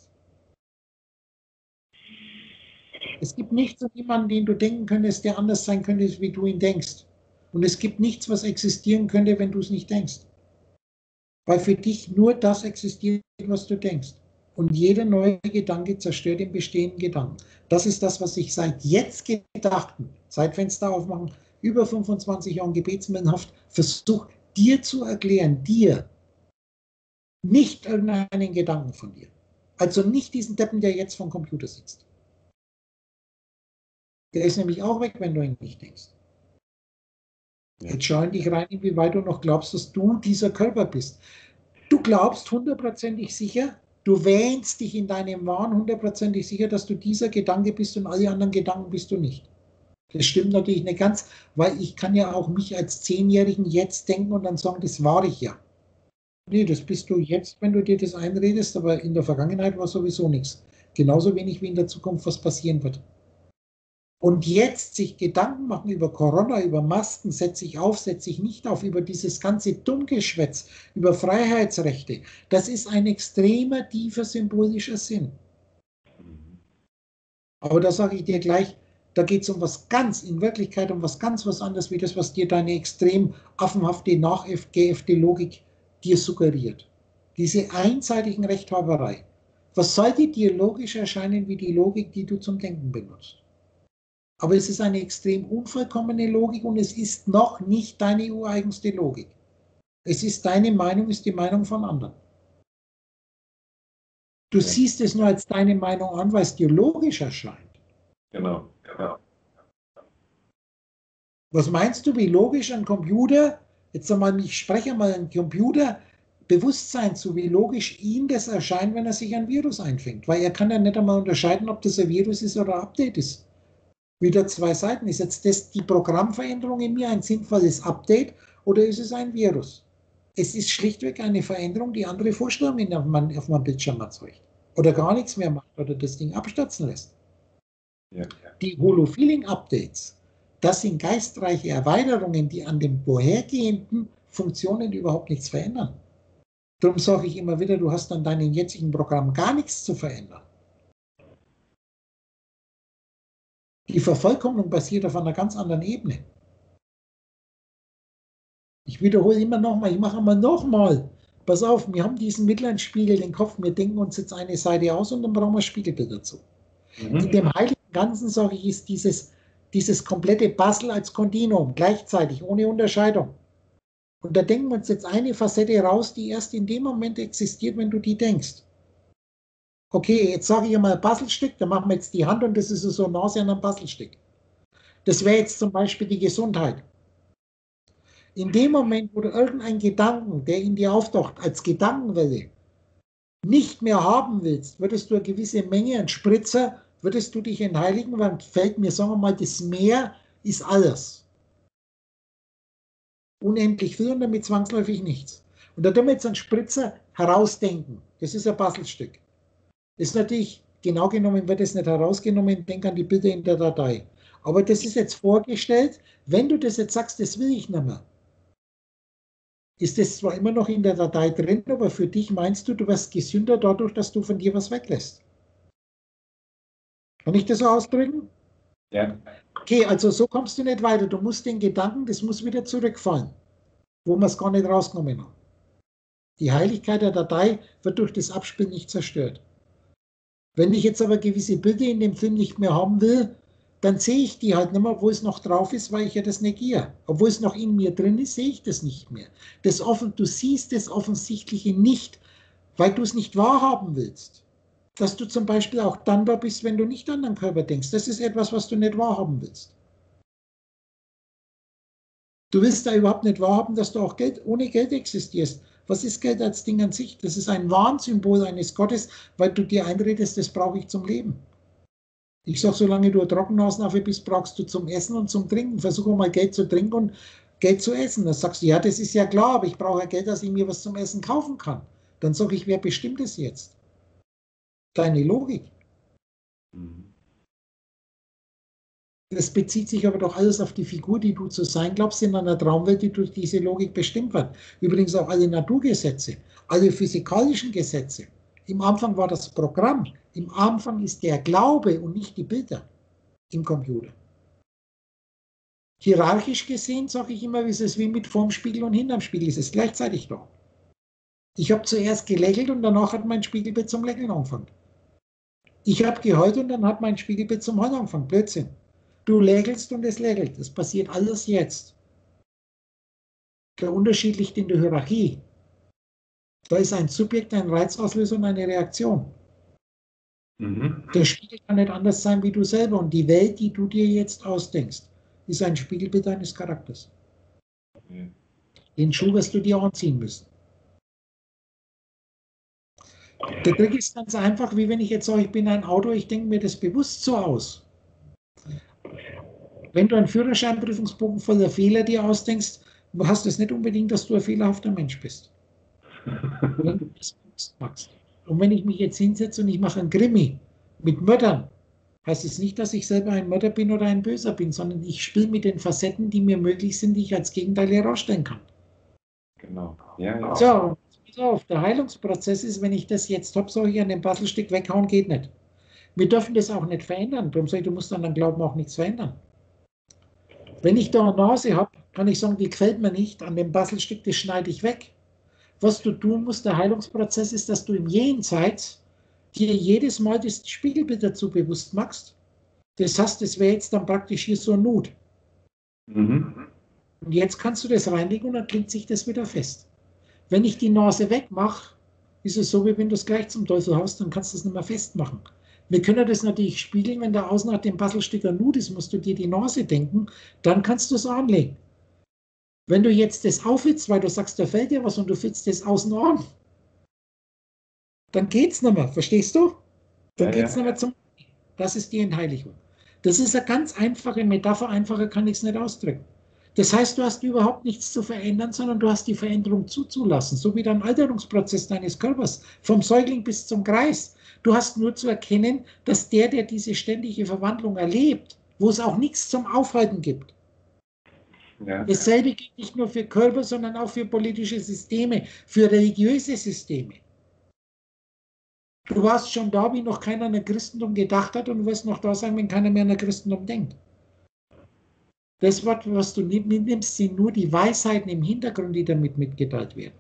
Es gibt nichts und niemanden, den du denken könntest, der anders sein könnte, wie du ihn denkst. Und es gibt nichts, was existieren könnte, wenn du es nicht denkst. Weil für dich nur das existiert, was du denkst. Und jeder neue Gedanke zerstört den bestehenden Gedanken. Das ist das, was ich seit jetzt Gedachten, Zeitfenster aufmachen, über fünfundzwanzig Jahren gebetsmannhaft versuche, dir zu erklären, dir, nicht irgendeinen Gedanken von dir. Also nicht diesen Deppen, der jetzt vom Computer sitzt. Der ist nämlich auch weg, wenn du ihn nicht denkst. Ja. Jetzt schau in dich rein, inwieweit du noch glaubst, dass du dieser Körper bist. Du glaubst hundertprozentig sicher, du wähnst dich in deinem Wahn hundertprozentig sicher, dass du dieser Gedanke bist und alle anderen Gedanken bist du nicht. Das stimmt natürlich nicht ganz, weil ich kann ja auch mich als Zehnjährigen jetzt denken und dann sagen, das war ich ja. Nee, das bist du jetzt, wenn du dir das einredest, aber in der Vergangenheit war sowieso nichts. Genauso wenig wie in der Zukunft was passieren wird. Und jetzt sich Gedanken machen über Corona, über Masken, setze ich auf, setze ich nicht auf, über dieses ganze Dummgeschwätz, über Freiheitsrechte, das ist ein extremer, tiefer symbolischer Sinn. Aber da sage ich dir gleich, da geht es um was ganz, in Wirklichkeit um was ganz was anderes, wie das, was dir deine extrem affenhafte, nachgeäffte Logik dir suggeriert. Diese einseitigen Rechthaberei. Was sollte dir logisch erscheinen wie die Logik, die du zum Denken benutzt? Aber es ist eine extrem unvollkommene Logik und es ist noch nicht deine ureigenste Logik. Es ist deine Meinung, ist die Meinung von anderen. Du ja. siehst es nur als deine Meinung an, weil es dir logisch erscheint. Genau. Ja. Was meinst du, wie logisch ein Computer, jetzt einmal, ich spreche mal ein Computer, Bewusstsein zu, wie logisch ihm das erscheint, wenn er sich ein Virus einfängt? Weil er kann ja nicht einmal unterscheiden, ob das ein Virus ist oder ein Update ist. Wieder zwei Seiten. Ist jetzt das die Programmveränderung in mir ein sinnvolles Update oder ist es ein Virus? Es ist schlichtweg eine Veränderung, die andere Vorstellungen auf meinem, auf meinem Bildschirm erzeugt. Oder gar nichts mehr macht oder das Ding abstürzen lässt. Ja. Die Holo-Feeling-Updates, das sind geistreiche Erweiterungen, die an den vorhergehenden Funktionen überhaupt nichts verändern. Darum sage ich immer wieder, du hast an deinem jetzigen Programm gar nichts zu verändern. Die Vervollkommnung basiert auf einer ganz anderen Ebene. Ich wiederhole immer nochmal, ich mache immer nochmal. Pass auf, wir haben diesen Mittellandspiegel, den Kopf, wir denken uns jetzt eine Seite aus und dann brauchen wir Spiegelbild dazu. Mhm. In dem Heiligen Ganzen, sage ich, ist dieses, dieses komplette Puzzle als Kontinuum, gleichzeitig, ohne Unterscheidung. Und da denken wir uns jetzt eine Facette raus, die erst in dem Moment existiert, wenn du die denkst. Okay, jetzt sage ich einmal ein Puzzlestück, dann machen wir jetzt die Hand und das ist so eine Nase an einem Puzzlestück. Das wäre jetzt zum Beispiel die Gesundheit. In dem Moment, wo du irgendeinen Gedanken, der in dir auftaucht, als Gedankenwelle nicht mehr haben willst, würdest du eine gewisse Menge an Spritzer, würdest du dich entheiligen, weil fällt mir, sagen wir mal, das Meer ist alles. Unendlich viel und damit zwangsläufig nichts. Und da tun wir jetzt einen Spritzer herausdenken. Das ist ein Puzzlestück. Das ist natürlich, genau genommen wird es nicht herausgenommen, denk an die Bilder in der Datei. Aber das ist jetzt vorgestellt, wenn du das jetzt sagst, das will ich nicht mehr, ist das zwar immer noch in der Datei drin, aber für dich meinst du, du wirst gesünder dadurch, dass du von dir was weglässt. Kann ich das so ausdrücken? Ja. Okay, also so kommst du nicht weiter. Du musst den Gedanken, das muss wieder zurückfallen, wo man es gar nicht rausgenommen hat. Die Heiligkeit der Datei wird durch das Abspielen nicht zerstört. Wenn ich jetzt aber gewisse Bilder in dem Film nicht mehr haben will, dann sehe ich die halt nicht mehr, wo es noch drauf ist, weil ich ja das negiere. Obwohl es noch in mir drin ist, sehe ich das nicht mehr. Das offen, du siehst das Offensichtliche nicht, weil du es nicht wahrhaben willst. Dass du zum Beispiel auch dankbar bist, wenn du nicht an deinen Körper denkst. Das ist etwas, was du nicht wahrhaben willst. Du willst da überhaupt nicht wahrhaben, dass du auch Geld, ohne Geld existierst. Was ist Geld als Ding an sich? Das ist ein Warnsymbol eines Gottes, weil du dir einredest, das brauche ich zum Leben. Ich sage, solange du ein Trockennasenaffe bist, brauchst du zum Essen und zum Trinken. Versuche mal Geld zu trinken und Geld zu essen. Dann sagst du, ja, das ist ja klar, aber ich brauche ja Geld, dass ich mir was zum Essen kaufen kann. Dann sage ich, wer bestimmt es jetzt? Deine Logik. Das bezieht sich aber doch alles auf die Figur, die du zu sein glaubst, in einer Traumwelt, die durch diese Logik bestimmt wird. Übrigens auch alle Naturgesetze, alle physikalischen Gesetze. Im Anfang war das Programm. Im Anfang ist der Glaube und nicht die Bilder im Computer. Hierarchisch gesehen, sage ich immer, ist es wie mit vorm Spiegel und hinterm Spiegel, ist es gleichzeitig da. Ich habe zuerst gelächelt und danach hat mein Spiegelbild zum Lächeln angefangen. Ich habe geheult und dann hat mein Spiegelbild zum Heulen angefangen. Blödsinn. Du lächelst und es lächelt. Das passiert alles jetzt. Der Unterschied liegt in der Hierarchie. Da ist ein Subjekt, ein Reizauslöser und eine Reaktion. Mhm. Der Spiegel kann nicht anders sein wie du selber. Und die Welt, die du dir jetzt ausdenkst, ist ein Spiegelbild deines Charakters. Mhm. Den Schuh wirst du dir anziehen müssen. Der Trick ist ganz einfach, wie wenn ich jetzt sage, ich bin ein Auto, ich denke mir das bewusst so aus. Wenn du einen Führerscheinprüfungsbogen voller Fehler dir ausdenkst, hast du es nicht unbedingt, dass du ein fehlerhafter Mensch bist. Wenn du das bewusst machst. Und wenn ich mich jetzt hinsetze und ich mache einen Krimi mit Mördern, heißt es nicht, dass ich selber ein Mörder bin oder ein Böser bin, sondern ich spiele mit den Facetten, die mir möglich sind, die ich als Gegenteil herausstellen kann. Genau. Ja, ja. So, pass auf, der Heilungsprozess ist, wenn ich das jetzt habe, soll ich an dem Puzzlestück weghauen, geht nicht. Wir dürfen das auch nicht verändern. Darum sage ich, du musst an deinem Glauben auch nichts verändern. Wenn ich da eine Nase habe, kann ich sagen, die gefällt mir nicht, an dem Puzzlestück, das schneide ich weg. Was du tun musst, der Heilungsprozess ist, dass du im Jenseits dir jedes Mal das Spiegelbild dazu bewusst machst. Das heißt, das wäre jetzt dann praktisch hier so ein Nut. Mhm. Und jetzt kannst du das reinlegen und dann klingt sich das wieder fest. Wenn ich die Nase wegmache, ist es so, wie wenn du es gleich zum Teufel haust, dann kannst du es nicht mehr festmachen. Wir können das natürlich spiegeln, wenn da außen nach dem Puzzlestück ein Nut ist, musst du dir die Nase denken, dann kannst du es anlegen. Wenn du jetzt das aufhitzt, weil du sagst, da fällt dir was und du füllst das außen an, dann geht es nicht mehr, verstehst du? Dann ja, geht es ja. nicht mehr zum... Das ist die Entheiligung. Das ist eine ganz einfache Metapher, einfacher kann ich es nicht ausdrücken. Das heißt, du hast überhaupt nichts zu verändern, sondern du hast die Veränderung zuzulassen, so wie dein Alterungsprozess deines Körpers, vom Säugling bis zum Greis. Du hast nur zu erkennen, dass der, der diese ständige Verwandlung erlebt, wo es auch nichts zum Aufhalten gibt. Ja. Dasselbe gilt nicht nur für Körper, sondern auch für politische Systeme, für religiöse Systeme. Du warst schon da, wie noch keiner an ein Christentum gedacht hat, und du wirst noch da sein, wenn keiner mehr an ein Christentum denkt. Das Wort, was du mitnimmst, sind nur die Weisheiten im Hintergrund, die damit mitgeteilt werden.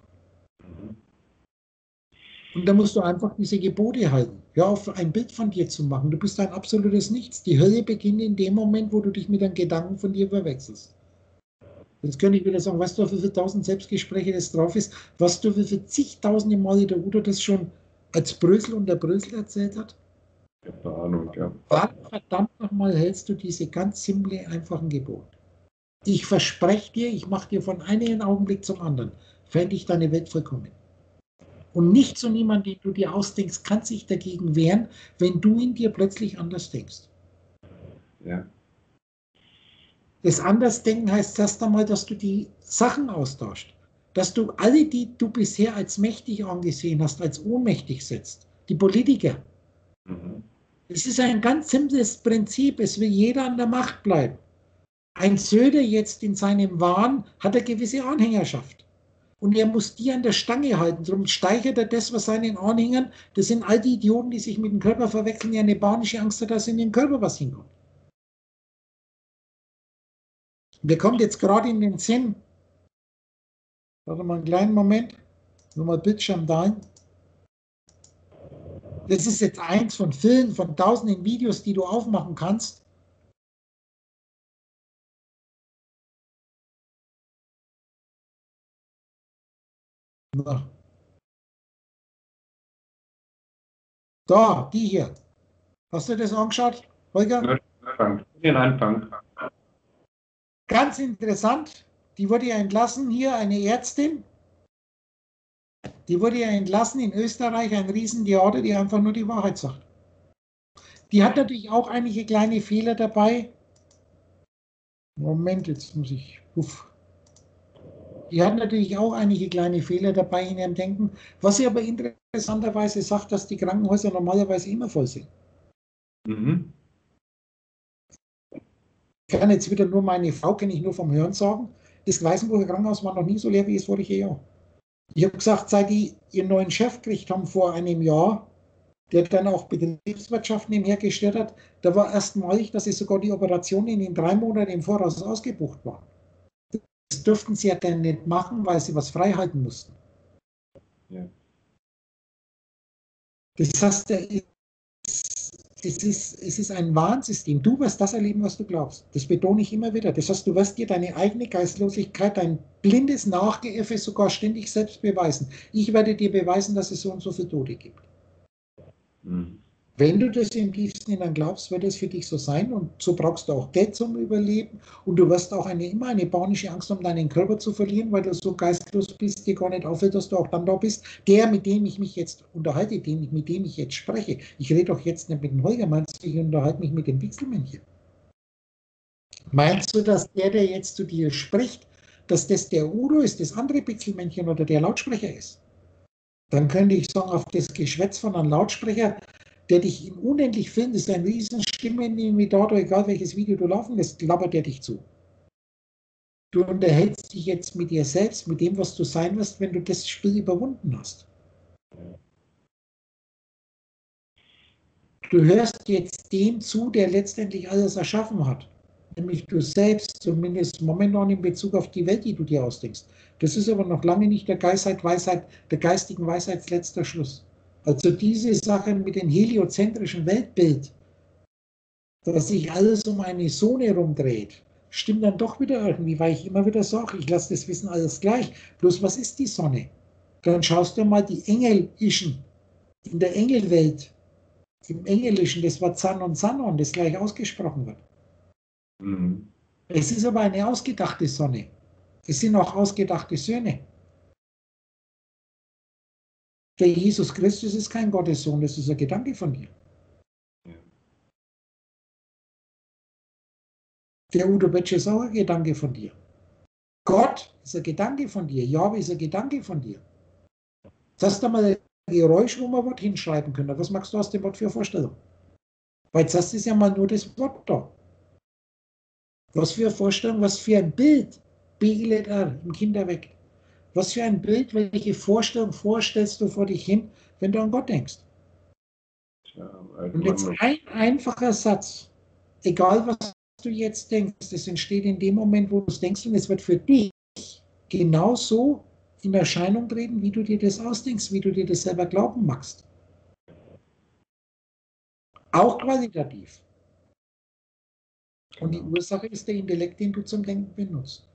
Und da musst du einfach diese Gebote halten. Hör auf, ein Bild von dir zu machen. Du bist ein absolutes Nichts. Die Hölle beginnt in dem Moment, wo du dich mit einem Gedanken von dir verwechselst. Jetzt könnte ich wieder sagen, weißt du, wie viele tausend Selbstgespräche das drauf ist? Weißt du, wie viele zigtausende Male der Udo das schon als Brösel und der Brösel erzählt hat? Keine Ahnung, ja. Wann verdammt nochmal hältst du diese ganz simple, einfachen Gebote? Ich verspreche dir, ich mache dir von einem Augenblick zum anderen, fände ich deine Welt vollkommen. Und nicht so niemand, den du dir ausdenkst, kann sich dagegen wehren, wenn du in dir plötzlich anders denkst. Ja. Das Andersdenken heißt erst einmal, dass du die Sachen austauscht. Dass du alle, die du bisher als mächtig angesehen hast, als ohnmächtig setzt. Die Politiker. Mhm. Es ist ein ganz simples Prinzip. Es will jeder an der Macht bleiben. Ein Söder jetzt in seinem Wahn hat eine gewisse Anhängerschaft. Und er muss die an der Stange halten. Darum steigert er das, was seinen Anhängern, das sind all die Idioten, die sich mit dem Körper verwechseln, die eine panische Angst hat, dass in den Körper was hinkommt. Mir kommt jetzt gerade in den Sinn, warte mal einen kleinen Moment, nochmal Bildschirm da. Das ist jetzt eins von vielen, von tausenden Videos, die du aufmachen kannst. Na. Da, die hier. Hast du das angeschaut, Holger? Anfang. Den Anfang. Ganz interessant, die wurde ja entlassen, hier eine Ärztin, die wurde ja entlassen in Österreich, ein Riesentheater, die einfach nur die Wahrheit sagt. Die hat natürlich auch einige kleine Fehler dabei. Moment, jetzt muss ich, uff. Die hat natürlich auch einige kleine Fehler dabei in ihrem Denken, was sie aber interessanterweise sagt, dass die Krankenhäuser normalerweise immer voll sind. Mhm. Ich kann jetzt wieder nur meine Frau, kenne ich nur vom Hören sagen, das Weißenburger Krankenhaus war noch nie so leer wie das vorige Jahr. Ich habe gesagt, seit die ihren neuen Chef gekriegt haben vor einem Jahr, der dann auch Betriebswirtschaft nebenher gestellt hat, da war erstmalig, dass es sogar die Operationen in drei Monaten im Voraus ausgebucht waren. Das durften sie ja dann nicht machen, weil sie was freihalten mussten. Ja. Das heißt, es ist, es ist ein Warnsystem. Du wirst das erleben, was du glaubst. Das betone ich immer wieder. Das heißt, du wirst dir deine eigene Geistlosigkeit, dein blindes Nachgeäffe sogar ständig selbst beweisen. Ich werde dir beweisen, dass es so und so viele Tote gibt. Mhm. Wenn du das im tiefsten Innern glaubst, wird es für dich so sein, und so brauchst du auch Geld zum Überleben, und du wirst auch eine, immer eine panische Angst haben, deinen Körper zu verlieren, weil du so geistlos bist, dir gar nicht auffällt, dass du auch dann da bist. Der, mit dem ich mich jetzt unterhalte, den, mit dem ich jetzt spreche, ich rede doch jetzt nicht mit dem Holger, meinst du, ich unterhalte mich mit dem Pixelmännchen? Meinst du, dass der, der jetzt zu dir spricht, dass das der Udo ist, das andere Pixelmännchen oder der Lautsprecher ist? Dann könnte ich sagen, auf das Geschwätz von einem Lautsprecher, der dich in unendlich filmt, ist ein riesen Stimmenimitator, egal welches Video du laufen lässt, labert der dich zu. Du unterhältst dich jetzt mit dir selbst, mit dem, was du sein wirst, wenn du das Spiel überwunden hast. Du hörst jetzt dem zu, der letztendlich alles erschaffen hat. Nämlich du selbst, zumindest momentan in Bezug auf die Welt, die du dir ausdenkst. Das ist aber noch lange nicht der Geistheit, Weisheit, der geistigen Weisheits letzter Schluss. Also diese Sache mit dem heliozentrischen Weltbild, dass sich alles um eine Sonne rumdreht, stimmt dann doch wieder irgendwie, weil ich immer wieder sage, ich lasse das Wissen alles gleich. Bloß was ist die Sonne? Dann schaust du mal die Engelischen in der Engelwelt, im Engelischen, das Wort San und Sanon, das gleich ausgesprochen wird. Mhm. Es ist aber eine ausgedachte Sonne. Es sind auch ausgedachte Söhne. Der Jesus Christus ist kein Gottessohn, das ist ein Gedanke von dir. Der Udo Böttcher ist auch ein Gedanke von dir. Gott ist ein Gedanke von dir. Jahwe ist ein Gedanke von dir. Das hast du mal ein Geräusch, wo man Wort hinschreiben können. Was machst du aus dem Wort für Vorstellung? Weil das ist ja mal nur das Wort da. Was für eine Vorstellung, was für ein Bild bildet er im Kinderweg. Was für ein Bild, welche Vorstellung vorstellst du vor dich hin, wenn du an Gott denkst? Ja, Und jetzt ein einfacher Satz, egal was du jetzt denkst, das entsteht in dem Moment, wo du es denkst, und es wird für dich genauso in Erscheinung treten, wie du dir das ausdenkst, wie du dir das selber glauben magst. Auch qualitativ. Und die Ursache ist der Intellekt, den du zum Denken benutzt.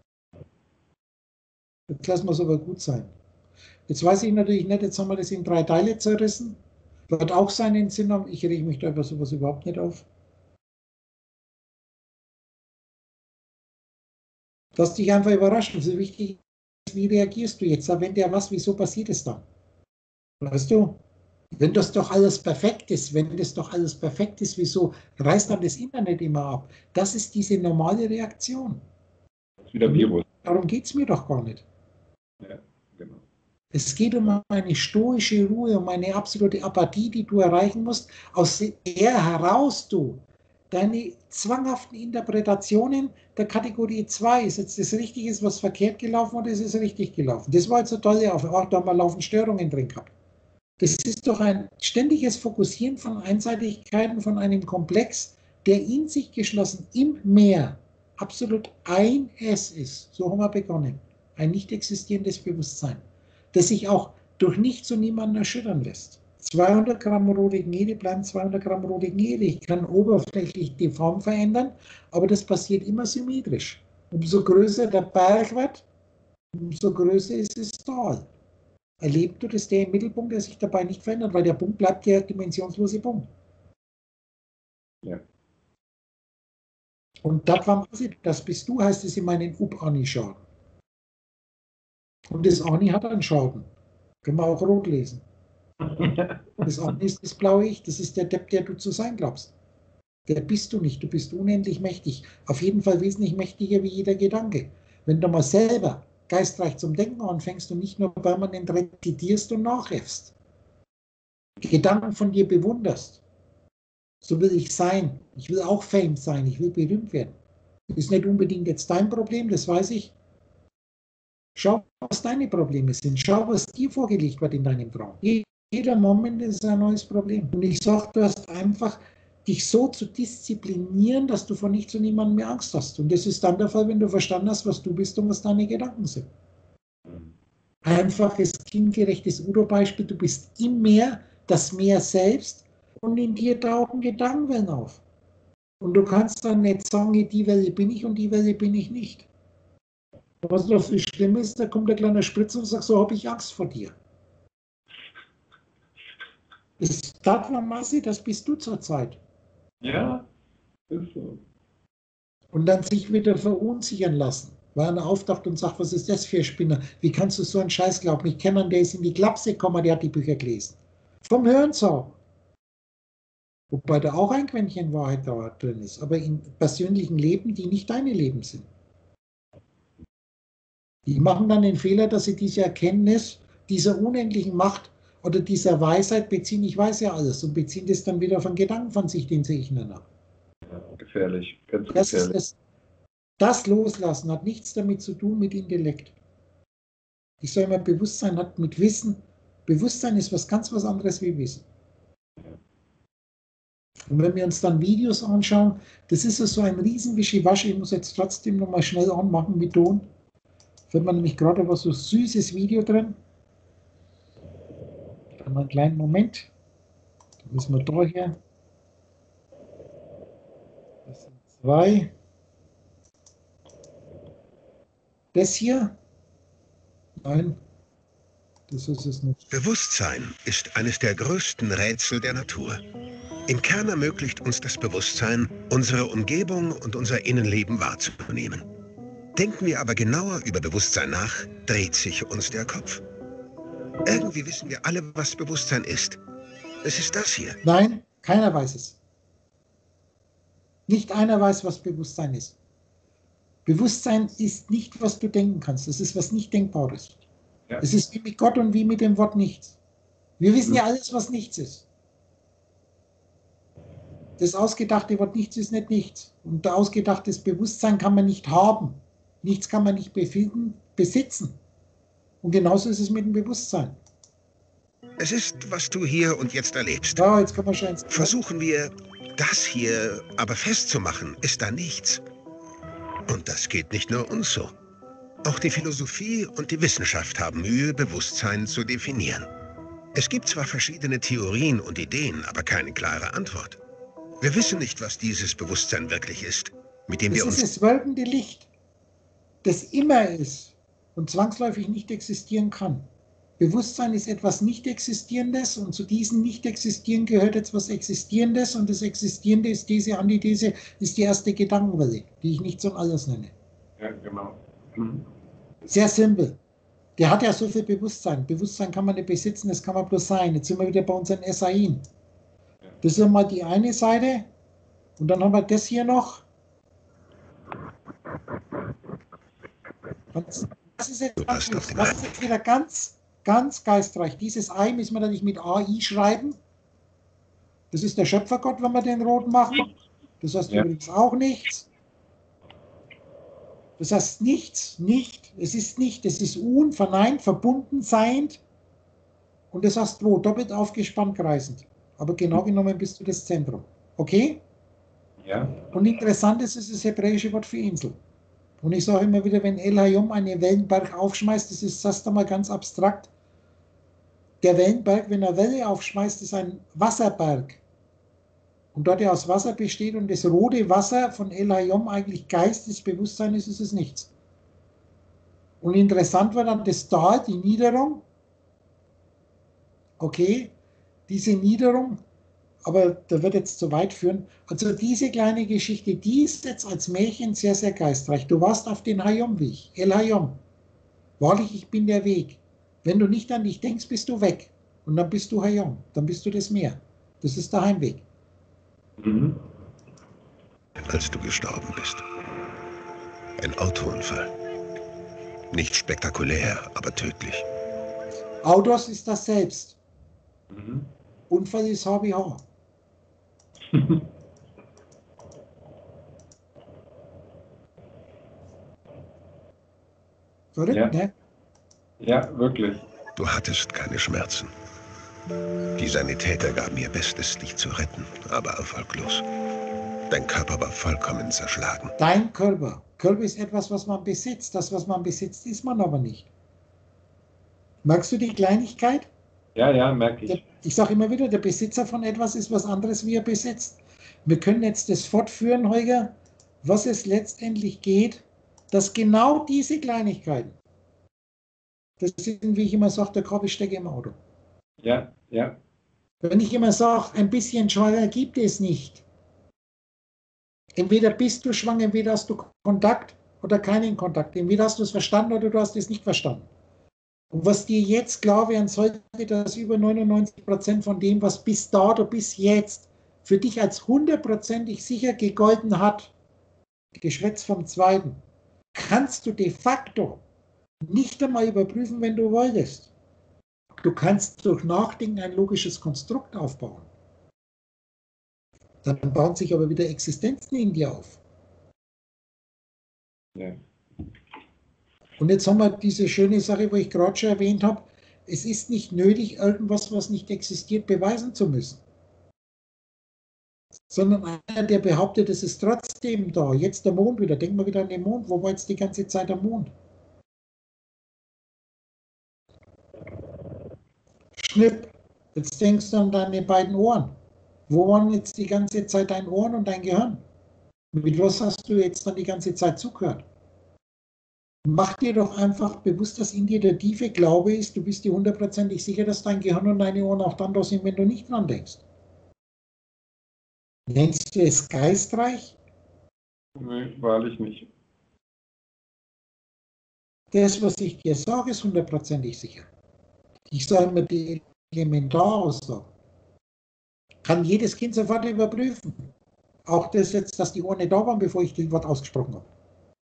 Jetzt lassen wir es aber gut sein. Jetzt weiß ich natürlich nicht, jetzt haben wir das in drei Teile zerrissen. Wird auch seinen Sinn haben. Ich rege mich da über sowas überhaupt nicht auf. Lass dich einfach überraschen. So wichtig ist, wie reagierst du jetzt? Wenn der was, wieso passiert es dann? Weißt du? Wenn das doch alles perfekt ist, wenn das doch alles perfekt ist, wieso reißt dann das Internet immer ab? Das ist diese normale Reaktion. Das ist wieder Virus. Darum geht es mir doch gar nicht. Ja, genau. Es geht um eine stoische Ruhe, um eine absolute Apathie, die du erreichen musst, aus der heraus du deine zwanghaften Interpretationen der Kategorie zwei, ist jetzt das richtig, ist was verkehrt gelaufen oder ist es richtig gelaufen? Das war jetzt so toll, auch da haben wir laufend Störungen drin gehabt. Das ist doch ein ständiges Fokussieren von Einseitigkeiten, von einem Komplex, der in sich geschlossen im Meer absolut ein Es ist. So haben wir begonnen. Ein nicht existierendes Bewusstsein, das sich auch durch nichts und niemanden erschüttern lässt. zweihundert Gramm rote Gnede bleiben zweihundert Gramm rote Gnede. Ich kann oberflächlich die Form verändern, aber das passiert immer symmetrisch. Umso größer der Berg wird, umso größer ist das Tal. Erlebt du, dass der im Mittelpunkt, der sich dabei nicht verändert, weil der Punkt bleibt der dimensionslose Punkt. Ja. Und das, war, das bist du, heißt es in meinen Up-Ani-Schaden. Und das Ani hat einen Schaden. Können wir auch rot lesen. Das Ani ist das blaue Ich, das ist der Depp, der du zu sein glaubst. Der bist du nicht, du bist unendlich mächtig. Auf jeden Fall wesentlich mächtiger wie jeder Gedanke. Wenn du mal selber geistreich zum Denken anfängst und nicht nur permanent rezitierst und nachäffst. Gedanken von dir bewunderst. So will ich sein. Ich will auch Fame sein. Ich will berühmt werden. Das ist nicht unbedingt jetzt dein Problem, das weiß ich. Schau, was deine Probleme sind. Schau, was dir vorgelegt wird in deinem Traum. Jeder Moment ist ein neues Problem. Und ich sage, du hast einfach dich so zu disziplinieren, dass du vor nichts und niemandem mehr Angst hast. Und das ist dann der Fall, wenn du verstanden hast, was du bist und was deine Gedanken sind. Einfaches, kindgerechtes Udo-Beispiel, du bist im Meer, das Meer selbst, und in dir tauchen Gedankenwellen auf. Und du kannst dann nicht sagen, die Welle bin ich und die Welle bin ich nicht. Was noch viel schlimm ist, da kommt der kleine Spritzer und sagt, so habe ich Angst vor dir. Das war Massi, das bist du zurzeit. Ja, ist so. Und dann sich wieder verunsichern lassen. Weil einer auftaucht und sagt, was ist das für ein Spinner? Wie kannst du so einen Scheiß glauben? Ich kenne einen, der ist in die Klapse gekommen, der hat die Bücher gelesen. Vom Hörensagen. Wobei da auch ein Quäntchen Wahrheit da drin ist. Aber in persönlichen Leben, die nicht deine Leben sind. Die machen dann den Fehler, dass sie diese Erkenntnis dieser unendlichen Macht oder dieser Weisheit beziehen, ich weiß ja alles, und beziehen das dann wieder von Gedanken von sich, den sie ich nenne. Gefährlich, ganz Das gefährlich. ist das, das Loslassen hat nichts damit zu tun mit Intellekt. Ich sage immer, Bewusstsein hat mit Wissen, Bewusstsein ist was ganz was anderes wie Wissen. Und wenn wir uns dann Videos anschauen, das ist so ein riesen Wischiwaschi, ich muss jetzt trotzdem nochmal schnell anmachen mit Ton. Da hat man nämlich gerade was so süßes Video drin. Mal einen kleinen Moment. Da müssen wir da hier. Das sind zwei. Das hier? Nein, das ist es nicht. Bewusstsein ist eines der größten Rätsel der Natur. Im Kern ermöglicht uns das Bewusstsein, unsere Umgebung und unser Innenleben wahrzunehmen. Denken wir aber genauer über Bewusstsein nach, dreht sich uns der Kopf. Irgendwie wissen wir alle, was Bewusstsein ist. Es ist das hier. Nein, keiner weiß es. Nicht einer weiß, was Bewusstsein ist. Bewusstsein ist nicht, was du denken kannst. Es ist was nicht Denkbares. Ja. Es ist wie mit Gott und wie mit dem Wort nichts. Wir wissen Mhm. ja alles, was nichts ist. Das ausgedachte Wort nichts ist nicht nichts. Und das ausgedachtes Bewusstsein kann man nicht haben. Nichts kann man nicht befinden, besitzen. Und genauso ist es mit dem Bewusstsein. Es ist, was du hier und jetzt erlebst. Ja, jetzt kann man schon ins Versuchen wir, das hier aber festzumachen, ist da nichts. Und das geht nicht nur uns so. Auch die Philosophie und die Wissenschaft haben Mühe, Bewusstsein zu definieren. Es gibt zwar verschiedene Theorien und Ideen, aber keine klare Antwort. Wir wissen nicht, was dieses Bewusstsein wirklich ist, mit dem Das wir ist uns... das wirkende Licht, das immer ist und zwangsläufig nicht existieren kann. Bewusstsein ist etwas Nicht-Existierendes und zu diesem Nicht-Existieren gehört etwas Existierendes und das Existierende ist diese Antithese, ist die erste Gedankenwelle, die ich nichts und alles nenne. Ja, genau. Mhm. Sehr simpel. Der hat ja so viel Bewusstsein. Bewusstsein kann man nicht besitzen, das kann man bloß sein. Jetzt sind wir wieder bei unseren Essayin. Das ist einmal die eine Seite und dann haben wir das hier noch. Das ist jetzt, das ist jetzt wieder ganz, ganz geistreich. Dieses Ei müssen wir dann nicht mit A I schreiben. Das ist der Schöpfergott, wenn wir den roten machen. Das heißt Ja. übrigens auch nichts. Das heißt nichts, nicht, es ist nicht, es ist un, verneint, verbunden, seiend. Und das heißt wo? Doppelt aufgespannt, kreisend. Aber genau genommen bist du das Zentrum. Okay? Ja. Und interessant ist, es ist das hebräische Wort für Insel. Und ich sage immer wieder, wenn El Hayom einen Wellenberg aufschmeißt, das ist das einmal ganz abstrakt. Der Wellenberg, wenn er Welle aufschmeißt, ist ein Wasserberg. Und dort er aus Wasser besteht und das rote Wasser von El Hayom eigentlich Geist des Bewusstseins ist, ist es nichts. Und interessant war dann das Tal, die Niederung. Okay, diese Niederung, aber da wird jetzt zu weit führen. Also diese kleine Geschichte, die ist jetzt als Märchen sehr, sehr geistreich. Du warst auf den Hayom-Weg, El Hayom. Wahrlich, ich bin der Weg. Wenn du nicht an dich denkst, bist du weg. Und dann bist du Hayom, dann bist du das Meer. Das ist der Heimweg. Mhm. Als du gestorben bist. Ein Autounfall. Nicht spektakulär, aber tödlich. Autos ist das Selbst. Mhm. Unfall ist H B H. Verrückt, Ja. ne? Ja, wirklich. Du hattest keine Schmerzen. Die Sanitäter gaben ihr Bestes, dich zu retten, aber erfolglos. Dein Körper war vollkommen zerschlagen. Dein Körper. Körper ist etwas, was man besitzt. Das, was man besitzt, ist man aber nicht. Merkst du die Kleinigkeit? Ja, ja, merke Der, ich. ich sage immer wieder, der Besitzer von etwas ist was anderes, wie er besitzt. Wir können jetzt das fortführen, Holger, was es letztendlich geht, dass genau diese Kleinigkeiten, das sind, wie ich immer sage, der Kabelstecker im Auto. Ja, ja. Wenn ich immer sage, ein bisschen schwanger gibt es nicht. Entweder bist du schwanger, entweder hast du Kontakt oder keinen Kontakt. Entweder hast du es verstanden oder du hast es nicht verstanden. Und was dir jetzt klar werden sollte, dass über neunundneunzig Prozent von dem, was bis dato, bis jetzt für dich als hundertprozentig sicher gegolten hat, Geschwätz vom Zweiten, kannst du de facto nicht einmal überprüfen, wenn du wolltest. Du kannst durch Nachdenken ein logisches Konstrukt aufbauen. Dann bauen sich aber wieder Existenzen in dir auf. Ja. Und jetzt haben wir diese schöne Sache, wo ich gerade schon erwähnt habe, es ist nicht nötig, irgendwas, was nicht existiert, beweisen zu müssen. Sondern einer, der behauptet, es ist trotzdem da. Jetzt der Mond wieder. Denken wir wieder an den Mond. Wo war jetzt die ganze Zeit der Mond? Schnipp. Jetzt denkst du an deine beiden Ohren. Wo waren jetzt die ganze Zeit dein Ohren und dein Gehirn? Mit was hast du jetzt dann die ganze Zeit zugehört? Mach dir doch einfach bewusst, dass in dir der tiefe Glaube ist, du bist dir hundertprozentig sicher, dass dein Gehirn und deine Ohren auch dann da sind, wenn du nicht dran denkst. Nennst du es geistreich? Nee, wahrlich nicht. Das, was ich dir sage, ist hundertprozentig sicher. Ich sage immer die Elementaraussage. Kann jedes Kind sofort überprüfen. Auch das jetzt, dass die Ohren nicht da waren, bevor ich das Wort ausgesprochen habe.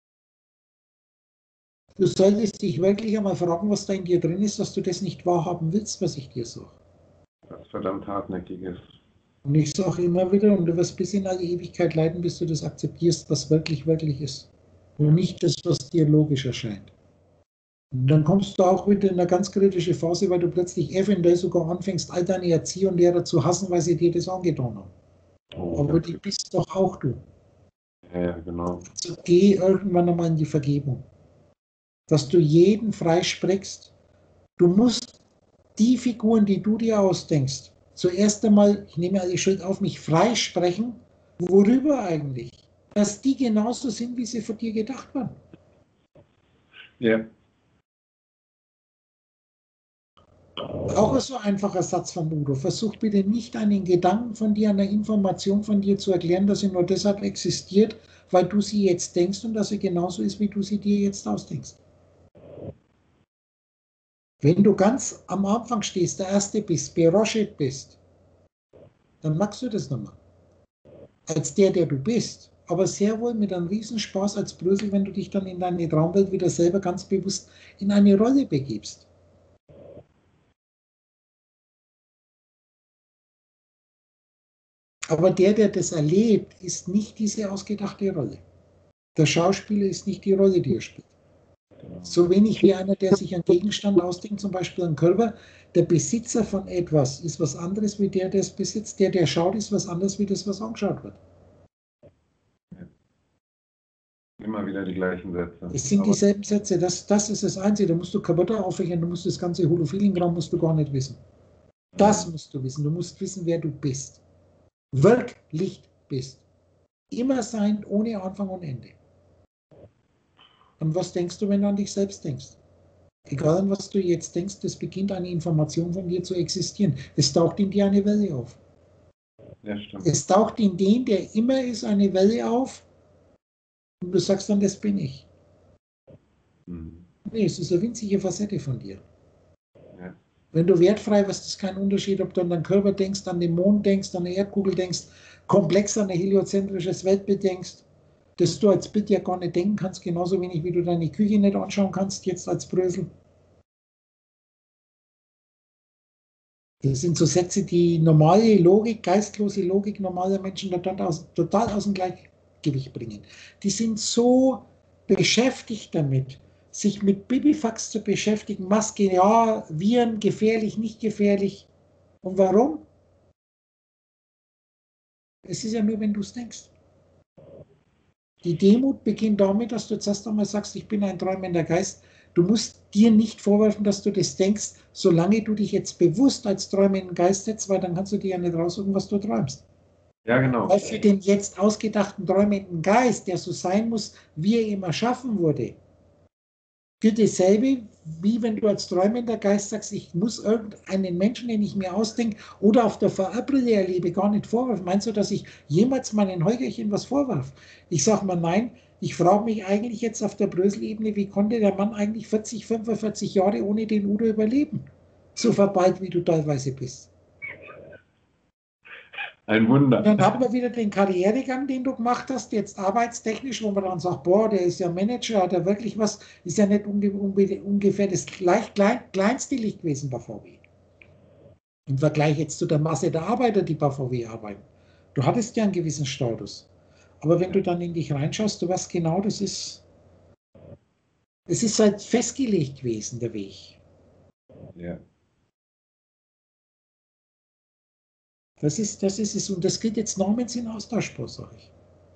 Du solltest dich wirklich einmal fragen, was da in dir drin ist, dass du das nicht wahrhaben willst, was ich dir sage. Was verdammt hartnäckig ist. Und ich sage immer wieder, und du wirst bis in alle Ewigkeit leiden, bis du das akzeptierst, was wirklich, wirklich ist. Und nicht das, was dir logisch erscheint. Und dann kommst du auch wieder in eine ganz kritische Phase, weil du plötzlich eventuell sogar anfängst, all deine Erzieher und Lehrer zu hassen, weil sie dir das angetan haben. Oh, Aber die bist doch auch du. Ja, genau. Also geh irgendwann einmal in die Vergebung. Dass du jeden freisprichst. Du musst die Figuren, die du dir ausdenkst, zuerst einmal, ich nehme alle Schuld auf mich, freisprechen. Worüber eigentlich? Dass die genauso sind, wie sie von dir gedacht waren. Ja. Auch so ein einfacher Satz von Udo. Versuch bitte nicht einen Gedanken von dir, eine Information von dir zu erklären, dass sie nur deshalb existiert, weil du sie jetzt denkst und dass sie genauso ist, wie du sie dir jetzt ausdenkst. Wenn du ganz am Anfang stehst, der Erste bist, beroschet bist, dann magst du das nochmal. Als der, der du bist. Aber sehr wohl mit einem Riesenspaß als Brösel, wenn du dich dann in deine Traumwelt wieder selber ganz bewusst in eine Rolle begibst. Aber der, der das erlebt, ist nicht diese ausgedachte Rolle. Der Schauspieler ist nicht die Rolle, die er spielt. So wenig wie einer, der sich einen Gegenstand ausdenkt, zum Beispiel einen Körper. Der Besitzer von etwas ist was anderes wie der, der es besitzt. Der, der schaut, ist was anderes wie das, was angeschaut wird. Immer wieder die gleichen Sätze. Es sind Aber dieselben Sätze. Das, das ist das Einzige. Da musst du kaputt aufrechnen. Du musst das ganze Holophilengramm musst du gar nicht wissen. Das musst du wissen. Du musst wissen, wer du bist. Wirklich bist. Immer sein, ohne Anfang und Ende. Und was denkst du, wenn du an dich selbst denkst? Egal an was du jetzt denkst, es beginnt eine Information von dir zu existieren. Es taucht in dir eine Welle auf. Ja, stimmt. Es taucht in dem, der immer ist, eine Welle auf und du sagst dann, das bin ich. Mhm. Nee, es ist eine winzige Facette von dir. Ja. Wenn du wertfrei wirst, ist es kein Unterschied, ob du an deinen Körper denkst, an den Mond denkst, an eine Erdkugel denkst, komplex an ein heliozentrisches Weltbild denkst, das du als Bild ja gar nicht denken kannst, genauso wenig wie du deine Küche nicht anschauen kannst, jetzt als Brösel. Das sind so Sätze, die normale Logik, geistlose Logik normaler Menschen total aus, total aus dem Gleichgewicht bringen. Die sind so beschäftigt damit, sich mit Bibifax zu beschäftigen, Maske, ja, Viren, gefährlich, nicht gefährlich. Und warum? Es ist ja nur, wenn du es denkst. Die Demut beginnt damit, dass du jetzt erst einmal sagst, ich bin ein träumender Geist. Du musst dir nicht vorwerfen, dass du das denkst, solange du dich jetzt bewusst als träumenden Geist setzt, weil dann kannst du dir ja nicht raussuchen, was du träumst. Ja, genau. Weil für den jetzt ausgedachten träumenden Geist, der so sein muss, wie er ihm erschaffen wurde, gilt dasselbe, wie wenn du als träumender Geist sagst, ich muss irgendeinen Menschen, den ich mir ausdenke oder auf der V R-Brille erlebe, gar nicht vorwerfen. Meinst du, dass ich jemals meinen Heugerchen was vorwarf? Ich sage mal nein. Ich frage mich eigentlich jetzt auf der Brösel-Ebene, wie konnte der Mann eigentlich vierzig, fünfundvierzig Jahre ohne den Udo überleben? So verballt, wie du teilweise bist. Ein Wunder. Und dann haben wir wieder den Karrieregang, den du gemacht hast, jetzt arbeitstechnisch, wo man dann sagt, boah, der ist ja Manager, hat er wirklich was, ist ja nicht unge unge ungefähr das gleich, klein, kleinste Licht gewesen bei V W. Im Vergleich jetzt zu der Masse der Arbeiter, die bei V W arbeiten. Du hattest ja einen gewissen Status. Aber wenn du dann in dich reinschaust, du weißt genau, das ist, es ist halt festgelegt gewesen, der Weg. Ja. Das ist, das ist es. Und das geht jetzt Normen austauschbar, sage ich.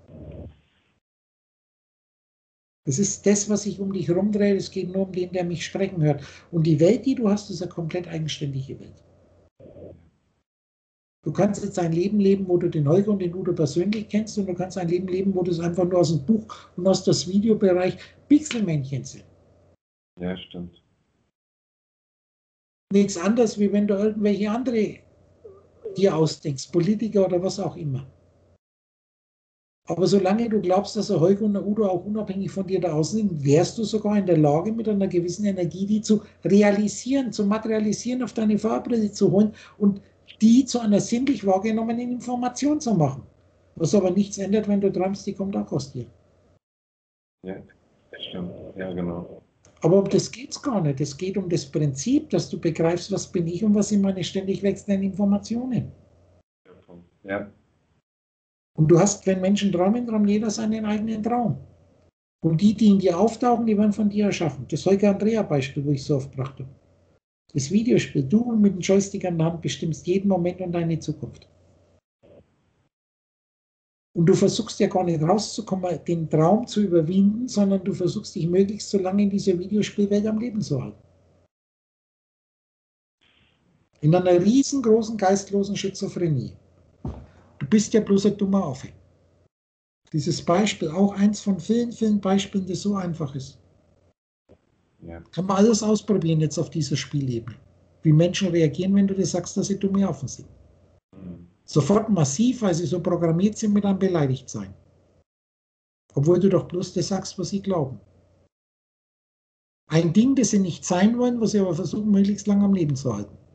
Das ist das, was sich um dich rumdreht. Es geht nur um den, der mich sprechen hört. Und die Welt, die du hast, ist eine komplett eigenständige Welt. Du kannst jetzt ein Leben leben, wo du den Holger und den Udo persönlich kennst, und du kannst ein Leben leben, wo du es einfach nur aus dem Buch und aus dem Videobereich Pixelmännchen sind. Ja, stimmt. Nichts anderes, wie wenn du irgendwelche andere dir ausdenkst, Politiker oder was auch immer. Aber solange du glaubst, dass der Holger und der Udo auch unabhängig von dir da außen sind, wärst du sogar in der Lage, mit einer gewissen Energie die zu realisieren, zu materialisieren, auf deine V R-Brille zu holen und die zu einer sinnlich wahrgenommenen Information zu machen. Was aber nichts ändert, wenn du träumst, die kommt auch aus dir. Ja, stimmt. Ja, genau. Aber um das geht es gar nicht. Es geht um das Prinzip, dass du begreifst, was bin ich und was sind meine ständig wechselnden Informationen. Ja. Und du hast, wenn Menschen träumen, träumt jeder seinen eigenen Traum. Und die, die in dir auftauchen, die werden von dir erschaffen. Das Holger-Andrea-Beispiel, wo ich so oft brachte. Das Videospiel, du mit dem Joystick an der Hand bestimmst jeden Moment und deine Zukunft. Und du versuchst ja gar nicht rauszukommen, den Traum zu überwinden, sondern du versuchst dich möglichst so lange in dieser Videospielwelt am Leben zu halten. In einer riesengroßen geistlosen Schizophrenie. Du bist ja bloß ein dummer Affe. Dieses Beispiel, auch eins von vielen, vielen Beispielen, das so einfach ist. Ja. Kann man alles ausprobieren jetzt auf dieser Spielebene. Wie Menschen reagieren, wenn du dir sagst, dass sie dumme Affen sind. Mhm. Sofort massiv, weil sie so programmiert sind mit einem Beleidigtsein. Obwohl du doch bloß das sagst, was sie glauben. Ein Ding, das sie nicht sein wollen, was sie aber versuchen, möglichst lange am Leben zu halten.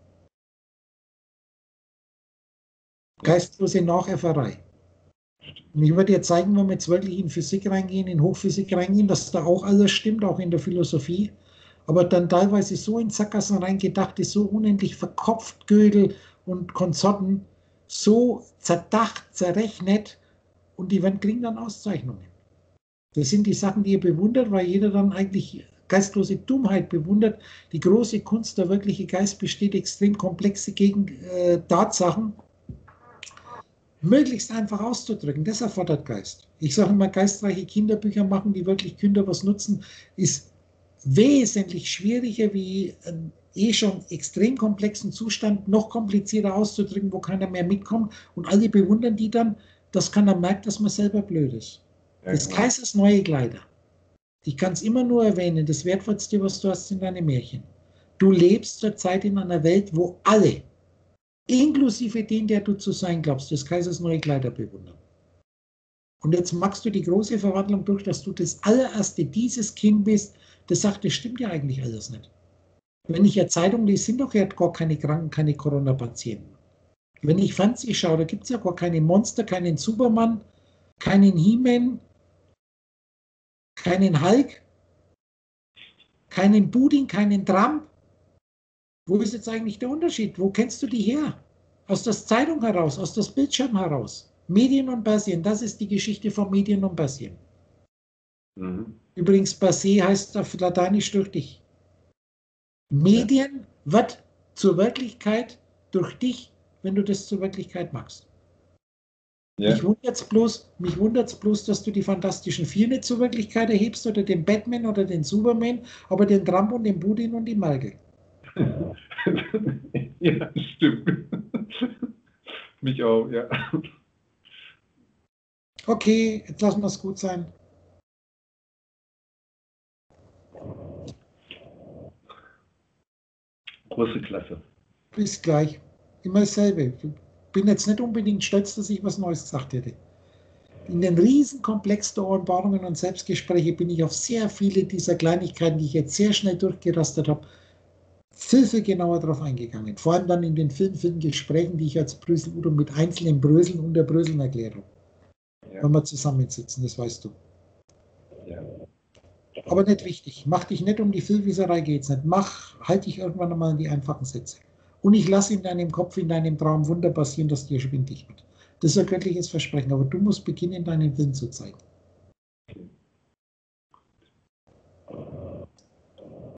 Geistlose Nachäfferei. Und ich würde dir zeigen, wenn wir jetzt wirklich in Physik reingehen, in Hochphysik reingehen, dass da auch alles stimmt, auch in der Philosophie, aber dann teilweise so in Sackgassen reingedacht ist, so unendlich verkopft, Gödel und Konsorten, so zerdacht, zerrechnet, und die werden kriegen dann Auszeichnungen. Das sind die Sachen, die ihr bewundert, weil jeder dann eigentlich geistlose Dummheit bewundert. Die große Kunst, der wirkliche Geist besteht extrem komplexe Gegen äh, Tatsachen, möglichst einfach auszudrücken. Das erfordert Geist. Ich sage immer, geistreiche Kinderbücher machen, die wirklich Kinder was nutzen, ist wesentlich schwieriger, wie einen eh schon extrem komplexen Zustand noch komplizierter auszudrücken, wo keiner mehr mitkommt. Und alle bewundern die dann, dass keiner merkt, dass man selber blöd ist. Ja, Des genau. Kaisers neue Kleider. Ich kann es immer nur erwähnen, das Wertvollste, was du hast, sind deine Märchen. Du lebst zurzeit in einer Welt, wo alle, inklusive den, der du zu sein glaubst, des Kaisers neue Kleider bewundern. Und jetzt machst du die große Verwandlung durch, dass du das allererste dieses Kind bist, das sagt, das stimmt ja eigentlich alles nicht. Wenn ich ja Zeitung lese, sind doch ja gar keine Kranken, keine Corona-Patienten. Wenn ich Fernsehen schaue, da gibt es ja gar keine Monster, keinen Superman, keinen He-Man, keinen Hulk, keinen Putin, keinen Trump. Wo ist jetzt eigentlich der Unterschied? Wo kennst du die her? Aus der Zeitung heraus, aus dem Bildschirm heraus. Medien und Basien, das ist die Geschichte von Medien und Basien. Mhm. Übrigens, Basé heißt auf Lateinisch durch dich. Medien wird zur Wirklichkeit durch dich, wenn du das zur Wirklichkeit machst. Ja. Mich wundert es bloß, mich wundert's bloß, dass du die Fantastischen Vier nicht zur Wirklichkeit erhebst oder den Batman oder den Superman, aber den Trump und den Putin und die Merkel. Ja, stimmt. Mich auch, ja. Okay, jetzt lassen wir es gut sein. Große Klasse. Bis gleich. Immer dasselbe. Ich bin jetzt nicht unbedingt stolz, dass ich was Neues gesagt hätte. In den Riesenkomplex der Offenbarungen und Selbstgespräche bin ich auf sehr viele dieser Kleinigkeiten, die ich jetzt sehr schnell durchgerastet habe, viel, viel genauer darauf eingegangen. Vor allem dann in den vielen, vielen Gesprächen, die ich als Brösel-Udo mit einzelnen Bröseln und der Bröseln erkläre. Ja. Wenn wir zusammensitzen, das weißt du. Ja. Aber nicht wichtig. Mach dich nicht um die Vielwieserei, geht's nicht. Mach, halt dich irgendwann einmal in die einfachen Sätze. Und ich lasse in deinem Kopf, in deinem Traum Wunder passieren, dass dir schwindlig wird. Das ist ein göttliches Versprechen, aber du musst beginnen, deinen Willen zu zeigen.